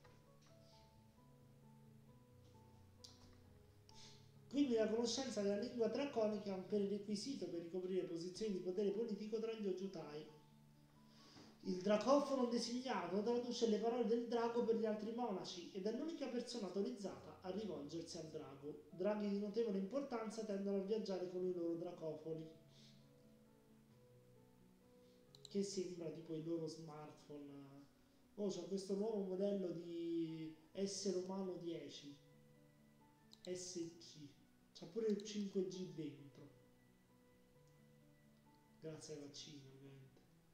Quindi la conoscenza della lingua draconica è un prerequisito per ricoprire posizioni di potere politico tra gli Ojutai. Il dracofono designato traduce le parole del drago per gli altri monaci ed è l'unica persona autorizzata a rivolgersi al drago. Draghi di notevole importanza tendono a viaggiare con i loro dracofoni, che sembra tipo i loro smartphone. Oh, c'è questo nuovo modello di essere umano dieci S G, c'ha pure il cinque G dentro, grazie ai vaccini ovviamente.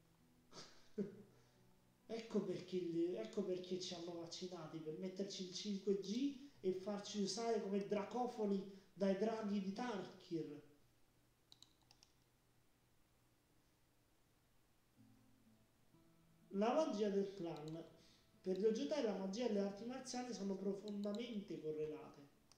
Ecco perché, ecco perché ci hanno vaccinati, per metterci il cinque G e farci usare come dracofoni dai draghi di Tarkir. La magia del clan. Per gli Ojutai la magia e le arti marziali sono profondamente correlate.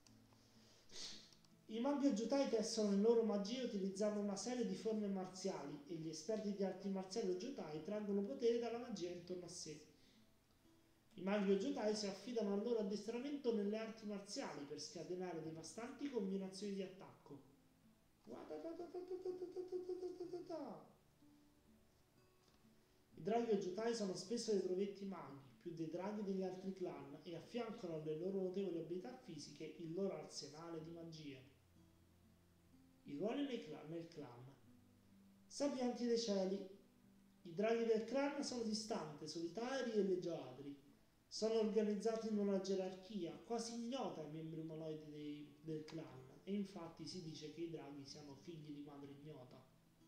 I maghi Ojutai tessono le loro magie utilizzando una serie di forme marziali e gli esperti di arti marziali Ojutai traggono potere dalla magia intorno a sé. I maghi Ojutai si affidano al loro addestramento nelle arti marziali per scatenare devastanti combinazioni di attacco. I draghi Ojutai sono spesso dei trovetti maghi, più dei draghi degli altri clan, e affiancano alle loro notevoli abilità fisiche il loro arsenale di magie. I ruoli nel clan. Nel clan. Sapienti dei cieli. I draghi del clan sono distanti, solitari e leggiadri. Sono organizzati in una gerarchia quasi ignota ai membri umanoidi dei- del clan, e infatti si dice che i draghi siano figli di madre ignota.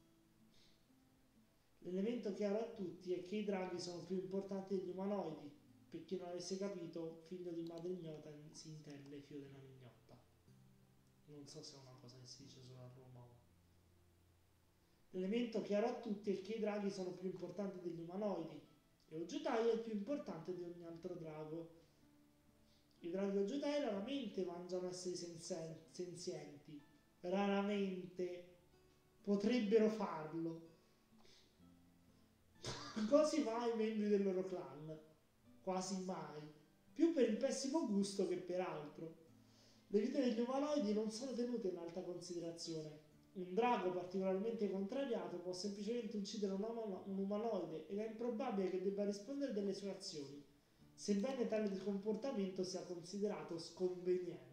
L'elemento chiaro a tutti è che i draghi sono più importanti degli umanoidi. Per chi non avesse capito, figlio di madre ignota si intende figlio di nana ignota. Non so se è una cosa che si dice solo a Roma. o- L'elemento chiaro a tutti è che i draghi sono più importanti degli umanoidi, e Ojutai è il più importante di ogni altro drago. I draghi Ojutai raramente mangiano esseri sensen- senzienti. Raramente. Potrebbero farlo. Quasi mai i membri del loro clan. Quasi mai. Più per il pessimo gusto che per altro. Le vite degli umanoidi non sono tenute in alta considerazione. Un drago particolarmente contrariato può semplicemente uccidere un, uomo- un umanoide, ed è improbabile che debba rispondere delle sue azioni, sebbene tale comportamento sia considerato sconveniente.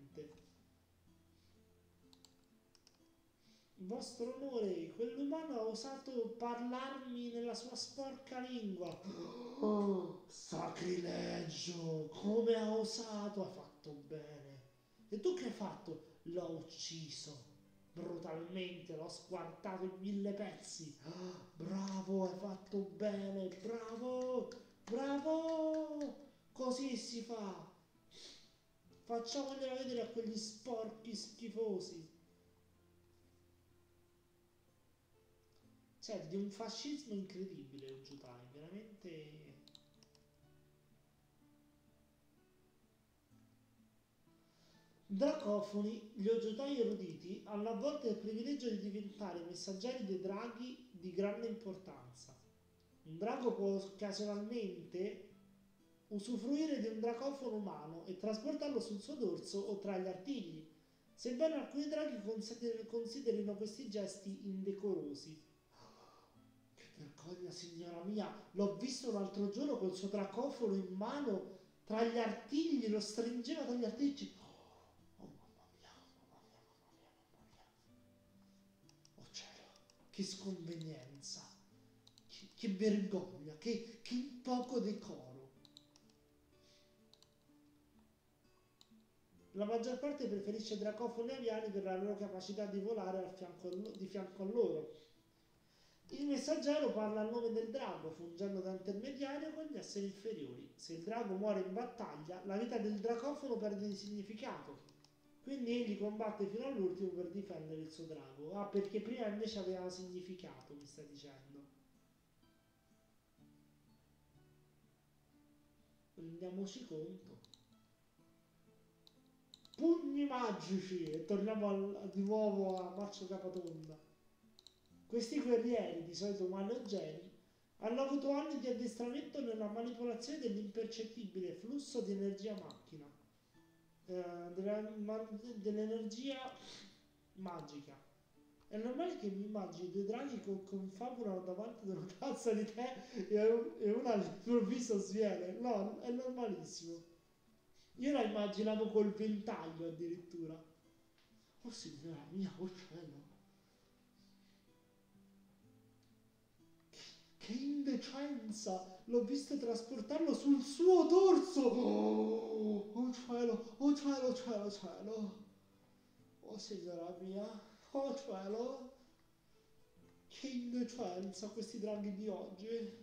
Vostro onore, quell'umano ha osato parlarmi nella sua sporca lingua. Oh, sacrilegio! Come ha osato? Ha fatto bene. E tu che hai fatto? L'ho ucciso. Brutalmente, l'ho squartato in mille pezzi. Ah, bravo, hai fatto bene. Bravo, bravo. Così si fa. Facciamogliela vedere a quegli sporchi schifosi. Cioè, di un fascismo incredibile Ojutai, veramente. Dracofoni, gli Ojutai eruditi hanno a volte il privilegio di diventare messaggeri dei draghi di grande importanza. Un drago può occasionalmente usufruire di un dracofono umano e trasportarlo sul suo dorso o tra gli artigli, sebbene alcuni draghi consider- considerino questi gesti indecorosi. Che vergogna, signora mia! L'ho visto l'altro giorno col suo dracofono in mano tra gli artigli, lo stringeva tra gli artigli. Oh mamma mia, mamma mia, mamma mia, mamma mia. Oh cielo, che sconvenienza, che, che vergogna, che, che poco decoro. La maggior parte preferisce dracofoni aviani per la loro capacità di volare al fianco a lo- di fianco a loro. Il messaggero parla a nome del drago, fungendo da intermediario con gli esseri inferiori. Se il drago muore in battaglia, la vita del dracofono perde di significato. Quindi egli combatte fino all'ultimo per difendere il suo drago. Ah, perché prima invece aveva significato, mi stai dicendo. Rendiamoci conto. Pugni magici! E torniamo al- di nuovo a marcia capatonda. Questi guerrieri, di solito umani o geni, hanno avuto anni di addestramento nella manipolazione dell'impercettibile flusso di energia macchina, eh, della- ma- dell'energia magica. È normale che mi immagini due draghi che confabulano davanti ad una tazza di tè e, un- e una all'improvviso sviene. No, è normalissimo. Io la immaginavo col ventaglio addirittura. Oh signora mia, oh cielo. Che indecenza! L'ho visto trasportarlo sul suo dorso! Oh, oh cielo, oh cielo, cielo, cielo! Oh signora mia, oh cielo! Che indecenza questi draghi di oggi!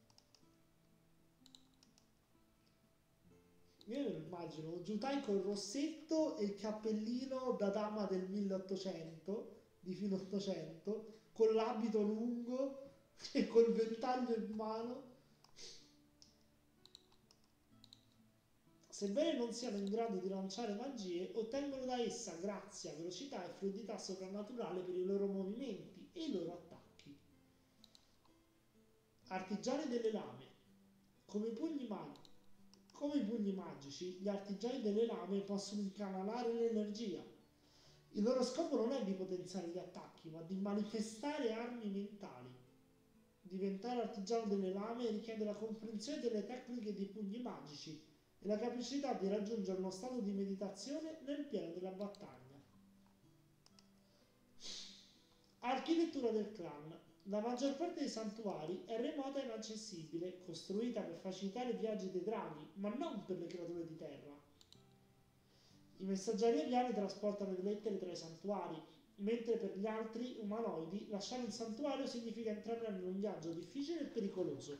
Io me lo immagino, Giutai col rossetto e il cappellino da dama del milleottocento, di fine ottocento, con l'abito lungo e col ventaglio in mano. Sebbene non siano in grado di lanciare magie, ottengono da essa grazia, velocità e fluidità soprannaturale per i loro movimenti e i loro attacchi. Artigiani delle lame. Come i pugni, mag- come i pugni magici, gli artigiani delle lame possono incanalare l'energia. Il loro scopo non è di potenziare gli attacchi, ma di manifestare armi mentali. diventare artigiano delle lame richiede la comprensione delle tecniche dei pugni magici e la capacità di raggiungere uno stato di meditazione nel pieno della battaglia. Architettura del clan. La maggior parte dei santuari è remota e inaccessibile, costruita per facilitare i viaggi dei draghi, ma non per le creature di terra. I messaggeri aviani trasportano le lettere tra i santuari, mentre per gli altri umanoidi lasciare un santuario significa intraprendere un viaggio difficile e pericoloso.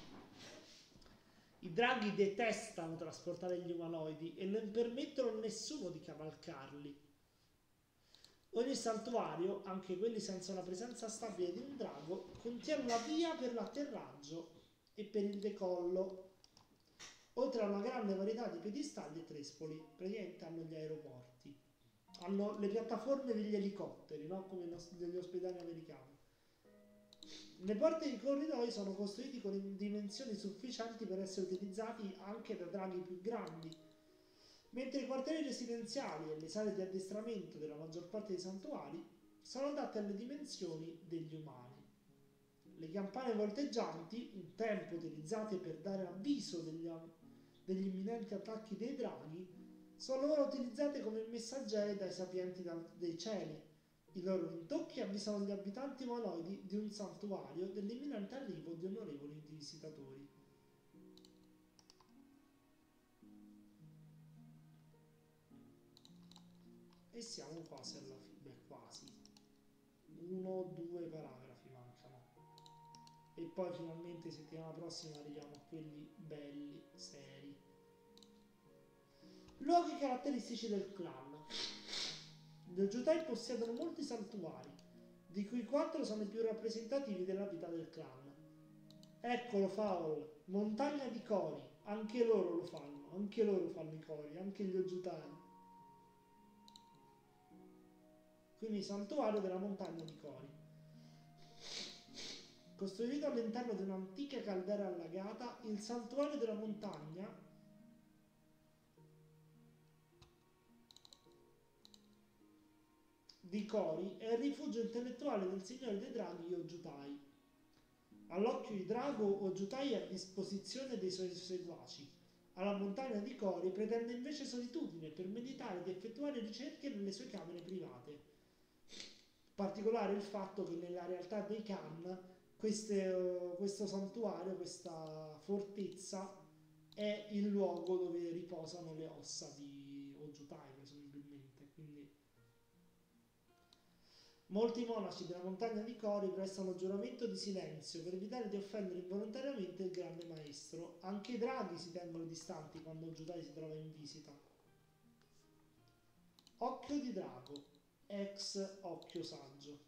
I draghi detestano trasportare gli umanoidi e non permettono a nessuno di cavalcarli. Ogni santuario, anche quelli senza una presenza stabile di un drago, contiene una via per l'atterraggio e per il decollo, oltre a una grande varietà di piedistalli e trespoli. Praticamente hanno gli aeroporti, hanno le piattaforme degli elicotteri, no? Come negli ospedali americani. Le porte dei corridoi sono costruiti con dimensioni sufficienti per essere utilizzati anche da draghi più grandi, mentre i quartieri residenziali e le sale di addestramento della maggior parte dei santuari sono adatte alle dimensioni degli umani. Le campane volteggianti, un tempo utilizzate per dare avviso degli, degli imminenti attacchi dei draghi, sono ora utilizzate come messaggeri dai sapienti dei cieli. I loro rintocchi avvisano gli abitanti umanoidi di un santuario dell'imminente arrivo di onorevoli visitatori. E siamo quasi alla fine, quasi. Uno, due paragrafi mancano. E poi finalmente settimana prossima arriviamo a quelli belli, seri. Luoghi caratteristici del clan. Gli Ojutai possiedono molti santuari, di cui quattro sono i più rappresentativi della vita del clan. Eccolo Faol, montagna di cori, anche loro lo fanno, anche loro fanno i cori, anche gli Ojutai. Quindi santuario della montagna di Cori. Costruito all'interno di un'antica caldera allagata, il santuario della montagna di Cori è il rifugio intellettuale del signore dei draghi Ojutai. All'occhio di drago, Ojutai è a disposizione dei suoi seguaci. Alla montagna di Cori pretende invece solitudine per meditare ed effettuare ricerche nelle sue camere private. Particolare il fatto che nella realtà dei Khan queste, questo santuario, questa fortezza è il luogo dove riposano le ossa di Ojutai presumibilmente. Quindi molti monaci della montagna di Cori prestano giuramento di silenzio per evitare di offendere involontariamente il grande maestro. Anche i draghi si tengono distanti quando Ojutai si trova in visita. Occhio di drago, ex occhio saggio.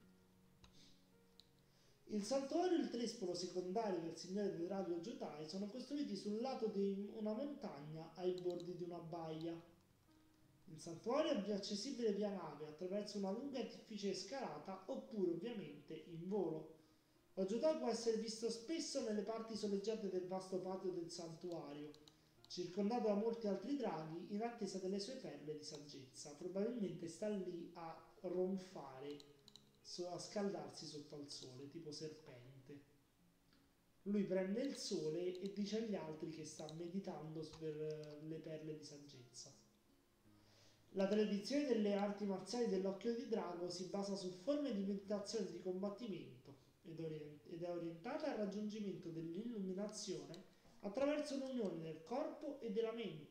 Il santuario e il trespolo secondario del signore dei draghi Ojutai sono costruiti sul lato di una montagna ai bordi di una baia. Il santuario è accessibile via nave attraverso una lunga e difficile scalata oppure ovviamente in volo. Ojutai può essere visto spesso nelle parti soleggiate del vasto patio del santuario, circondato da molti altri draghi in attesa delle sue perle di saggezza. Probabilmente sta lì a ronfare, a scaldarsi sotto al sole, tipo serpente. Lui prende il sole e dice agli altri che sta meditando per le perle di saggezza. La tradizione delle arti marziali dell'occhio di drago si basa su forme di meditazione e di combattimento ed è orientata al raggiungimento dell'illuminazione attraverso l'unione del corpo e della mente.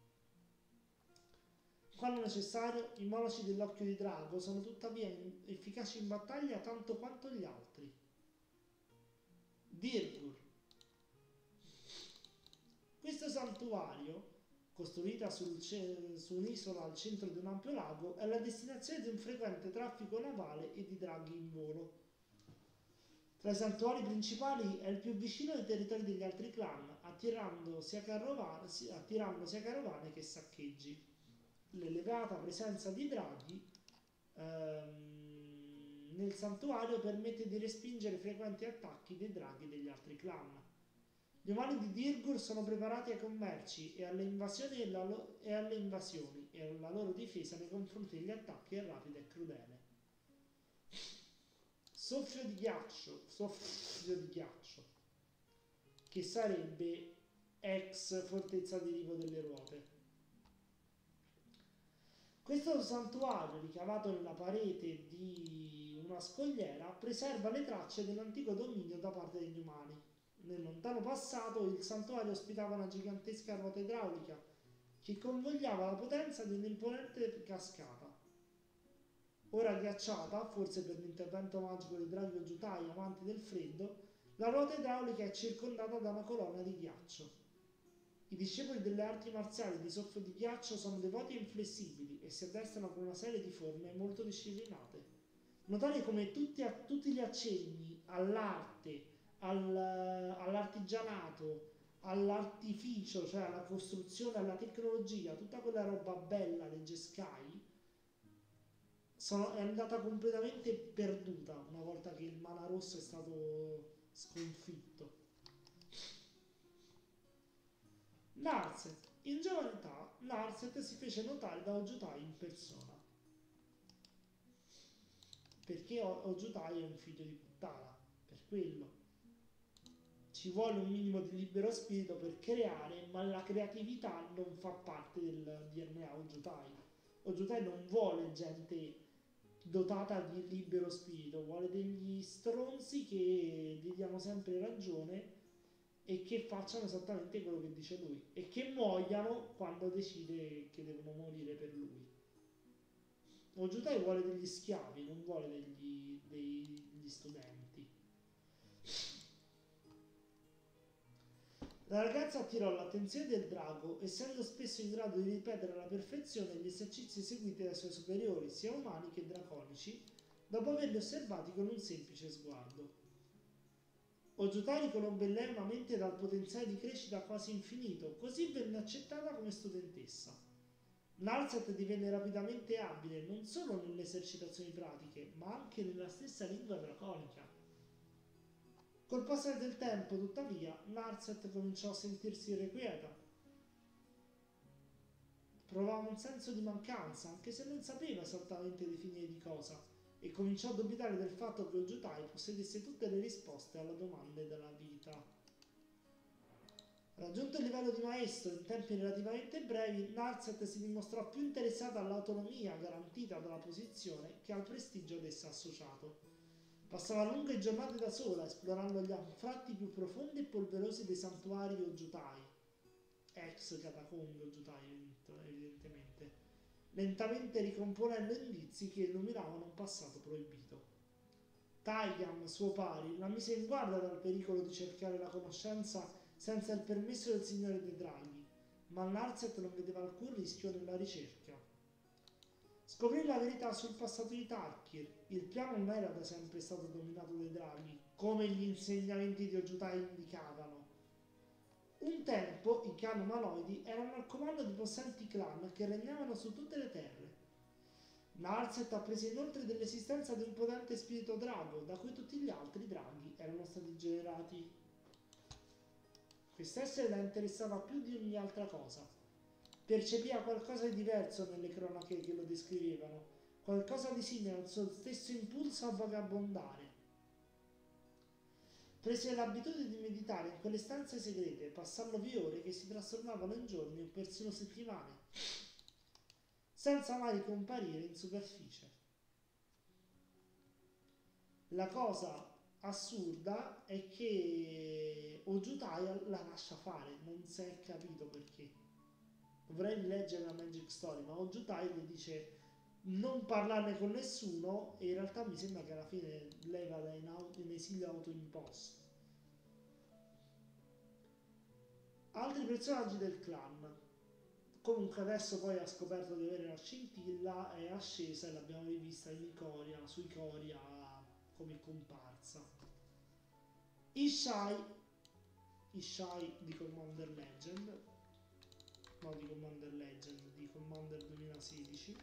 Quando necessario, i monaci dell'occhio di drago sono tuttavia efficaci in battaglia tanto quanto gli altri. Dirgur. Questo santuario, costruita sul ce- su un'isola al centro di un ampio lago, è la destinazione di un frequente traffico navale e di draghi in volo. Tra i santuari principali è il più vicino ai territori degli altri clan, attirando sia carovane, attirando sia carovane che saccheggi. L'elevata presenza di draghi ehm, nel santuario permette di respingere frequenti attacchi dei draghi degli altri clan. Gli umani di Dirgur sono preparati ai commerci e alle invasioni e, lo- e alle invasioni e alla loro difesa nei confronti degli attacchi è rapida e crudele. soffio di ghiaccio, soffio di ghiaccio, che sarebbe ex fortezza di Rivo delle Ruote. Questo santuario, ricavato nella parete di una scogliera, preserva le tracce dell'antico dominio da parte degli umani. Nel lontano passato il santuario ospitava una gigantesca ruota idraulica che convogliava la potenza di un'imponente cascata. Ora ghiacciata, forse per l'intervento magico dei draghi Ojutai amanti del freddo, la ruota idraulica è circondata da una colonna di ghiaccio. I discepoli delle arti marziali di soffio di ghiaccio sono devoti e inflessibili e si addestrano con una serie di forme molto disciplinate. Notare come tutti, tutti gli accenni all'arte, al, all'artigianato, all'artificio, cioè alla costruzione, alla tecnologia, tutta quella roba bella del Jeskai sono, è andata completamente perduta una volta che il Mana Rosso è stato sconfitto. Narset. In giovane età, Narset si fece notare da Ojutai in persona. Perché Ojutai è un figlio di puttana, per quello. Ci vuole un minimo di libero spirito per creare, ma la creatività non fa parte del D N A Ojutai. Ojutai non vuole gente dotata di libero spirito, vuole degli stronzi che gli diano sempre ragione e che facciano esattamente quello che dice lui e che muoiano quando decide che devono morire per lui. Ojutai vuole degli schiavi, non vuole degli, degli studenti. La ragazza attirò l'attenzione del drago, essendo spesso in grado di ripetere alla perfezione gli esercizi eseguiti dai suoi superiori, sia umani che draconici, dopo averli osservati con un semplice sguardo. Ojutai riconobbe in lei una mente dal potenziale di crescita quasi infinito, così venne accettata come studentessa. Narset divenne rapidamente abile non solo nelle esercitazioni pratiche, ma anche nella stessa lingua draconica. Col passare del tempo, tuttavia, Narset cominciò a sentirsi irrequieta. Provava un senso di mancanza, anche se non sapeva esattamente definire di cosa, e cominciò a dubitare del fatto che Ojutai possedesse tutte le risposte alle domande della vita. Raggiunto il livello di maestro in tempi relativamente brevi, Narset si dimostrò più interessata all'autonomia garantita dalla posizione che al prestigio ad essa associato. Passava lunghe giornate da sola, esplorando gli anfratti più profondi e polverosi dei santuari Ojutai, ex catacombe Ojutai evidentemente, lentamente ricomponendo indizi che illuminavano un passato proibito. Taigan, suo pari, la mise in guardia dal pericolo di cercare la conoscenza senza il permesso del Signore dei Draghi, ma Narset non vedeva alcun rischio nella ricerca. Scoprì la verità sul passato di Tarkir. Il piano non era da sempre stato dominato dai draghi, come gli insegnamenti di Ojutai indicavano. Un tempo i clan umanoidi erano al comando di possenti clan che regnavano su tutte le terre. Narset apprese inoltre dell'esistenza di un potente spirito drago, da cui tutti gli altri draghi erano stati generati. Quest'essere la interessava più di ogni altra cosa. Percepiva qualcosa di diverso nelle cronache che lo descrivevano, qualcosa di simile al suo stesso impulso a vagabondare. Prese l'abitudine di meditare in quelle stanze segrete, passandovi ore che si trasformavano in giorni o persino settimane, senza mai ricomparire in superficie. La cosa assurda è che Ojutai la lascia fare, non si è capito perché. Dovrei rileggere la Magic Story, ma Ojutai le dice non parlarne con nessuno e in realtà mi sembra che alla fine lei vada in, auto, in esilio autoimposto. Altri personaggi del clan. Comunque adesso poi ha scoperto di avere la scintilla, è ascesa e l'abbiamo rivista in Ikoria, su Ikoria come comparsa. Ishai, Ishai di Commander Legend, no di Commander Legend, di Commander duemilasedici.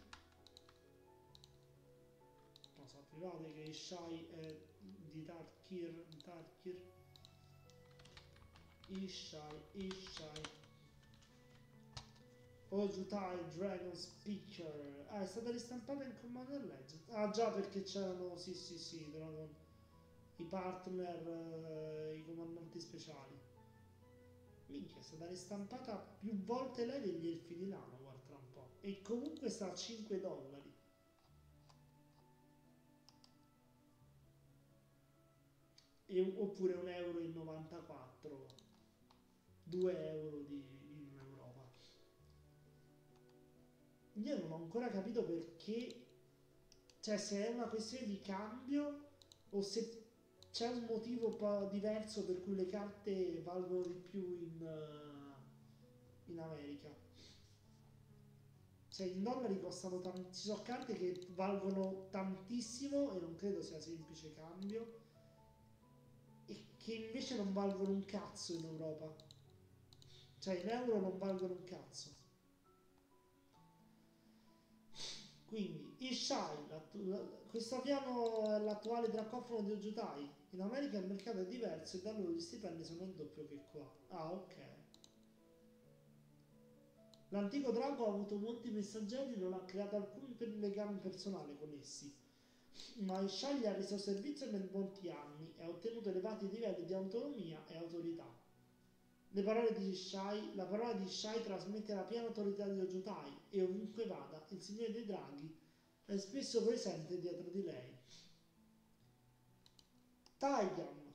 No, sapevate che Ishai è di Tarkir, di Tarkir. Ishai, Ishai. Ojutai Dragon Speaker. Ah, è stata ristampata in Commander Legend. Ah già, perché c'erano, sì sì sì, Dragon i partner, eh, i comandanti speciali. Minchia, è stata ristampata più volte lei degli elfi di lana, guarda un po'. E comunque sta a cinque dollari. E un- oppure un euro e novantaquattro, due euro di, in Europa. Io non ho ancora capito perché, cioè se è una questione di cambio o se c'è un motivo un po' diverso per cui le carte valgono di più in, eh, in America. Cioè in dollari costano tanto, ci sono carte che valgono tantissimo e non credo sia semplice cambio, e che invece non valgono un cazzo in Europa. Cioè in euro non valgono un cazzo. Quindi il Shai, questo piano è l'attuale dracofono di Ojutai. In America il mercato è diverso e da loro gli stipendi sono il doppio che qua. Ah, ok. L'antico drago ha avuto molti messaggeri e non ha creato alcun per- legame personale con essi. Ma il Shai gli ha reso servizio per molti anni e ha ottenuto elevati livelli di autonomia e autorità. Le parole di Shai, la parola di Shai trasmette la piena autorità di Ojutai e ovunque vada, il Signore dei Draghi è spesso presente dietro di lei. Taigam,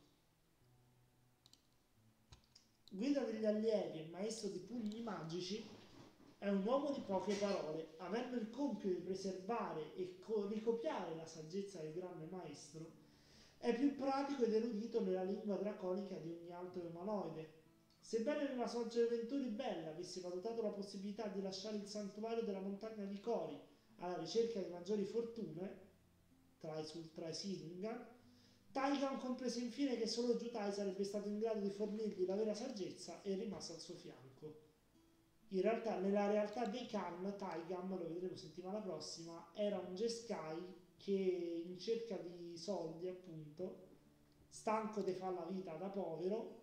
guida degli allievi e maestro di pugni magici, è un uomo di poche parole, avendo il compito di preservare e co- ricopiare la saggezza del grande maestro. È più pratico ed erudito nella lingua draconica di ogni altro umanoide. Sebbene nella sua gioventù ribelle avesse valutato la possibilità di lasciare il santuario della montagna di Cori alla ricerca di maggiori fortune tra i, sul- tra i Sillingar, Taigan comprese infine che solo Jutai sarebbe stato in grado di fornirgli la vera saggezza e rimase al suo fianco. In realtà, nella realtà dei Khan, Taigam, lo vedremo settimana prossima, era un Jeskai che in cerca di soldi, appunto, stanco di fare la vita da povero,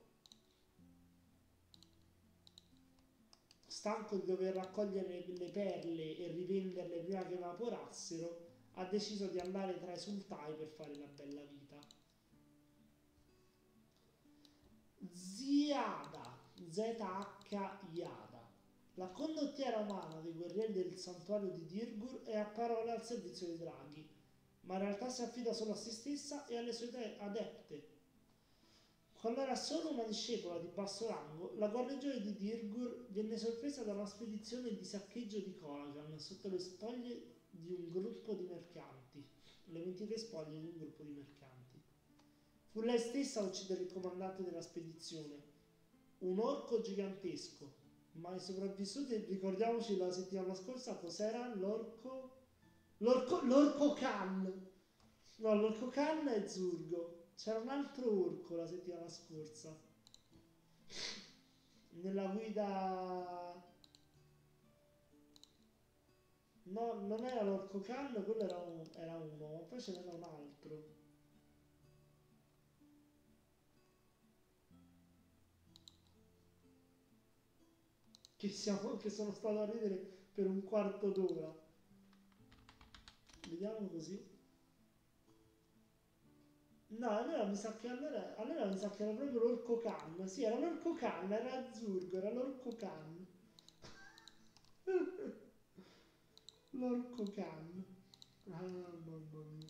stanco di dover raccogliere le perle e rivenderle prima che evaporassero, ha deciso di andare tra i sultai per fare la bella vita. Ziada, Z H Iada, la condottiera umana dei guerrieri del santuario di Dirgur, è a parole al servizio dei draghi, ma in realtà si affida solo a se stessa e alle sue adepte. Quando era solo una discepola di basso rango, la guarnigione di Dirgur venne sorpresa da una spedizione di saccheggio di Colagan sotto le spoglie di un gruppo di mercanti. Le ventitré spoglie di un gruppo di mercanti. Fu lei stessa a uccidere il comandante della spedizione, un orco gigantesco. Ma i sopravvissuti, ricordiamoci la settimana scorsa, cos'era l'orco? L'orco, l'orco Khan! No, l'orco Khan è Zurgo. C'era un altro orco la settimana scorsa. Nella guida... No, non era l'orco Khan, quello era, un, era uno, ma poi ce n'era un altro. Che, siamo, che sono stato a ridere per un quarto d'ora. Vediamo così. No, allora mi sa che allora, allora mi sa che era proprio l'orco Khan. Sì, era l'orco Khan, era azzurgo, era l'orco Khan. L'orco Khan. Ah, mamma mia.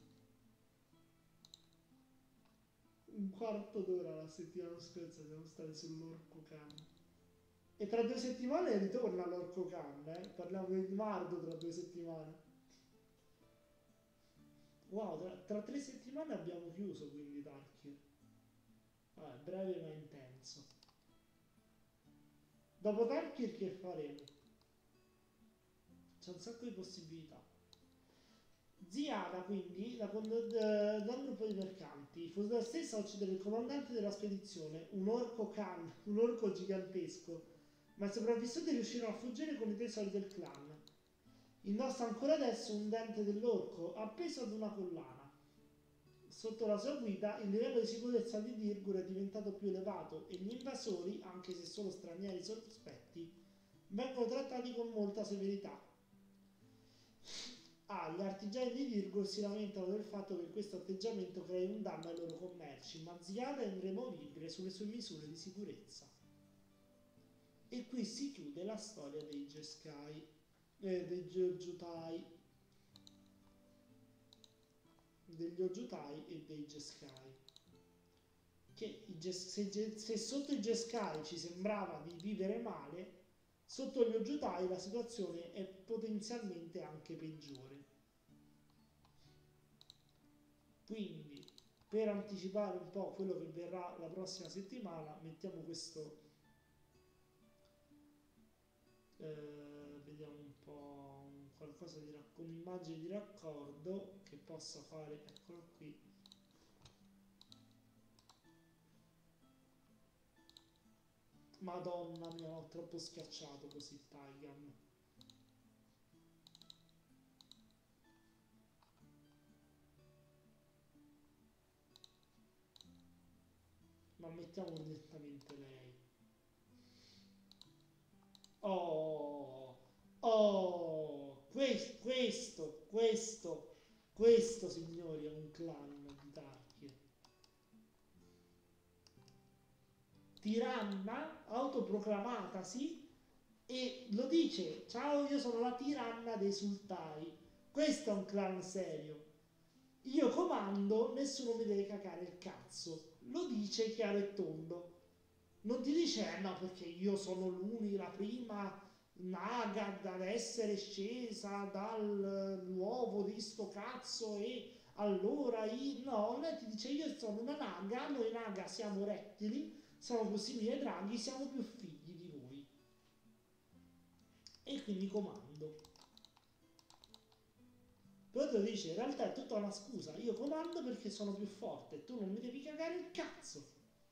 Un quarto d'ora la settimana scorsa siamo stati sull'orco Khan. E tra due settimane ritorna l'orco Khan, eh? Parliamo di Mardo tra due settimane. Wow, tra, tra tre settimane abbiamo chiuso quindi Darkir. Vabbè, breve ma intenso. Dopo Darkir che faremo? C'è un sacco di possibilità. Ziada quindi, da, da, da un gruppo di mercanti, fu la stessa a uccidere il comandante della spedizione, un orco Khan, un orco gigantesco, ma i sopravvissuti riuscirono a fuggire con i tesori del clan. Indossa ancora adesso un dente dell'orco appeso ad una collana. Sotto la sua guida il livello di sicurezza di Dirgur è diventato più elevato e gli invasori, anche se solo stranieri sospetti, vengono trattati con molta severità. Ah, gli artigiani di Virgo si lamentano del fatto che questo atteggiamento crei un danno ai loro commerci, ma Ziada è irremovibile sulle sue misure di sicurezza. E qui si chiude la storia dei Jeskai, eh, dei Jojutai, degli Ojutai e dei Jeskai. Che i Jes- se, ge- se sotto i Jeskai ci sembrava di vivere male, sotto gli Ojutai la situazione è potenzialmente anche peggiore. Quindi, per anticipare un po' quello che verrà la prossima settimana, mettiamo questo, eh, vediamo un po' un qualcosa di rac- un'immagine di raccordo che possa fare, eccolo qui. Madonna mia, ho troppo schiacciato così Taigan. Ma mettiamo direttamente lei. Oh, oh, que- questo, questo, questo signori è un clan di Tarkir. Tiranna, autoproclamatasi, e lo dice, ciao io sono la tiranna dei sultani. Questo è un clan serio. Io comando, nessuno mi deve cagare il cazzo. Lo dice chiaro e tondo. Non ti dice, eh no, perché io sono l'unica, la prima naga ad essere scesa dal uovo di sto cazzo e allora io... No, lei ti dice, io sono una naga, noi naga siamo rettili, siamo simili ai draghi, siamo più figli di voi. E quindi comando. Però te lo dice, in realtà è tutta una scusa, io comando perché sono più forte e tu non mi devi cagare il cazzo.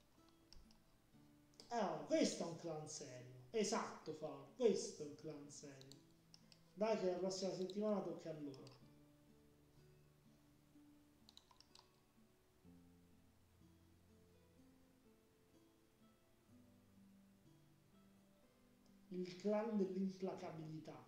Allora, questo è un clan serio. Esatto, fa. Questo è un clan serio. Dai che la prossima settimana tocca a loro. Il clan dell'implacabilità.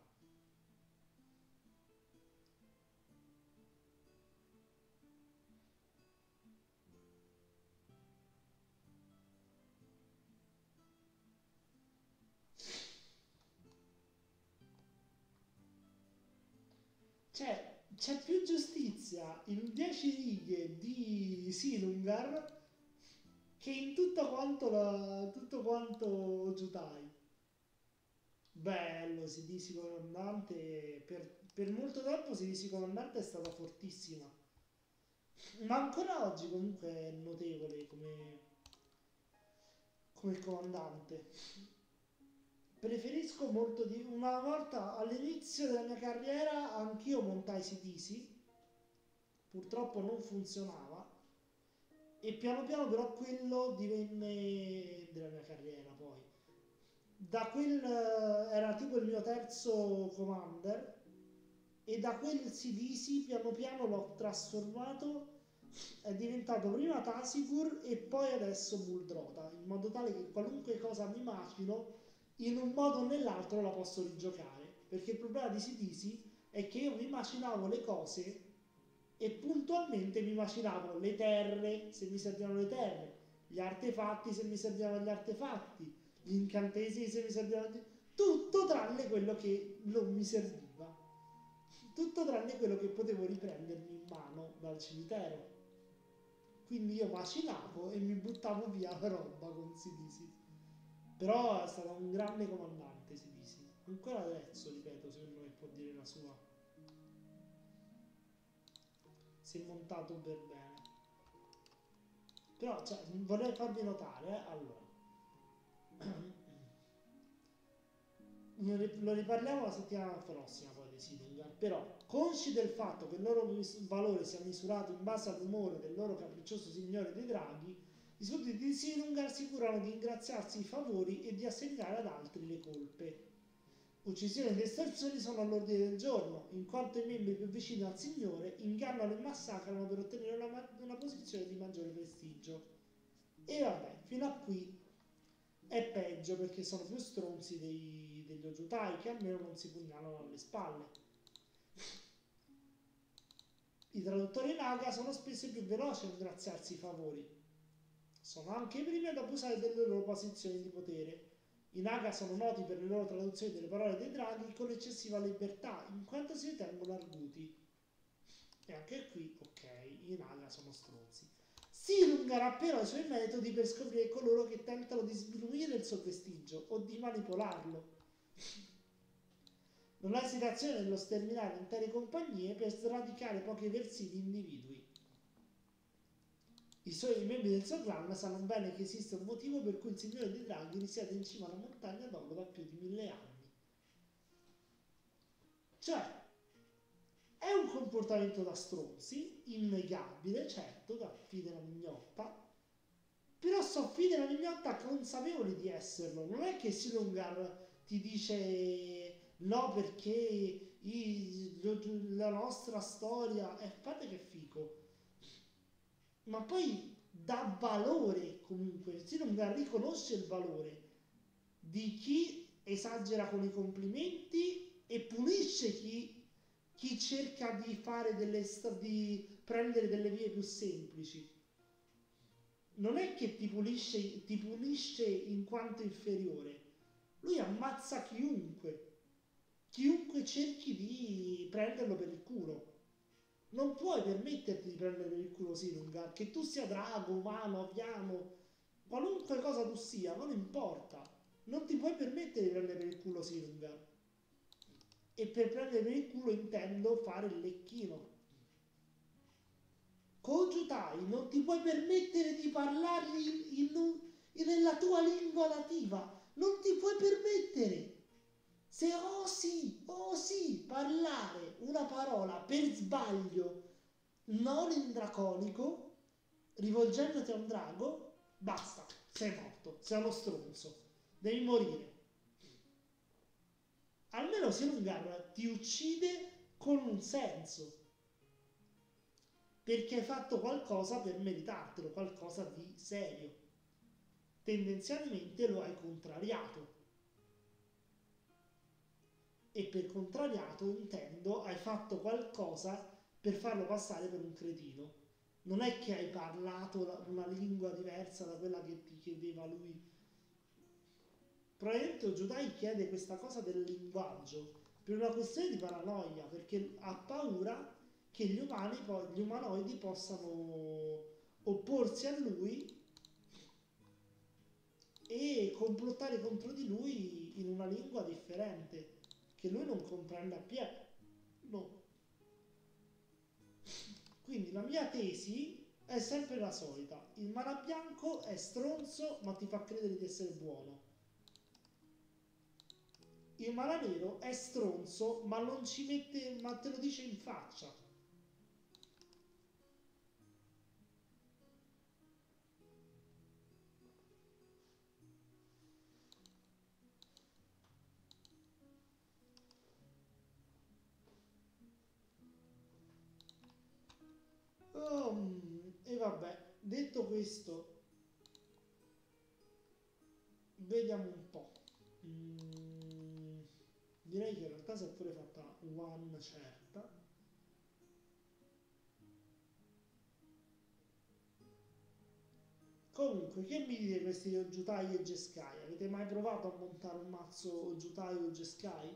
Cioè, c'è più giustizia in dieci righe di Silungar che in tutto quanto, la, tutto quanto Jutai. Bello, Sidisi comandante. Per, per molto tempo Sidisi comandante è stata fortissima. Ma ancora oggi comunque è notevole come, come comandante. Preferisco molto di... Una volta all'inizio della mia carriera anch'io montai Sidisi, purtroppo non funzionava e piano piano però quello divenne della mia carriera poi. Da quel era tipo il mio terzo commander e da quel Sidisi piano piano l'ho trasformato, è diventato prima Tasigur e poi adesso Muldrota, in modo tale che qualunque cosa mi immagino in un modo o nell'altro la posso rigiocare, perché il problema di Sidisi è che io mi immaginavo le cose e puntualmente mi immaginavo le terre se mi servivano le terre, gli artefatti se mi servivano gli artefatti, gli incantesimi se mi servivano tutto tranne quello che non mi serviva, tutto tranne quello che potevo riprendermi in mano dal cimitero. Quindi io macinavo e mi buttavo via la roba con Sidisi. Però è stato un grande comandante Sidisi. Ancora adesso, ripeto, secondo me può dire la sua. Si è montato per bene. Però, cioè, vorrei farvi notare, eh, allora. Lo riparliamo la settimana prossima poi di Silungar, però consci del fatto che il loro mis- valore sia misurato in base all'umore del loro capriccioso signore dei draghi, i sudditi di Silungar si curano di ingraziarsi i favori e di assegnare ad altri le colpe. Uccisioni ed estrazioni sono all'ordine del giorno, in quanto i membri più vicini al signore ingannano e massacrano per ottenere una, ma- una posizione di maggiore prestigio. E vabbè, fino a qui è peggio perché sono più stronzi dei, degli Ojutai che almeno non si pugnalano alle spalle. I traduttori Naga sono spesso più veloci a ingraziarsi i favori. Sono anche i primi ad abusare delle loro posizioni di potere. I Naga sono noti per le loro traduzioni delle parole dei draghi con eccessiva libertà, in quanto si ritengono arguti. E anche qui, ok, i Naga sono stronzi. Silungar ha però i suoi metodi per scoprire coloro che tentano di sminuire il suo prestigio o di manipolarlo. Non ha esitazione nello sterminare intere compagnie per sradicare pochi versivi individui. I suoi membri del suo clan sanno bene che esiste un motivo per cui il Signore dei Draghi risiede in cima alla montagna d'oro da più di mille anni. Cioè, è un comportamento da stronzi, innegabile, certo, da figli della mignotta, però sono figli della mignotta consapevoli di esserlo. Non è che Silungar ti dice no perché i, la nostra storia è, a parte che è fico, ma poi dà valore comunque. Silungar riconosce il valore di chi esagera con i complimenti e punisce chi chi cerca di fare delle di prendere delle vie più semplici. Non è che ti punisce, ti punisce in quanto inferiore. Lui ammazza chiunque. Chiunque cerchi di prenderlo per il culo. Non puoi permetterti di prendere per il culo Silungar. Che tu sia drago, umano, piano, qualunque cosa tu sia, non importa. Non ti puoi permettere di prendere per il culo Silungar. E per prendere per il culo intendo fare il lecchino. Con Jutai non ti puoi permettere di parlargli in, in, in, nella tua lingua nativa. Non ti puoi permettere. Se osi, osi parlare una parola per sbaglio non in draconico, rivolgendoti a un drago, basta, sei morto, sei uno stronzo, devi morire. Almeno Silungar ti uccide con un senso, perché hai fatto qualcosa per meritartelo, qualcosa di serio. Tendenzialmente lo hai contrariato. E per contrariato intendo hai fatto qualcosa per farlo passare per un cretino. Non è che hai parlato una lingua diversa da quella che ti chiedeva lui. Probabilmente Jutai chiede questa cosa del linguaggio per una questione di paranoia, perché ha paura che gli umani, gli umanoidi possano opporsi a lui e complottare contro di lui in una lingua differente che lui non comprende appieno. No. Quindi la mia tesi è sempre la solita: il mana bianco è stronzo ma ti fa credere di essere buono. Il mana nero è stronzo ma non ci mette, ma te lo dice in faccia. Um, e vabbè, detto questo, vediamo un po'. Mm, direi che in realtà si è pure fatta one certa. Comunque, che mi dite questi Jutai e Jeskai? Avete mai provato a montare un mazzo Jutai o Jeskai?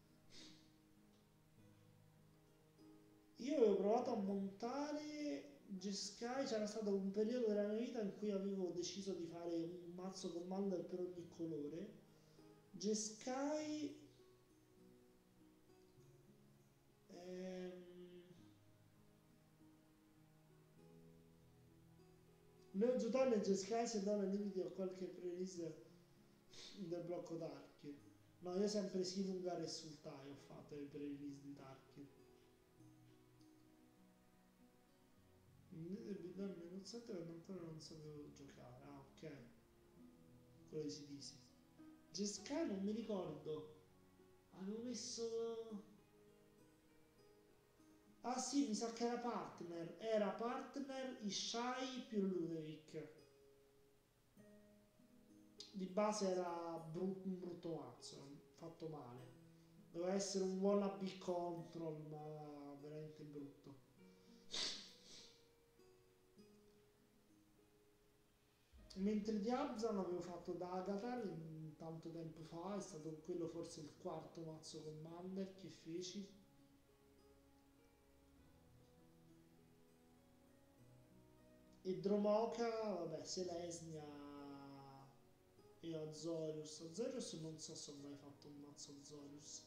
Io avevo provato a montare Jeskai, c'era stato un periodo della mia vita in cui avevo deciso di fare un mazzo commander per ogni colore. Jeskai... Ehm, Neo Jutai e Jeskai se non ai limiti ho qualche pre-release del blocco Tarkir. No, io sempre Silungar e Sultai ho fatto i pre-release di Tarkir. Nel meno sette quando ancora non sapevo giocare. Ah, ok. Quello di C D C. Jeskai non mi ricordo. Avevo messo... Ah sì, mi sa che era partner. Era partner Ishai più Ludovic. Di base era brut- un brutto mazzo, fatto male. Doveva essere un wannabe control, ma veramente brutto. Mentre di Abzan avevo fatto da Agatar in- tanto tempo fa, è stato quello forse il quarto mazzo Commander che feci. E Dromoka, vabbè, Selesnya e Azorius. Azorius non so se ho mai fatto un mazzo Azorius.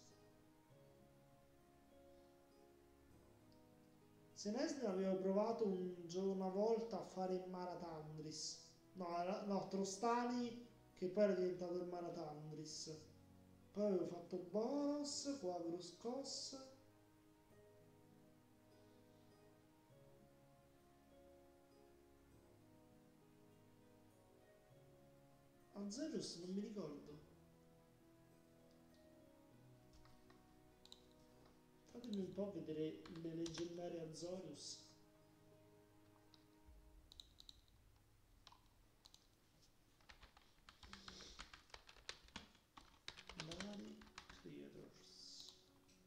Selesnya avevo provato un gio- una volta a fare il Maratandris. No, era- no, Trostani che poi era diventato il Maratandris. Poi avevo fatto Boros, Quagrus Cos. Azorius non mi ricordo. Fatemi un po' vedere le leggendarie Azorius. Vari Creators.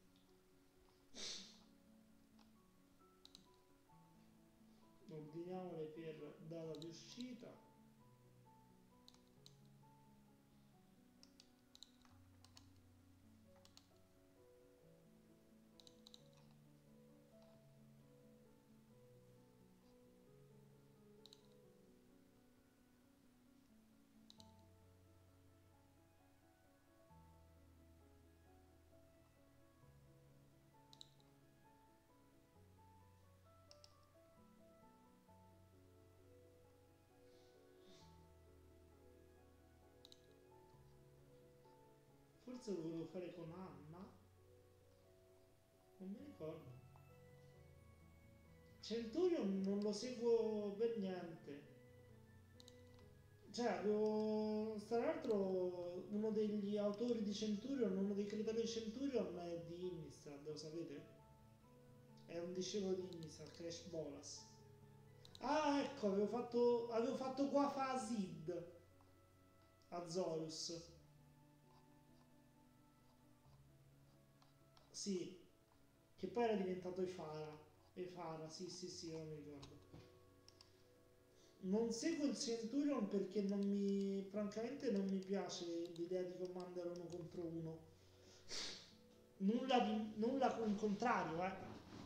Ordiniamole per data di uscita. Forse lo volevo fare con Anna. Non mi ricordo. Centurion non lo seguo per niente. Cioè, avevo... Tra l'altro uno degli autori di Centurion, uno dei creatori di Centurion è di Innistrad, lo sapete? È un discepolo di Innistrad, Crash Bolas. Ah, ecco, avevo fatto... avevo fatto Guafa Sid. Azorius. Sì, che poi era diventato Efara. Efara, sì, sì, sì, non mi ricordo. Non seguo il Centurion perché non mi... francamente non mi piace l'idea di comandare uno contro uno. Nulla di... nulla con il contrario, eh.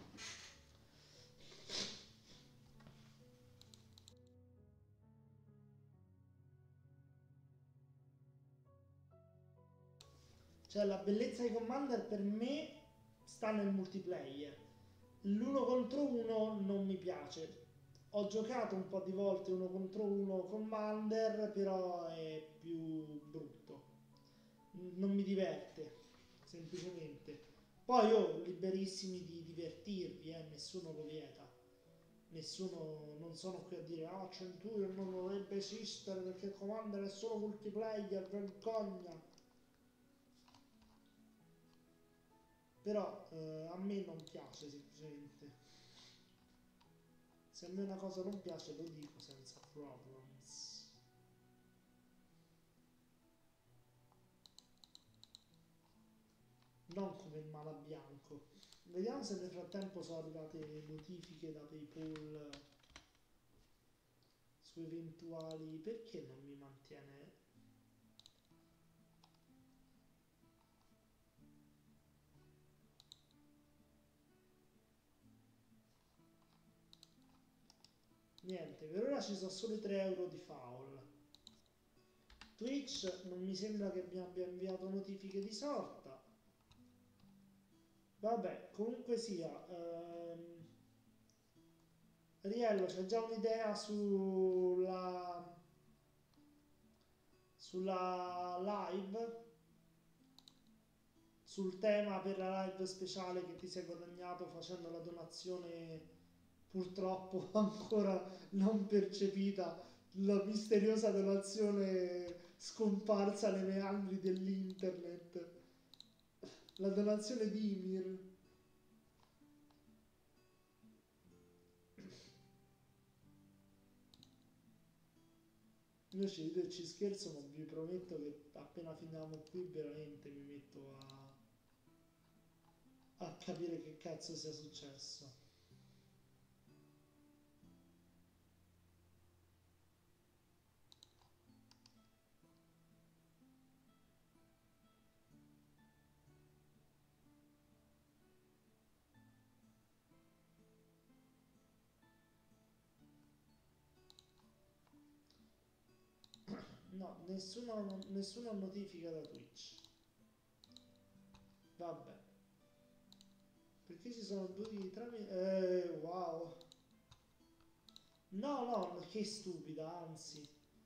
Cioè la bellezza di Commander per me sta nel multiplayer. L'uno contro uno non mi piace. Ho giocato un po' di volte uno contro uno Commander, però è più brutto. Non mi diverte, semplicemente. Poi oh, liberissimi di divertirvi, eh, nessuno lo vieta. Nessuno, non sono qui a dire ah, Centurion non dovrebbe esistere perché Commander è solo multiplayer, vergogna. Però eh, a me non piace semplicemente. Se a me una cosa non piace lo dico senza problems. Non come il Malabianco. Vediamo se nel frattempo sono arrivate notifiche da PayPal su eventuali... Perché non mi mantiene... Niente, per ora ci sono solo tre euro di foul. Twitch non mi sembra che mi abbia inviato notifiche di sorta. Vabbè, comunque sia... Ehm... Riello, c'è già un'idea sulla... sulla live? Sul tema per la live speciale che ti sei guadagnato facendo la donazione purtroppo ancora non percepita, la misteriosa donazione scomparsa nei meandri dell'internet, la donazione di Ymir. Io ci rido e ci scherzo, ma vi prometto che appena finiamo qui veramente mi metto a, a capire che cazzo sia successo. No, nessuna, nessuna notifica da Twitch. Vabbè. Perché ci sono due di tramite... Eh, wow. No, no, che stupida, anzi.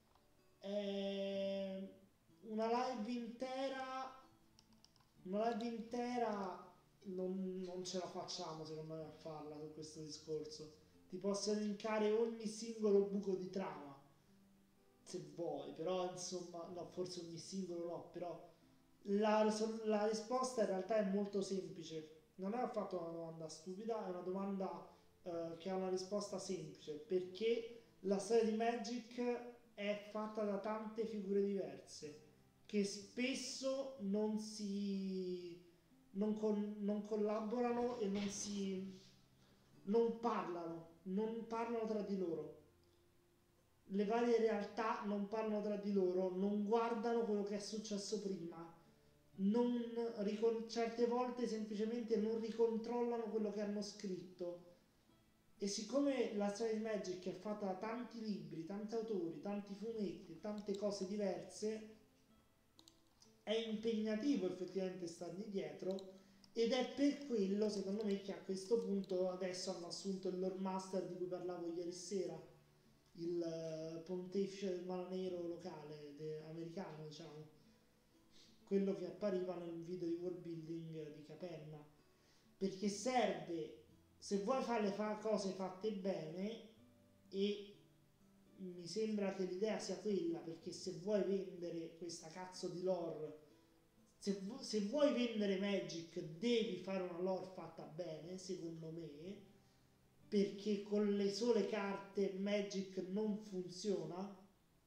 Eh, una live intera... Una live intera non, non ce la facciamo, secondo me, a farla su questo discorso. Ti posso elencare ogni singolo buco di trama, se vuoi, però insomma, no, forse ogni singolo no, però la, la risposta in realtà è molto semplice. Non è affatto una domanda stupida, è una domanda eh, che ha una risposta semplice, perché la storia di Magic è fatta da tante figure diverse che spesso non si non, con, non collaborano e non si non parlano, non parlano tra di loro. Le varie realtà non parlano tra di loro, non guardano quello che è successo prima, non ricon- certe volte semplicemente non ricontrollano quello che hanno scritto. E siccome la storia di Magic è fatta da tanti libri, tanti autori, tanti fumetti, tante cose diverse, è impegnativo effettivamente stargli dietro, ed è per quello, secondo me, che a questo punto adesso hanno assunto il lore master di cui parlavo ieri sera, il uh, pontefice del Mar Nero locale, de- americano, diciamo, quello che appariva nel video di world building di Capenna, perché serve, se vuoi fare le fa- cose fatte bene, e mi sembra che l'idea sia quella, perché se vuoi vendere questa cazzo di lore, se, vu- se vuoi vendere Magic devi fare una lore fatta bene, secondo me, perché con le sole carte Magic non funziona.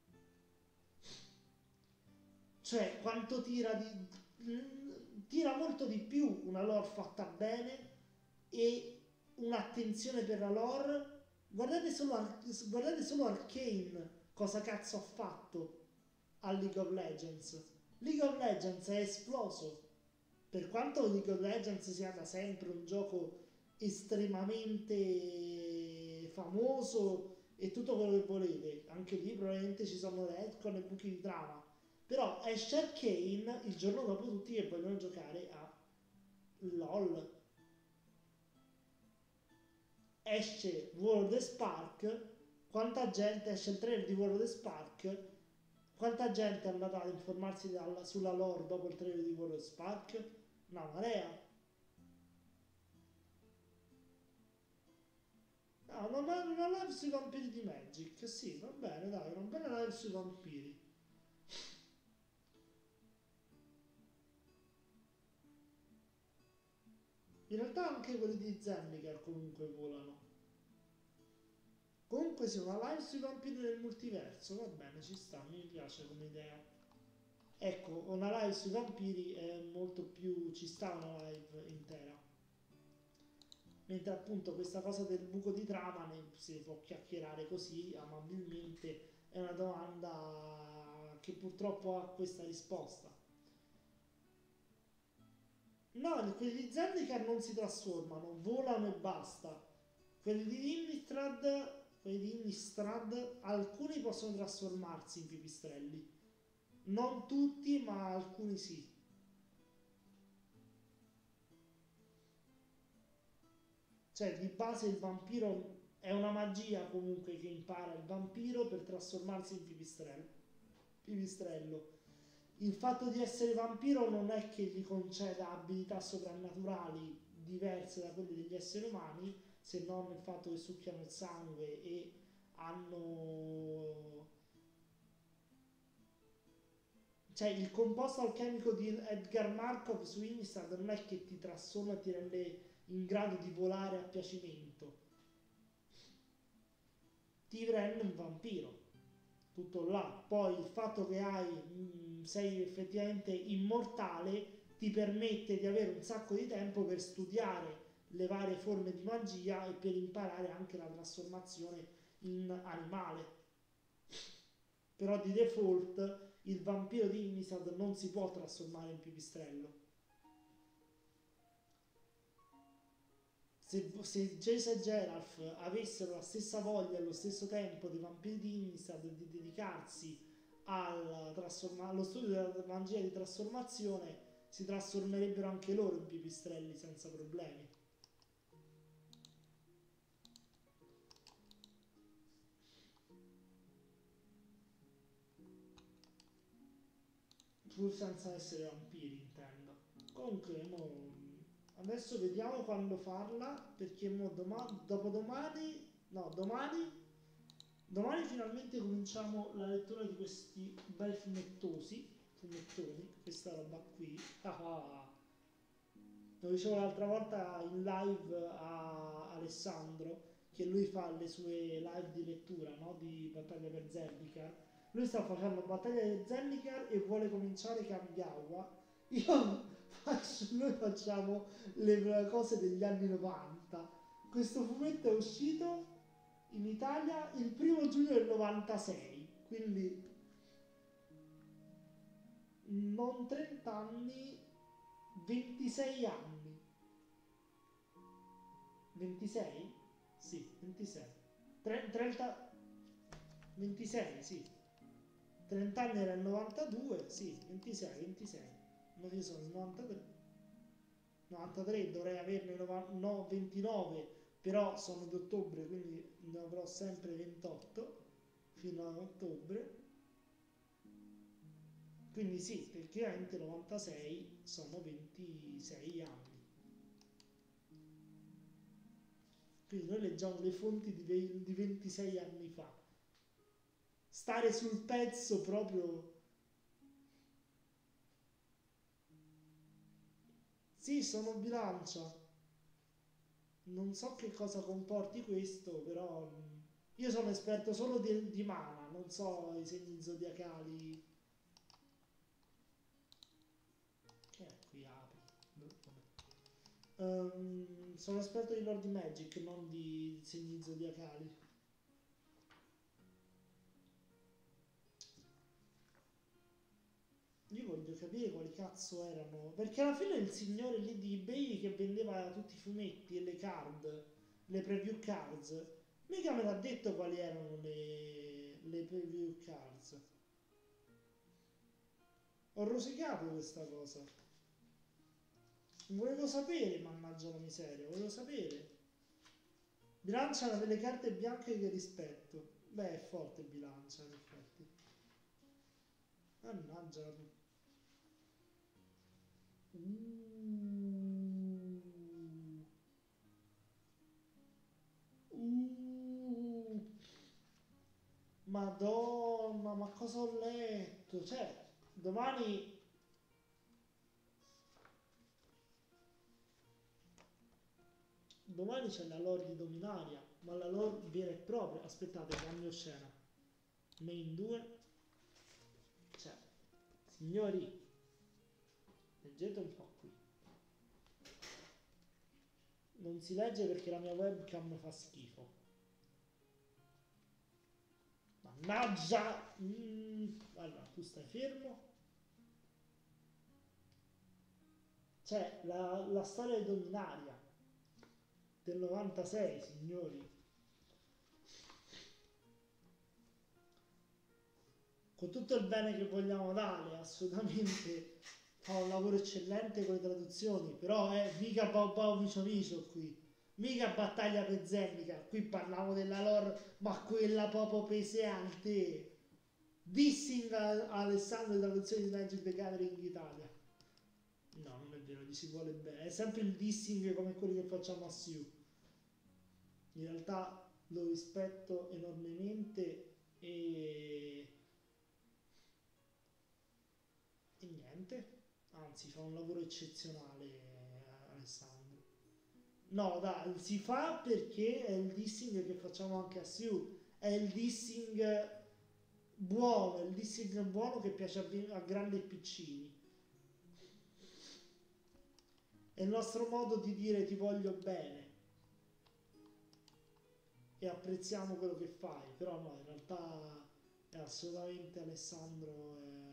Cioè, quanto tira di... tira molto di più una lore fatta bene e un'attenzione per la lore. Guardate solo, Ar- guardate solo Arcane, cosa cazzo ha fatto a League of Legends. League of Legends è esploso. Per quanto League of Legends sia da sempre un gioco estremamente famoso e tutto quello che volete, anche lì probabilmente ci sono retcon e buchi di trama, però esce Arcane il giorno dopo tutti che vogliono giocare a LOL. Esce World of the Spark, quanta gente, esce il trailer di World of the Spark, quanta gente è andata ad informarsi dalla, sulla lore dopo il trailer di World of Spark? Una marea. No, una, una live sui vampiri di Magic, sì, va bene, dai, una bella live sui vampiri. In realtà anche quelli di Zendikar comunque volano. Comunque sì, una live sui vampiri del multiverso, va bene, ci sta, mi piace come idea. Ecco, una live sui vampiri è molto più... ci sta una live intera. Mentre appunto questa cosa del buco di trama ne si può chiacchierare così amabilmente, è una domanda che purtroppo ha questa risposta. No, quelli di Zendikar non si trasformano, volano e basta. Quelli di Innistrad, quelli di Innistrad, alcuni possono trasformarsi in pipistrelli. Non tutti, ma alcuni sì. Cioè, di base il vampiro è una magia comunque che impara il vampiro per trasformarsi in pipistrello. Pipistrello. Il fatto di essere vampiro non è che gli conceda abilità soprannaturali diverse da quelle degli esseri umani, se non il fatto che succhiano il sangue e hanno... Cioè, il composto alchemico di Edgar Markov su Innistrad non è che ti trasforma e ti rende in grado di volare a piacimento. Ti rende un vampiro. Tutto là. Poi il fatto che hai, mh, sei effettivamente immortale ti permette di avere un sacco di tempo per studiare le varie forme di magia e per imparare anche la trasformazione in animale. Però di default il vampiro di Innistrad non si può trasformare in pipistrello. Se, se Jace e Geralf avessero la stessa voglia e allo stesso tempo dei vampiri di Innistrad di dedicarsi al trasforma- allo studio della magia di trasformazione si trasformerebbero anche loro in pipistrelli senza problemi. Pur senza essere vampiri, intendo. Comunque, mo, adesso vediamo quando farla, perché mo doma- dopodomani, no, domani, domani finalmente cominciamo la lettura di questi bei fumettosi, fumettoni, questa roba qui. Ah ah. Lo dicevo l'altra volta in live a Alessandro, che lui fa le sue live di lettura, no? Di Battaglia per Zendikar. Lui sta facendo Battaglia per Zendikar e vuole cominciare Kamigawa. Io faccio, noi facciamo le cose degli anni novanta. Questo fumetto è uscito in Italia il primo giugno del novantasei, quindi non trenta anni, ventisei anni. ventisei? Sì, ventisei. Tre- trenta, ventisei, sì. trenta anni era il novantadue, sì, ventisei, ventisei. Non io sono il novantatré. novantatré dovrei averne nova- no, ventinove, però sono di ottobre, quindi ne avrò sempre ventotto fino a ottobre. Quindi sì, tecnicamente novantasei sono ventisei anni. Quindi noi leggiamo le fonti di, ve- di ventisei anni fa. Stare sul pezzo proprio. Sì, sono bilancia. Non so che cosa comporti questo, però mm, io sono esperto solo di, di mana, non so i segni zodiacali. Che è qui apri? Boh, vabbè. Ehm, sono esperto di Lord Magic, non di segni zodiacali. Io voglio capire quali cazzo erano. Perché alla fine il signore lì di eBay che vendeva tutti i fumetti e le card, le preview cards, mica me l'ha detto quali erano le, le preview cards. Ho rosicato questa cosa. Volevo sapere, mannaggia la miseria, volevo sapere. Bilancia ha delle carte bianche che rispetto. Beh, è forte bilancia, in effetti. Mannaggia la pu- Uh. Uh. Madonna, ma cosa ho letto? Cioè, domani, domani c'è la lore di Dominaria, ma la lore vera e propria. Aspettate, cambio scena. Main due. Cioè, signori, leggete un po' qui. Non si legge perché la mia webcam fa schifo. Mannaggia! Mm. Allora, tu stai fermo. C'è la, la storia di Dominaria del novantasei, signori. Con tutto il bene che vogliamo dare, assolutamente fa un lavoro eccellente con le traduzioni, però è mica Bau Bau Vicio Vicio qui, mica Battaglia per Zendikar, qui parliamo della lore, ma quella proprio pesante. Dissing a Alessandro di traduzione di Magic the Gathering in Italia. No, non è vero, gli si vuole bene, è sempre il dissing come quelli che facciamo a Siu. In realtà lo rispetto enormemente e... E niente, anzi fa un lavoro eccezionale eh, Alessandro. No, dai, si fa perché è il dissing che facciamo anche a Siu, è il dissing buono, il dissing buono che piace a, vi- a grandi e piccini. È il nostro modo di dire ti voglio bene e apprezziamo quello che fai, però no, in realtà è assolutamente Alessandro. È...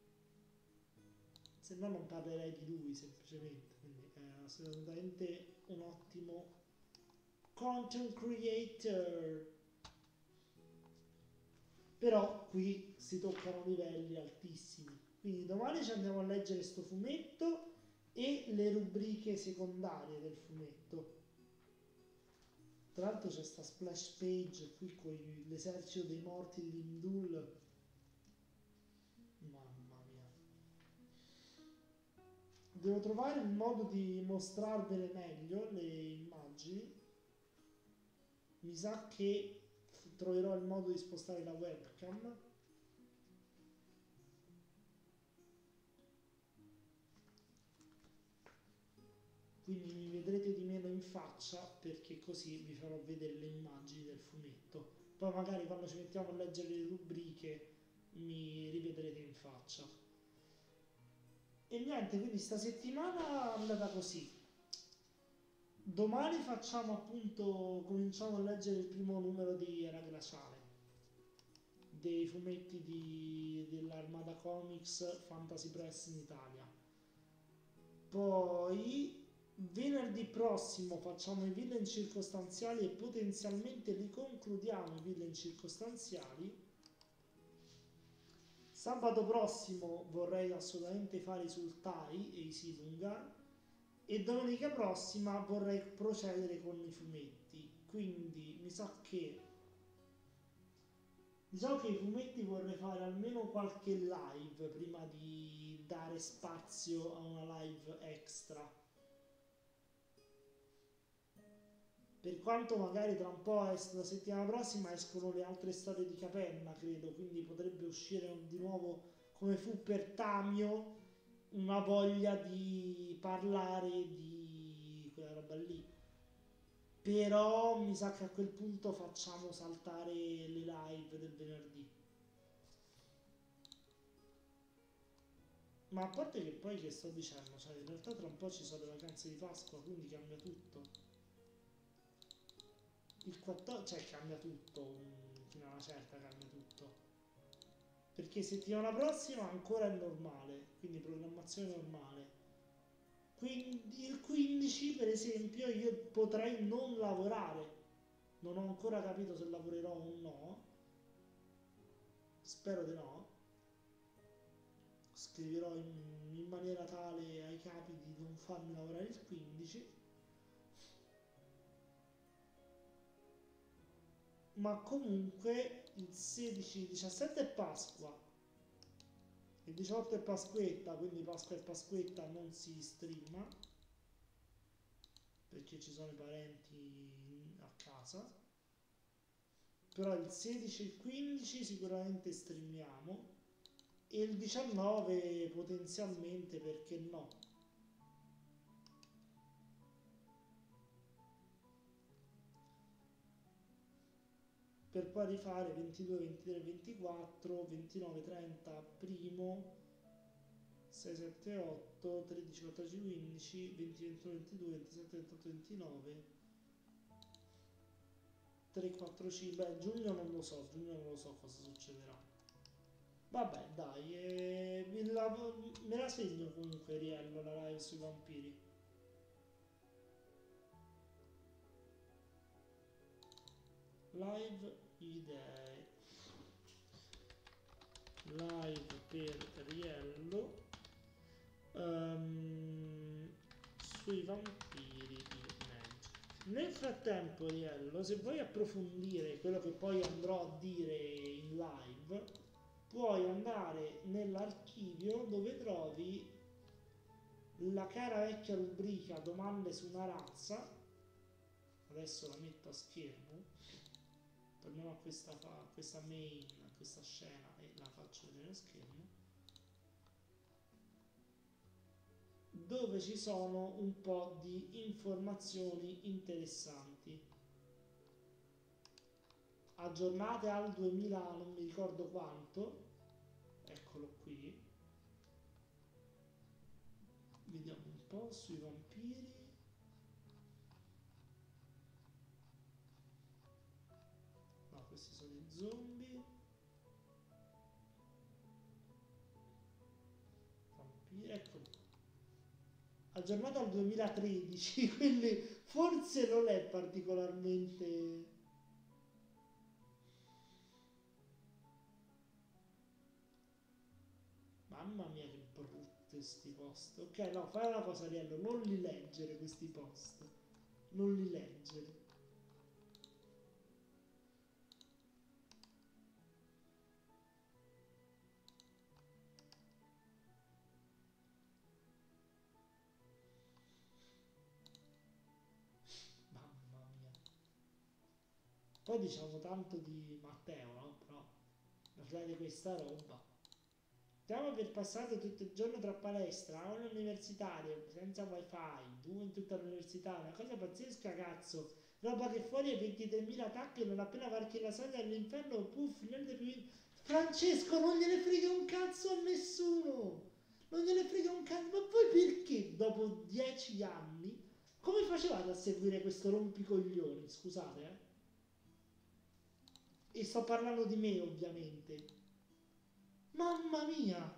Se no non parlerei di lui semplicemente, quindi è assolutamente un ottimo content creator. però qui si toccano livelli altissimi. Quindi domani ci andiamo a leggere sto fumetto e le rubriche secondarie del fumetto. Tra l'altro c'è sta splash page qui con l'esercito dei morti di Vindul. Mamma mia. Devo trovare il modo di mostrarvele meglio le immagini. Mi sa che troverò il modo di spostare la webcam. Quindi mi vedrete di meno in faccia, perché così vi farò vedere le immagini del fumetto. Poi magari quando ci mettiamo a leggere le rubriche mi rivedrete in faccia. E niente, quindi sta settimana è andata così. Domani facciamo appunto, cominciamo a leggere il primo numero di Era Glaciale, dei fumetti di, dell'Armada Comics Fantasy Press in Italia. Poi venerdì prossimo facciamo i villain circostanziali e potenzialmente li concludiamo i villain circostanziali. Sabato prossimo vorrei assolutamente fare i Sultai e i Silungar. E domenica prossima vorrei procedere con i fumetti. Quindi mi sa che diciamo che i fumetti vorrei fare almeno qualche live prima di dare spazio a una live extra. Per quanto magari tra un po', es- la settimana prossima escono le altre storie di Capenna, credo, quindi potrebbe uscire di nuovo, come fu per Tamio, una voglia di parlare di quella roba lì. Però mi sa che a quel punto facciamo saltare le live del venerdì. Ma a parte che poi che sto dicendo, cioè in realtà tra un po' ci sono le vacanze di Pasqua, quindi cambia tutto. Il quattordici, cioè cambia tutto, mm, fino a una certa cambia tutto. Perché settimana prossima ancora è normale, quindi programmazione normale. Quindi il quindici per esempio io potrei non lavorare. Non ho ancora capito se lavorerò o no. Spero di no. Scriverò in, in maniera tale ai capi di non farmi lavorare il quindici. Ma comunque il sedici diciassette è Pasqua, il diciotto è Pasquetta, quindi Pasqua e Pasquetta non si streama perché ci sono i parenti a casa. Però il sedici e il quindici sicuramente streamiamo e il diciannove potenzialmente, perché no. Per poi rifare ventidue, ventitré, ventiquattro, ventinove, trenta primo, sei, sette, otto, tredici, quattordici, quindici, venti, ventuno, ventidue, ventisette, ventotto, ventinove, tre, quattro, cinque. Beh, giugno non lo so, giugno non lo so cosa succederà. Vabbè, dai, eh, me la, me la segno comunque, Riello, la live sui vampiri. Live idee. Live per Riello. Um, sui vampiri di Magic. Nel frattempo, Riello, se vuoi approfondire quello che poi andrò a dire in live, puoi andare nell'archivio dove trovi la cara vecchia rubrica domande su una razza. Adesso la metto a schermo. Torniamo a questa, a questa main, a questa scena e la faccio vedere a schermo. Dove ci sono un po' di informazioni interessanti. Aggiornate al duemila, non mi ricordo quanto. Eccolo qui. Vediamo un po' sui vampiri. No, questi sono i zombie. Vampiri, eccolo qua. Aggiornato al duemilatredici, quindi forse non è particolarmente... Mamma mia che brutti sti post. Ok, no, fai una cosa, Riello, non li leggere questi post. Non li leggere. Mamma mia. Poi diciamo tanto di Matteo, no? Però parlare di questa roba. Dopo aver passato tutto il giorno tra palestra, aula universitaria, senza wifi, tu in tutta l'università, una cosa pazzesca, cazzo. Roba che fuori hai ventitremila attacchi e non appena varchi la soglia all'inferno, puff, niente più. Francesco, non gliene frega un cazzo a nessuno! Non gliene frega un cazzo, ma poi perché dopo dieci anni, come facevate a seguire questo rompicoglioni? Scusate, eh? E sto parlando di me, ovviamente. Mamma mia!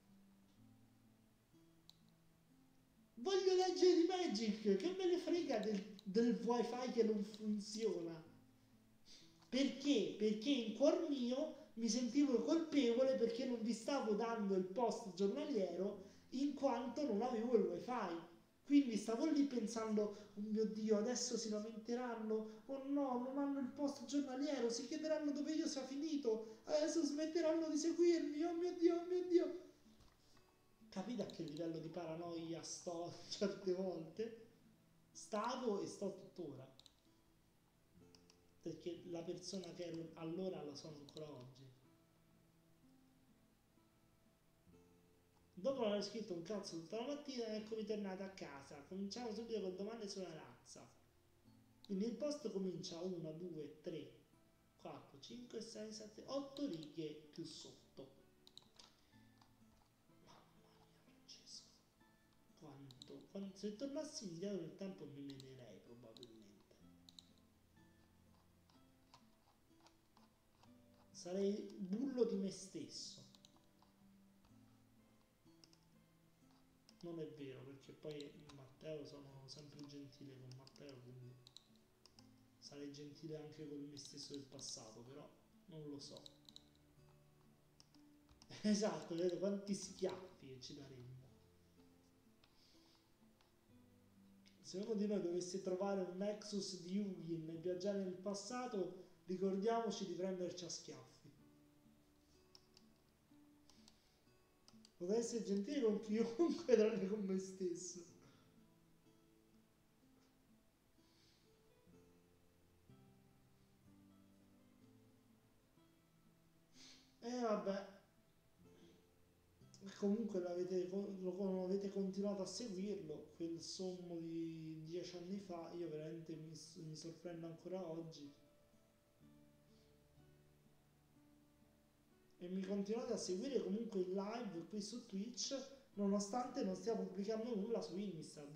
Voglio leggere di Magic, che me ne frega del, del wifi che non funziona. Perché? Perché in cuor mio mi sentivo colpevole perché non vi stavo dando il post giornaliero in quanto non avevo il wifi. Quindi stavo lì pensando, oh mio Dio, adesso si lamenteranno, oh no, non hanno il post giornaliero, si chiederanno dove io sia finito, adesso smetteranno di seguirmi, oh mio Dio, oh mio Dio. Capite a che livello di paranoia sto certe volte? Stavo e sto tuttora. Perché la persona che ero allora lo sono ancora oggi. Dopo aver scritto un cazzo tutta la mattina, eccomi tornato a casa. Cominciamo subito con domande sulla razza. Quindi il post comincia uno, due, tre, quattro, cinque, sei, sette, otto righe più sotto. Mamma mia, Francesco. Quanto, quanto se tornassi indietro nel tempo mi menerei probabilmente. Sarei bullo di me stesso. Non è vero, perché poi Matteo sono sempre gentile con Matteo, quindi sarei gentile anche con me stesso del passato, però non lo so. Esatto, vedo quanti schiaffi che ci daremmo. Se uno di noi dovesse trovare un Nexus di Ugin e viaggiare nel passato, ricordiamoci di prenderci a schiaffi. Potrei essere gentile con chiunque tranne con me stesso. E vabbè. Comunque l'avete, lo avete continuato a seguirlo, quel sommo di dieci anni fa, io veramente mi, mi sorprendo ancora oggi. E mi continuate a seguire comunque in live qui su Twitch, nonostante non stia pubblicando nulla su Innistrad.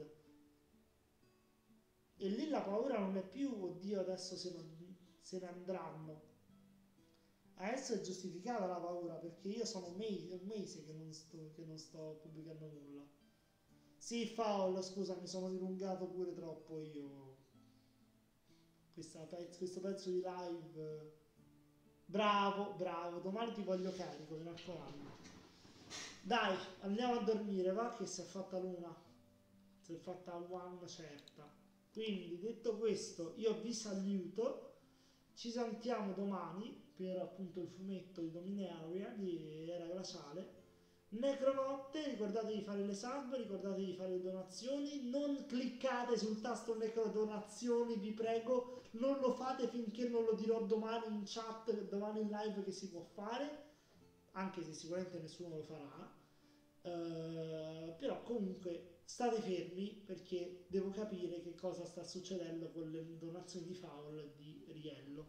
E lì la paura non è più, oddio, adesso se, non, se ne andranno. Adesso è giustificata la paura, perché io sono un mese, un mese che, non sto, che non sto pubblicando nulla. Sì, Faul, scusa, mi sono dilungato pure troppo io. Questa, questo pezzo di live... Bravo, bravo, domani ti voglio carico, mi raccomando. Dai, andiamo a dormire, va che si è fatta l'una. Si è fatta one certa. Quindi, detto questo, io vi saluto. Ci sentiamo domani per appunto il fumetto di Dominaria di Era Glaciale. Necronotte, ricordatevi di fare le sub, ricordatevi di fare le donazioni, non cliccate sul tasto necro donazioni, vi prego, non lo fate finché non lo dirò domani in chat, domani in live che si può fare, anche se sicuramente nessuno lo farà, uh, però comunque state fermi perché devo capire che cosa sta succedendo con le donazioni di Foul e di Riello.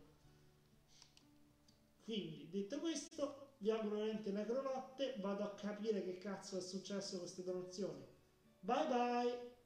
Quindi, detto questo, vi auguro veramente una necronotte, vado a capire che cazzo è successo con queste donazioni. Bye bye!